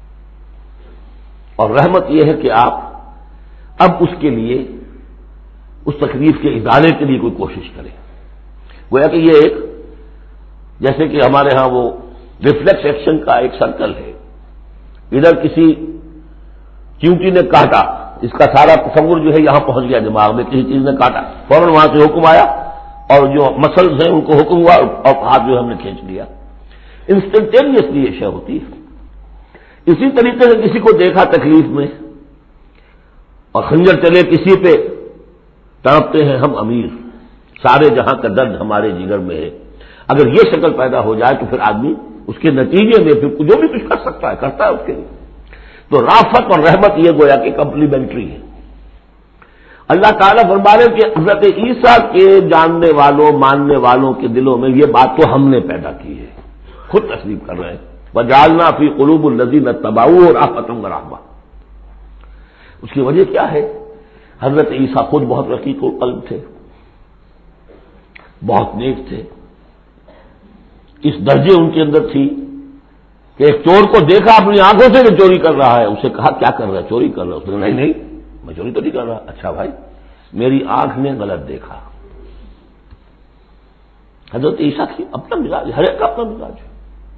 [SPEAKER 3] اور رحمت یہ ہے کہ آپ اب اس کے لیے اس تکلیف کے ازالے کے لیے کوئی کوشش کریں۔ گویا کہ یہ ایک جیسے کہ ہمارے ہاں وہ ریفلیکس ایکشن کا ایک سرکل ہے، ادھر کسی چیونٹی نے کاٹا، اس کا سارا تصور جو ہے یہاں پہنچ گیا دماغ میں، کسی چیز نے کاٹا، فوراً وہاں سے حکم آیا اور جو مسلز ہیں ان کو حکم ہوا اور ہاتھ جو ہم نے کھینچ لیا، انسٹنٹینیسلی یہ شے ہوتی ہے۔ اسی طریقے سے کسی کو دیکھا تکلیف میں اور خنجر چلے کسی پہ، تڑپتے ہیں ہم امیر، سارے جہاں کا درد ہمارے جگر میں ہے، اگر یہ شکل پیدا ہو جائے تو پھر آدمی اس کے نتیجے میں پھر جو بھی کچھ کر سکتا ہے کرتا ہے اس کے لیے۔ تو رافت اور رحمت یہ گویا کہ کمپلیمنٹری ہے۔ اللہ تعالیٰ فرما رہے کہ حضرت عیسیٰ کے جاننے والوں ماننے والوں کے دلوں میں یہ بات تو ہم نے پیدا کی ہے، خود تسلیم کر رہے ہیں۔ وجعلنا فی قلوب الذین اتبعوہ رأفۃ ورحمہ۔ اس کی وجہ کیا ہے؟ حضرت عیسیٰ خود بہت رقیق القلب تھے، بہت نیک تھے، اس درجے ان کے اندر تھی کہ ایک چور کو دیکھا اپنی آنکھوں سے کہ چوری کر رہا ہے، اسے کہا کیا کر رہا ہے؟ چوری کر رہا ہے۔ اس نے نہیں نہیں میں چوری تو نہیں کر رہا۔ اچھا بھائی میری آنکھ نے غلط دیکھا۔ حضرت عیسیٰ کی اپنا مزاج، ہر ایک کا اپنا مزاج ہے،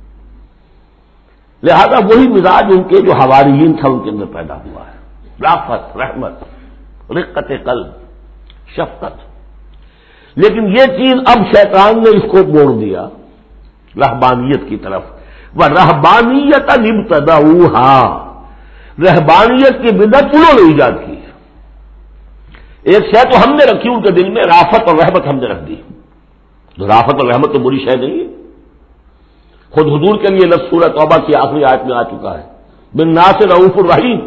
[SPEAKER 3] لہذا وہی مزاج ان کے جو حواریین تھا ان کے اندر پیدا ہوا ہے، رافت، رحمت، رقت قلب، شفقت۔ لیکن یہ چیز اب شیطان نے اس کو موڑ دیا رہبانیت کی طرف۔ وَرَهْبَانِيَّةً ابْتَدَعُوهَا، رہبانیت کی بدعت انہوں نے ایجاد کی ہے۔ ایک شے تو ہم نے رکھی ان کے دل میں، رافت اور رحمت ہم نے رکھ دی۔ تو رافت اور رحمت تو بری شے نہیں ہے، خود حضور کے لیے لفظ سورہ توبہ کی آخری آیت میں آ چکا ہے، بالناس رؤوف الرحیم،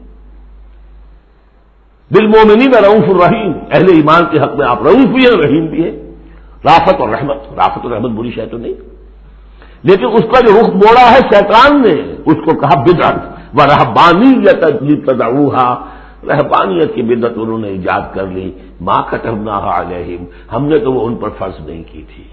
[SPEAKER 3] بالمومنین رؤوف الرحیم، اہل ایمان کے حق میں آپ رؤوف بھی ہیں رحیم بھی ہیں۔ رافت اور رحمت بری شے تو نہیں، لیکن اس کا جو رخ موڑا ہے شیطان نے، اس کو کہا بدعت۔ وَرَهْبَانِيَّةً ابْتَدَعُوهَا، رہبانیت کی بدعت انہوں نے ایجاد کر لی۔ مَا كَتَبْنَاهَا عَلَيْهِمْ، ہم نے تو وہ ان پر فرض نہیں کی تھی۔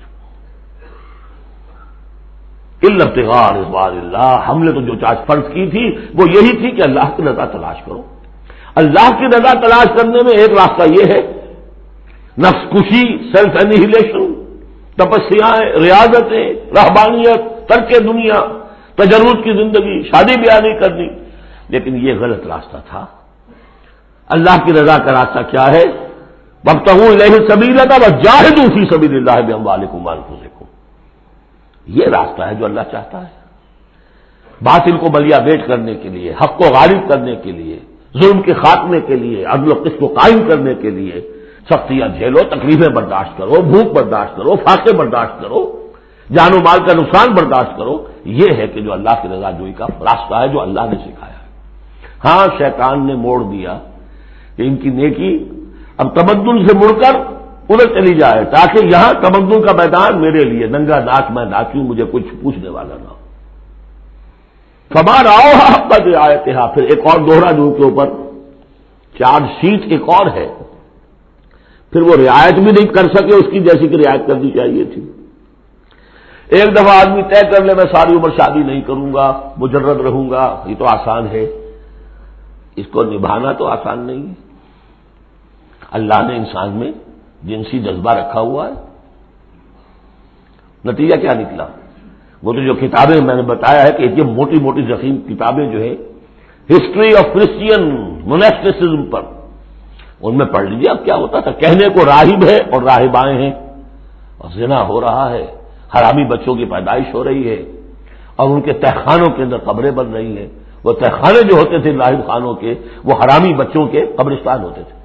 [SPEAKER 3] إِلَّا ابْتِغَاءَ رِضْوَانِ اللَّهِ، ہم نے تو جو چیز فرض کی تھی وہ یہی تھی کہ اللہ کی رضا تلاش کرو۔ اللہ کی رضا تلاش کرنے میں ایک راستہ یہ ہے نفس کشی، سیلف انہیلیشن، تپسیاں، ریاضتیں، رہبانیت، ترک دنیا، تجرد کی زندگی، شادی بیاہ نہیں کرنی، لیکن یہ غلط راستہ تھا۔ اللہ کی رضا کا راستہ کیا ہے؟ وَابْتَغُوا إِلَيْهِ السَّبِيلَ وَجَاهِدُوا فِي سَبِيلِ اللَّهِ بِأَمْوَالِكُمْ وَأَنفُسِكُمْ، یہ راستہ ہے جو اللہ چاہتا ہے، باطل کو بلیا بیٹ کرنے کے لیے، حق کو غالب کرنے کے لیے، ظلم کے خاتمے کے لیے، عدل و قسط کو قائم کرنے کے لیے۔ سختیاں جھیلو، تکلیفیں برداشت کرو، بھوک برداشت کرو، فاقے برداشت کرو، جان و مال کا نقصان برداشت کرو، یہ ہے کہ جو اللہ کی رضا جوئی کا راستہ ہے جو اللہ نے سکھایا ہے۔ ہاں شیطان نے موڑ دیا کہ ان کی نیکی اب تمدن سے مڑ کر ادھر چلی جائے تاکہ یہاں تمدن کا میدان میرے لیے ننگا ناچ میں ناچوں، مجھے کچھ پوچھنے والا نہ ہو۔ فما رعوها حق رعایتها، پھر ایک اور دوہرا جو کے اوپر چارج شیٹ ایک اور ہے، پھر وہ رعایت بھی نہیں کر سکے اس کی جیسی کہ رعایت کرنی چاہیے تھی۔ ایک دفعہ آدمی طے کر لے میں ساری عمر شادی نہیں کروں گا، مجرد رہوں گا، یہ تو آسان ہے، اس کو نبھانا تو آسان نہیں ہے۔ اللہ نے انسان میں جنسی جذبہ رکھا ہوا ہے، نتیجہ کیا نکلا؟ وہ تو جو کتابیں میں نے بتایا ہے کہ یہ موٹی موٹی ضخیم کتابیں جو ہے ہسٹری آف کرسچین موناسٹیسزم پر، ان میں پڑھ لیجیے اب کیا ہوتا تھا۔ کہنے کو راہب ہے اور راہبائیں ہیں، اور زنا ہو رہا ہے، حرامی بچوں کی پیدائش ہو رہی ہے، اور ان کے تہخانوں کے اندر قبریں بن رہی ہیں۔ وہ تہخانے جو ہوتے تھے راہب خانوں کے، وہ حرامی بچوں کے قبرستان ہوتے تھے۔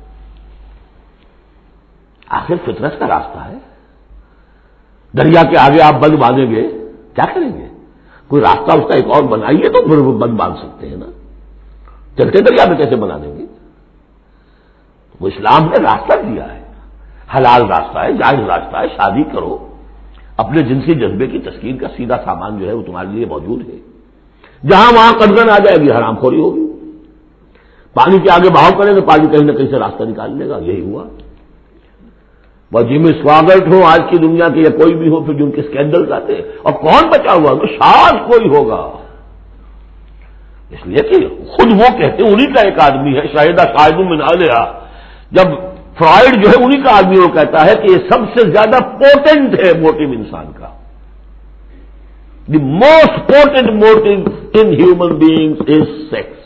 [SPEAKER 3] آخر فطرت کا راستہ ہے، دریا کے آگے آپ بند باندھیں گے کیا کریں گے؟ کوئی راستہ اس کا ایک اور بنائیے تو پھر وہ بند باندھ سکتے ہیں نا، چلتے دریا میں کیسے بنا دیں گے؟ وہ اسلام نے راستہ دیا ہے، حلال راستہ ہے، جائز راستہ ہے، شادی کرو، اپنے جنسی جذبے کی تسکین کا سیدھا سامان جو ہے وہ تمہارے لیے موجود ہے۔ جہاں وہاں قدغن آ جائے گی حرام خوری ہوگی، پانی کے آگے بہاؤ کریں تو پانی کہیں نہ کہیں سے راستہ نکال لے گا، یہی ہوا۔ وہ جمی سواگت ہو آج کی دنیا کے یا کوئی بھی ہو، پھر جن کے اسکینڈل آتے اور کون بچا ہوا تو شاید کوئی ہوگا، اس لیے کہ خود وہ کہتے ہیں، انہی کا ایک آدمی ہے شاہدہ شاہد من اہلہا، جب فرائڈ جو ہے انہی کا آدمی وہ کہتا ہے کہ یہ سب سے زیادہ پوٹنٹ ہے موٹیو انسان کا، the most potent motive in human beings is sex.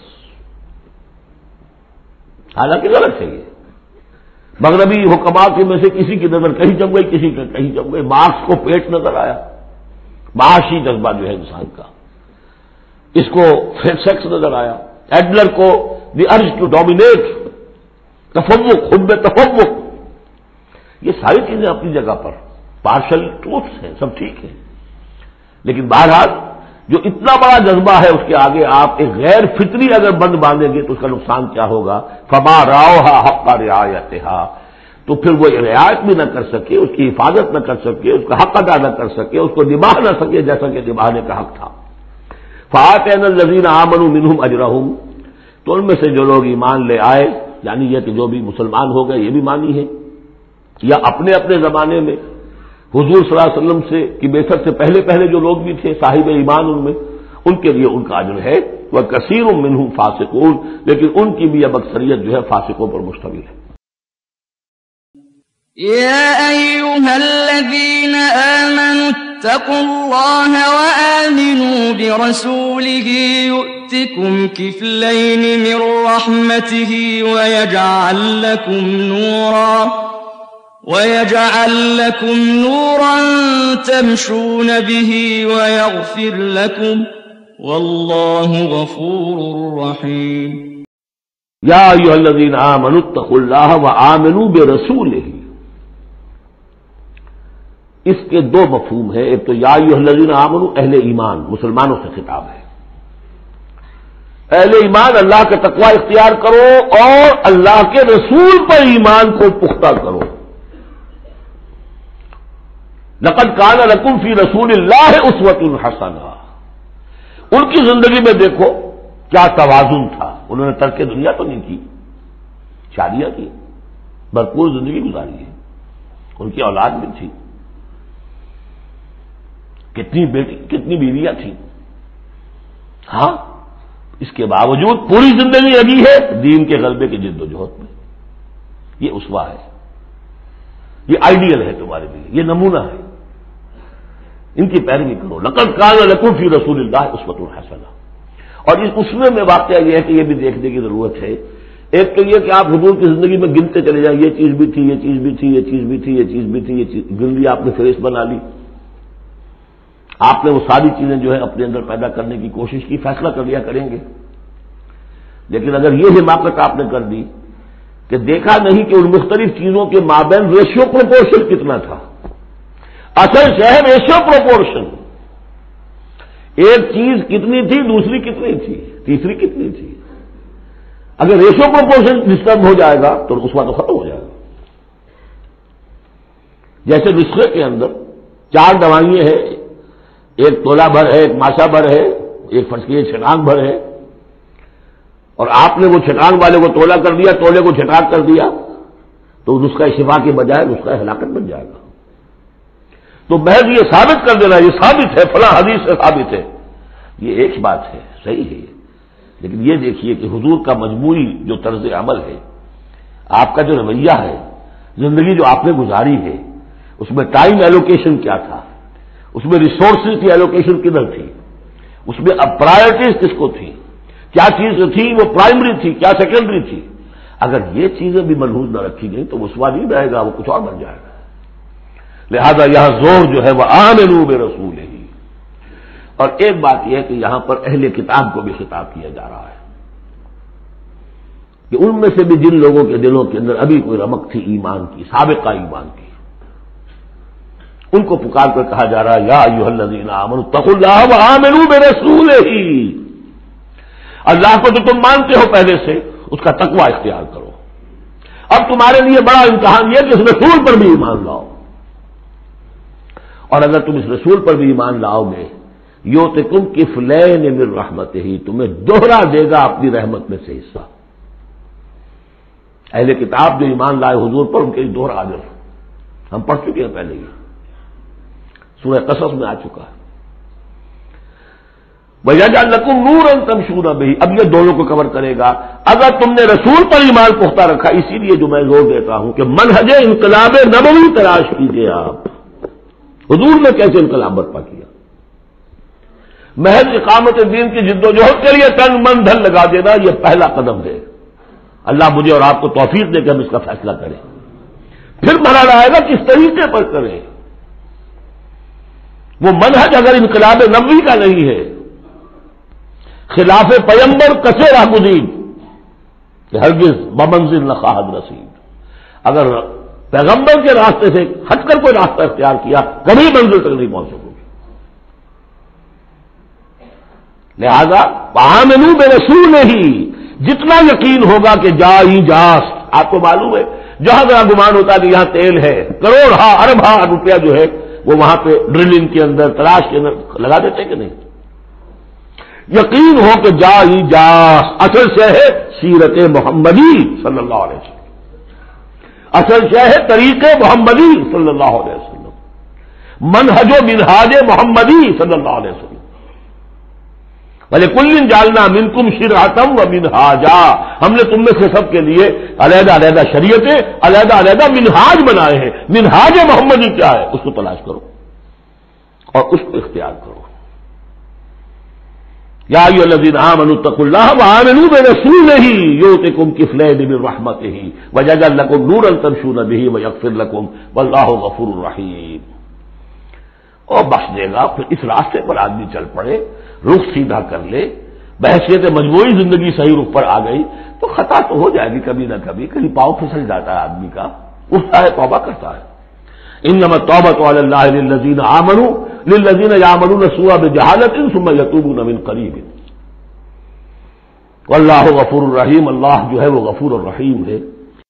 [SPEAKER 3] حالانکہ غلط ہے یہ، مغربی حکمات میں سے کسی کی نظر کہیں جم گئی، کسی کا کہیں جم گئی۔ مارکس کو پیٹ نظر آیا، معاشی جذبہ جو ہے انسان کا، اس کو سیکس نظر آیا، ایڈلر کو دی ارج ٹو ڈومینیٹ، تفوق، خود میں تفوق۔ یہ ساری چیزیں اپنی جگہ پر پارشل ٹروتھس ہیں، سب ٹھیک ہے، لیکن بہرحال جو اتنا بڑا جذبہ ہے اس کے آگے آپ ایک غیر فطری اگر بند باندھیں گے تو اس کا نقصان کیا ہوگا؟ فما رعوها حق رعایتها، تو پھر وہ رعایت بھی نہ کر سکے، اس کی حفاظت نہ کر سکے، اس کا حق ادا نہ کر سکے، اس کو نبھا نہ سکے جیسا کہ نبھانے کا حق تھا۔ فآتینا الذین آمنوا منہم اجرہم، تو ان میں سے جو لوگ ایمان لے آئے، یعنی یہ کہ جو بھی مسلمان ہو گئے یہ بھی مانی ہے، یا اپنے اپنے زمانے میں حضور صلی اللہ علیہ وسلم سے کی بعثت سے پہلے پہلے جو لوگ بھی تھے صاحب ایمان ان میں، ان کے لیے ان کا اجر ہے۔ وَكَثِيرٌ مِّنْهُمْ فَاسِقُونَ، لیکن ان کی بھی اب اکثریت جو ہے فاسقوں پر مشتمل ہے۔
[SPEAKER 2] يا أيها الذين آمنوا اتقوا الله وآمنوا برسوله يؤتكم كفلين من رحمته ويجعل لكم نورا تمشون به ويغفر لكم والله غفور رحيم۔
[SPEAKER 3] یا ایھا الذین آمنوا اتقوا اللہ وآمنوا برسولہ، اس کے دو مفہوم ہیں، ایک تو یا ایھا الذین آمنوا اہل ایمان، مسلمانوں سے خطاب ہے، اہل ایمان اللہ کا تقوی اختیار کرو اور اللہ کے رسول پر ایمان کو پختہ کرو۔ لقد کان لکم فی رسول اللہ اسوۃ حسنہ، ان کی زندگی میں دیکھو کیا توازن تھا، انہوں نے ترک دنیا تو نہیں کی، شادیاں کی، بھرپور زندگی گزاری ہے، ان کی اولاد بھی تھی، کتنی بیویاں تھیں، ہاں اس کے باوجود پوری زندگی لگی ہے دین کے غلبے کی جد و جہد میں۔ یہ اسوہ ہے، یہ آئیڈیل ہے تمہارے لیے، یہ نمونہ ہے، ان کی پیروی کرو۔ لقد کان لکم فی رسول اللہ اسوۃ حسنہ۔ اور اس اسوے میں واقعہ یہ ہے کہ یہ بھی دیکھنے کی ضرورت ہے، ایک تو یہ کہ آپ حضور کی زندگی میں گنتے چلے جائیں، یہ چیز بھی تھی، یہ چیز بھی تھی، یہ چیز بھی تھی، یہ چیز بھی تھی، یہ چیز گن لی آپ نے، فہرست بنا لی، آپ نے وہ ساری چیزیں جو ہے اپنے اندر پیدا کرنے کی کوشش کی، فیصلہ کر لیا کریں گے۔ لیکن اگر یہ حماقت آپ نے کر دی کہ دیکھا نہیں کہ ان مختلف چیزوں کے مابین ریشیو پروپورشن کتنا تھا، اصل شہر ریشیو پروپورشن، ایک چیز کتنی تھی، دوسری کتنی تھی، تیسری کتنی تھی، اگر ریشیو پروپورشن ڈسٹرب ہو جائے گا تو اس وقت ختم ہو جائے گا۔ جیسے نسخے کے اندر 4 دوائیں ہیں، ایک تولہ بھر ہے، ایک ماشا بھر ہے، ایک فرض کیجیے چھٹانگ بھر ہے، اور آپ نے وہ چھٹانگ والے کو تولہ کر دیا، تولے کو چھٹانگ کر دیا، تو نسخہ شفا کے بجائے نسخہ ہلاکت بن جائے گا۔ تو محض یہ ثابت کر دینا، یہ ثابت ہے، فلاں حدیث سے ثابت ہے، یہ ایک بات ہے، صحیح ہے، لیکن یہ دیکھیے کہ حضور کا مجموعی جو طرز عمل ہے، آپ کا جو رویہ ہے، زندگی جو آپ نے گزاری ہے، اس میں ٹائم ایلوکیشن کیا تھا، اس میں ریسورسز کی ایلوکیشن کدھر تھی، اس میں اب پرائرٹیز کس کو تھی، کیا چیز تھی وہ پرائمری تھی، کیا سیکنڈری تھی۔ اگر یہ چیزیں بھی ملحوظ نہ رکھی گئی تو رسوا نہیں رہے گا، وہ کچھ اور بن جائے گا۔ لہذا یہاں زور جو ہے وہ آمنوا برسولہ، اور ایک بات یہ ہے کہ یہاں پر اہل کتاب کو بھی خطاب کیا جا رہا ہے کہ ان میں سے بھی جن لوگوں کے دلوں کے اندر ابھی کوئی رمق تھی ایمان کی، سابقہ ایمان کی، ان کو پکار کر کہا جا رہا ہے یا ایھا الذین آمنوا اتقوا اللہ وآمنوا برسولہ، اللہ کو جو تم مانتے ہو پہلے سے اس کا تقوی اختیار کرو۔ اب تمہارے لیے بڑا امتحان یہ کہ اس رسول پر بھی ایمان لاؤ، اور اگر تم اس رسول پر بھی ایمان لاؤ گے یؤتکم کفلین من رحمتہ، تمہیں دوہرا دے گا اپنی رحمت میں سے حصہ۔ اہل کتاب جو ایمان لائے حضور پر، ان کے لیے دوہرا اجر ہم پڑھ چکے ہیں پہلے ہی، سورہ قصص میں آ چکا ہے۔ وَيَجْعَلْ لَكُمْ نُورًا تَمْشُونَ بِهِ، اب یہ دونوں کو کور کرے گا۔ اگر تم نے رسول پر ایمان پختہ رکھا، اسی لیے جو میں زور دیتا ہوں کہ منہج انقلاب نبوی تلاش کیجیے آپ، حضور نے کیسے انقلاب برپا کیا۔ محض اقامت دین کی جد و جہد کے لیے تن من دھن لگا دینا، یہ پہلا قدم ہے۔ اللہ مجھے اور آپ کو توفیق دے کہ ہم اس کا فیصلہ کریں، پھر مرحلہ آئے گا کس طریقے پر کریں۔ وہ منہج اگر انقلاب نبوی کا نہیں ہے، خلاف پیمبر کسے راہ گزین کہ ہرگز بمنزل نہ خواہد رسید، اگر پیغمبر کے راستے سے ہٹ کر کوئی راستہ اختیار کیا کبھی منزل تک نہیں پہنچ سکو گے۔ لہذا آمنوا برسولہ، جتنا یقین ہوگا کہ جائی جاس، آپ کو معلوم ہے جہاں جہاں گمان ہوتا ہے کہ یہاں تیل ہے، کروڑ ارب روپیہ جو ہے وہ وہاں پہ ڈرلنگ کے اندر تلاش کے اندر لگا دیتے کہ نہیں۔ یقین ہو کہ جائی جاس اصل سے ہے سیرت محمدی صلی اللہ علیہ وسلم، اصل سے ہے طریق محمدی صلی اللہ علیہ وسلم، منہج و منہاج محمدی صلی اللہ علیہ وسلم۔ وَلِكُلٍّ جَعَلْنَا مِنْكُمْ شِرْعَةً وَمِنْهَاجًا، ہم نے تم میں سے سب کے لیے علیحدہ علیحدہ شریعتیں، علیحدہ علیحدہ منہاج بنائے ہیں۔ منہاج محمدی کیا ہے، اس کو تلاش کرو اور اس کو اختیار کرو۔ یا ایھا الذین آمنوا اتقوا اللہ وآمنوا برسولہ یؤتکم کفلین من رحمتہ ویجعل لکم نورا تمشون بہ ویغفر لکم واللہ غفور رحیم، اور بخش دے گا۔ پھر اس راستے پر آدمی چل پڑے، رخ سیدھا کر لے، بحثیت مجموعی زندگی صحیح رخ پر آ گئی تو خطا تو ہو جائے گی کبھی نہ کبھی، کہیں پاؤں پھسل جاتا ہے آدمی کا، اٹھتا ہے توبہ کرتا ہے۔ انما التوبۃ علی اللہ للذین آمنوا للذین یعملون السوء بجہالۃ ثم یتوبون من قریب واللہ غفور الرحیم، اللہ جو ہے وہ غفور الرحیم ہے۔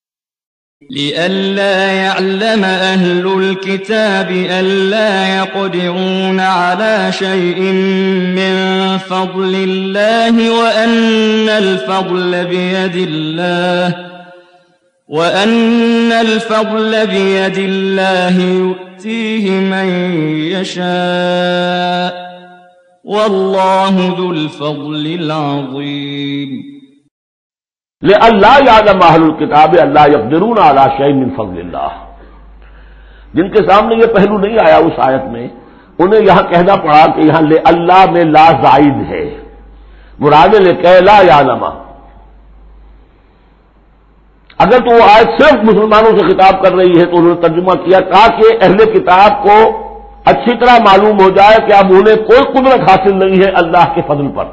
[SPEAKER 2] لئلا يعلم أهل الكتاب ألا يقدرون على شيء من فضل الله وأن الفضل بيد الله يؤتيه من يشاء والله ذو الفضل العظيم۔
[SPEAKER 3] لئلا يعلم اہل الکتاب الا يقدرون على شيء من فضل اللہ، جن کے سامنے یہ پہلو نہیں آیا اس آیت میں، انہیں یہاں کہنا پڑا کہ یہاں اللہ میں لا زائد ہے، مراد لکے لا يعلم۔ اگر تو وہ آیت صرف مسلمانوں سے خطاب کر رہی ہے تو انہوں نے ترجمہ کیا تاکہ اہل کتاب کو اچھی طرح معلوم ہو جائے کہ اب انہیں کوئی قدرت حاصل نہیں ہے اللہ کے فضل پر،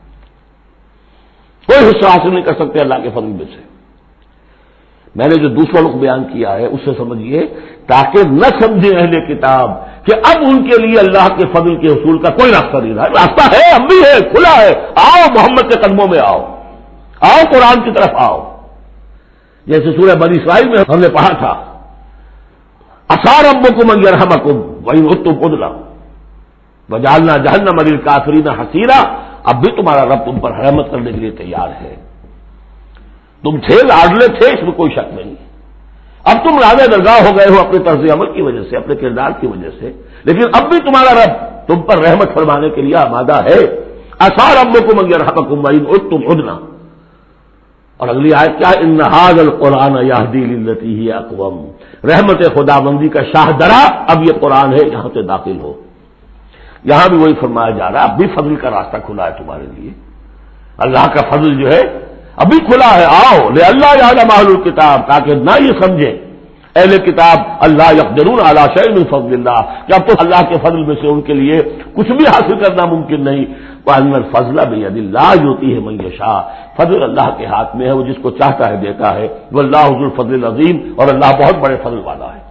[SPEAKER 3] کوئی حصہ حاصل نہیں کر سکتے اللہ کے فضل میں سے۔ میں نے جو دوسرا رخ بیان کیا ہے اس سے سمجھیے تاکہ نہ سمجھے اہل کتاب کہ اب ان کے لیے اللہ کے فضل کے حصول کا کوئی راستہ نہیں رہا، راستہ ہے، اب بھی ہے، کھلا ہے، آؤ محمد کے قدموں میں آؤ، آؤ قرآن کی طرف آؤ۔ جیسے سورہ بنی اسرائیل میں ہم نے پڑھا تھا عسیٰ ربکم ان یرحمکم وان عدتم عدنا وجعلنا جہنم للکافرین حصیرا، اب بھی تمہارا رب تم پر رحمت کرنے کے لیے تیار ہے. تم تھے لاڈلے تھے، اس میں کوئی شک نہیں. اب تم راضی درگاہ ہو گئے ہو اپنے طرز عمل کی وجہ سے، اپنے کردار کی وجہ سے، لیکن اب بھی تمہارا رب تم پر رحمت فرمانے کے لیے آمادہ ہے. عسیٰ ربکم ان یرحمکم وان عدتم عدنا. اور اگلی آیت کیا ہے؟ ان ھذا القرآن یہدی للتی ہی اقوم. رحمت خداوندی کا شاہ درا اب یہ قرآن ہے، یہاں سے داخل ہو. یہاں بھی وہی فرمایا جا رہا ہے، اب بھی فضل کا راستہ کھلا ہے تمہارے لیے. اللہ کا فضل جو ہے ابھی کھلا ہے. آؤ لئلا یعلم اہل الکتاب، تاکہ نہ یہ سمجھے اہل کتاب اللہ یقدرون علی شیء من فضل اللہ، کہ اب تو اللہ کے فضل میں سے ان کے لیے کچھ بھی حاصل کرنا ممکن نہیں. وَأَنَّ الْفَضْلَ بِيَدِ اللَّهِ يُؤْتِيهِ مَن يَشَاءُ، فضل اللہ کے ہاتھ میں ہے، وہ جس کو چاہتا ہے دیتا ہے. وَاللَّهُ ذُو الْفَضْلِ الْعَظِيمِ، اور اللہ بہت بڑے فضل والا ہے.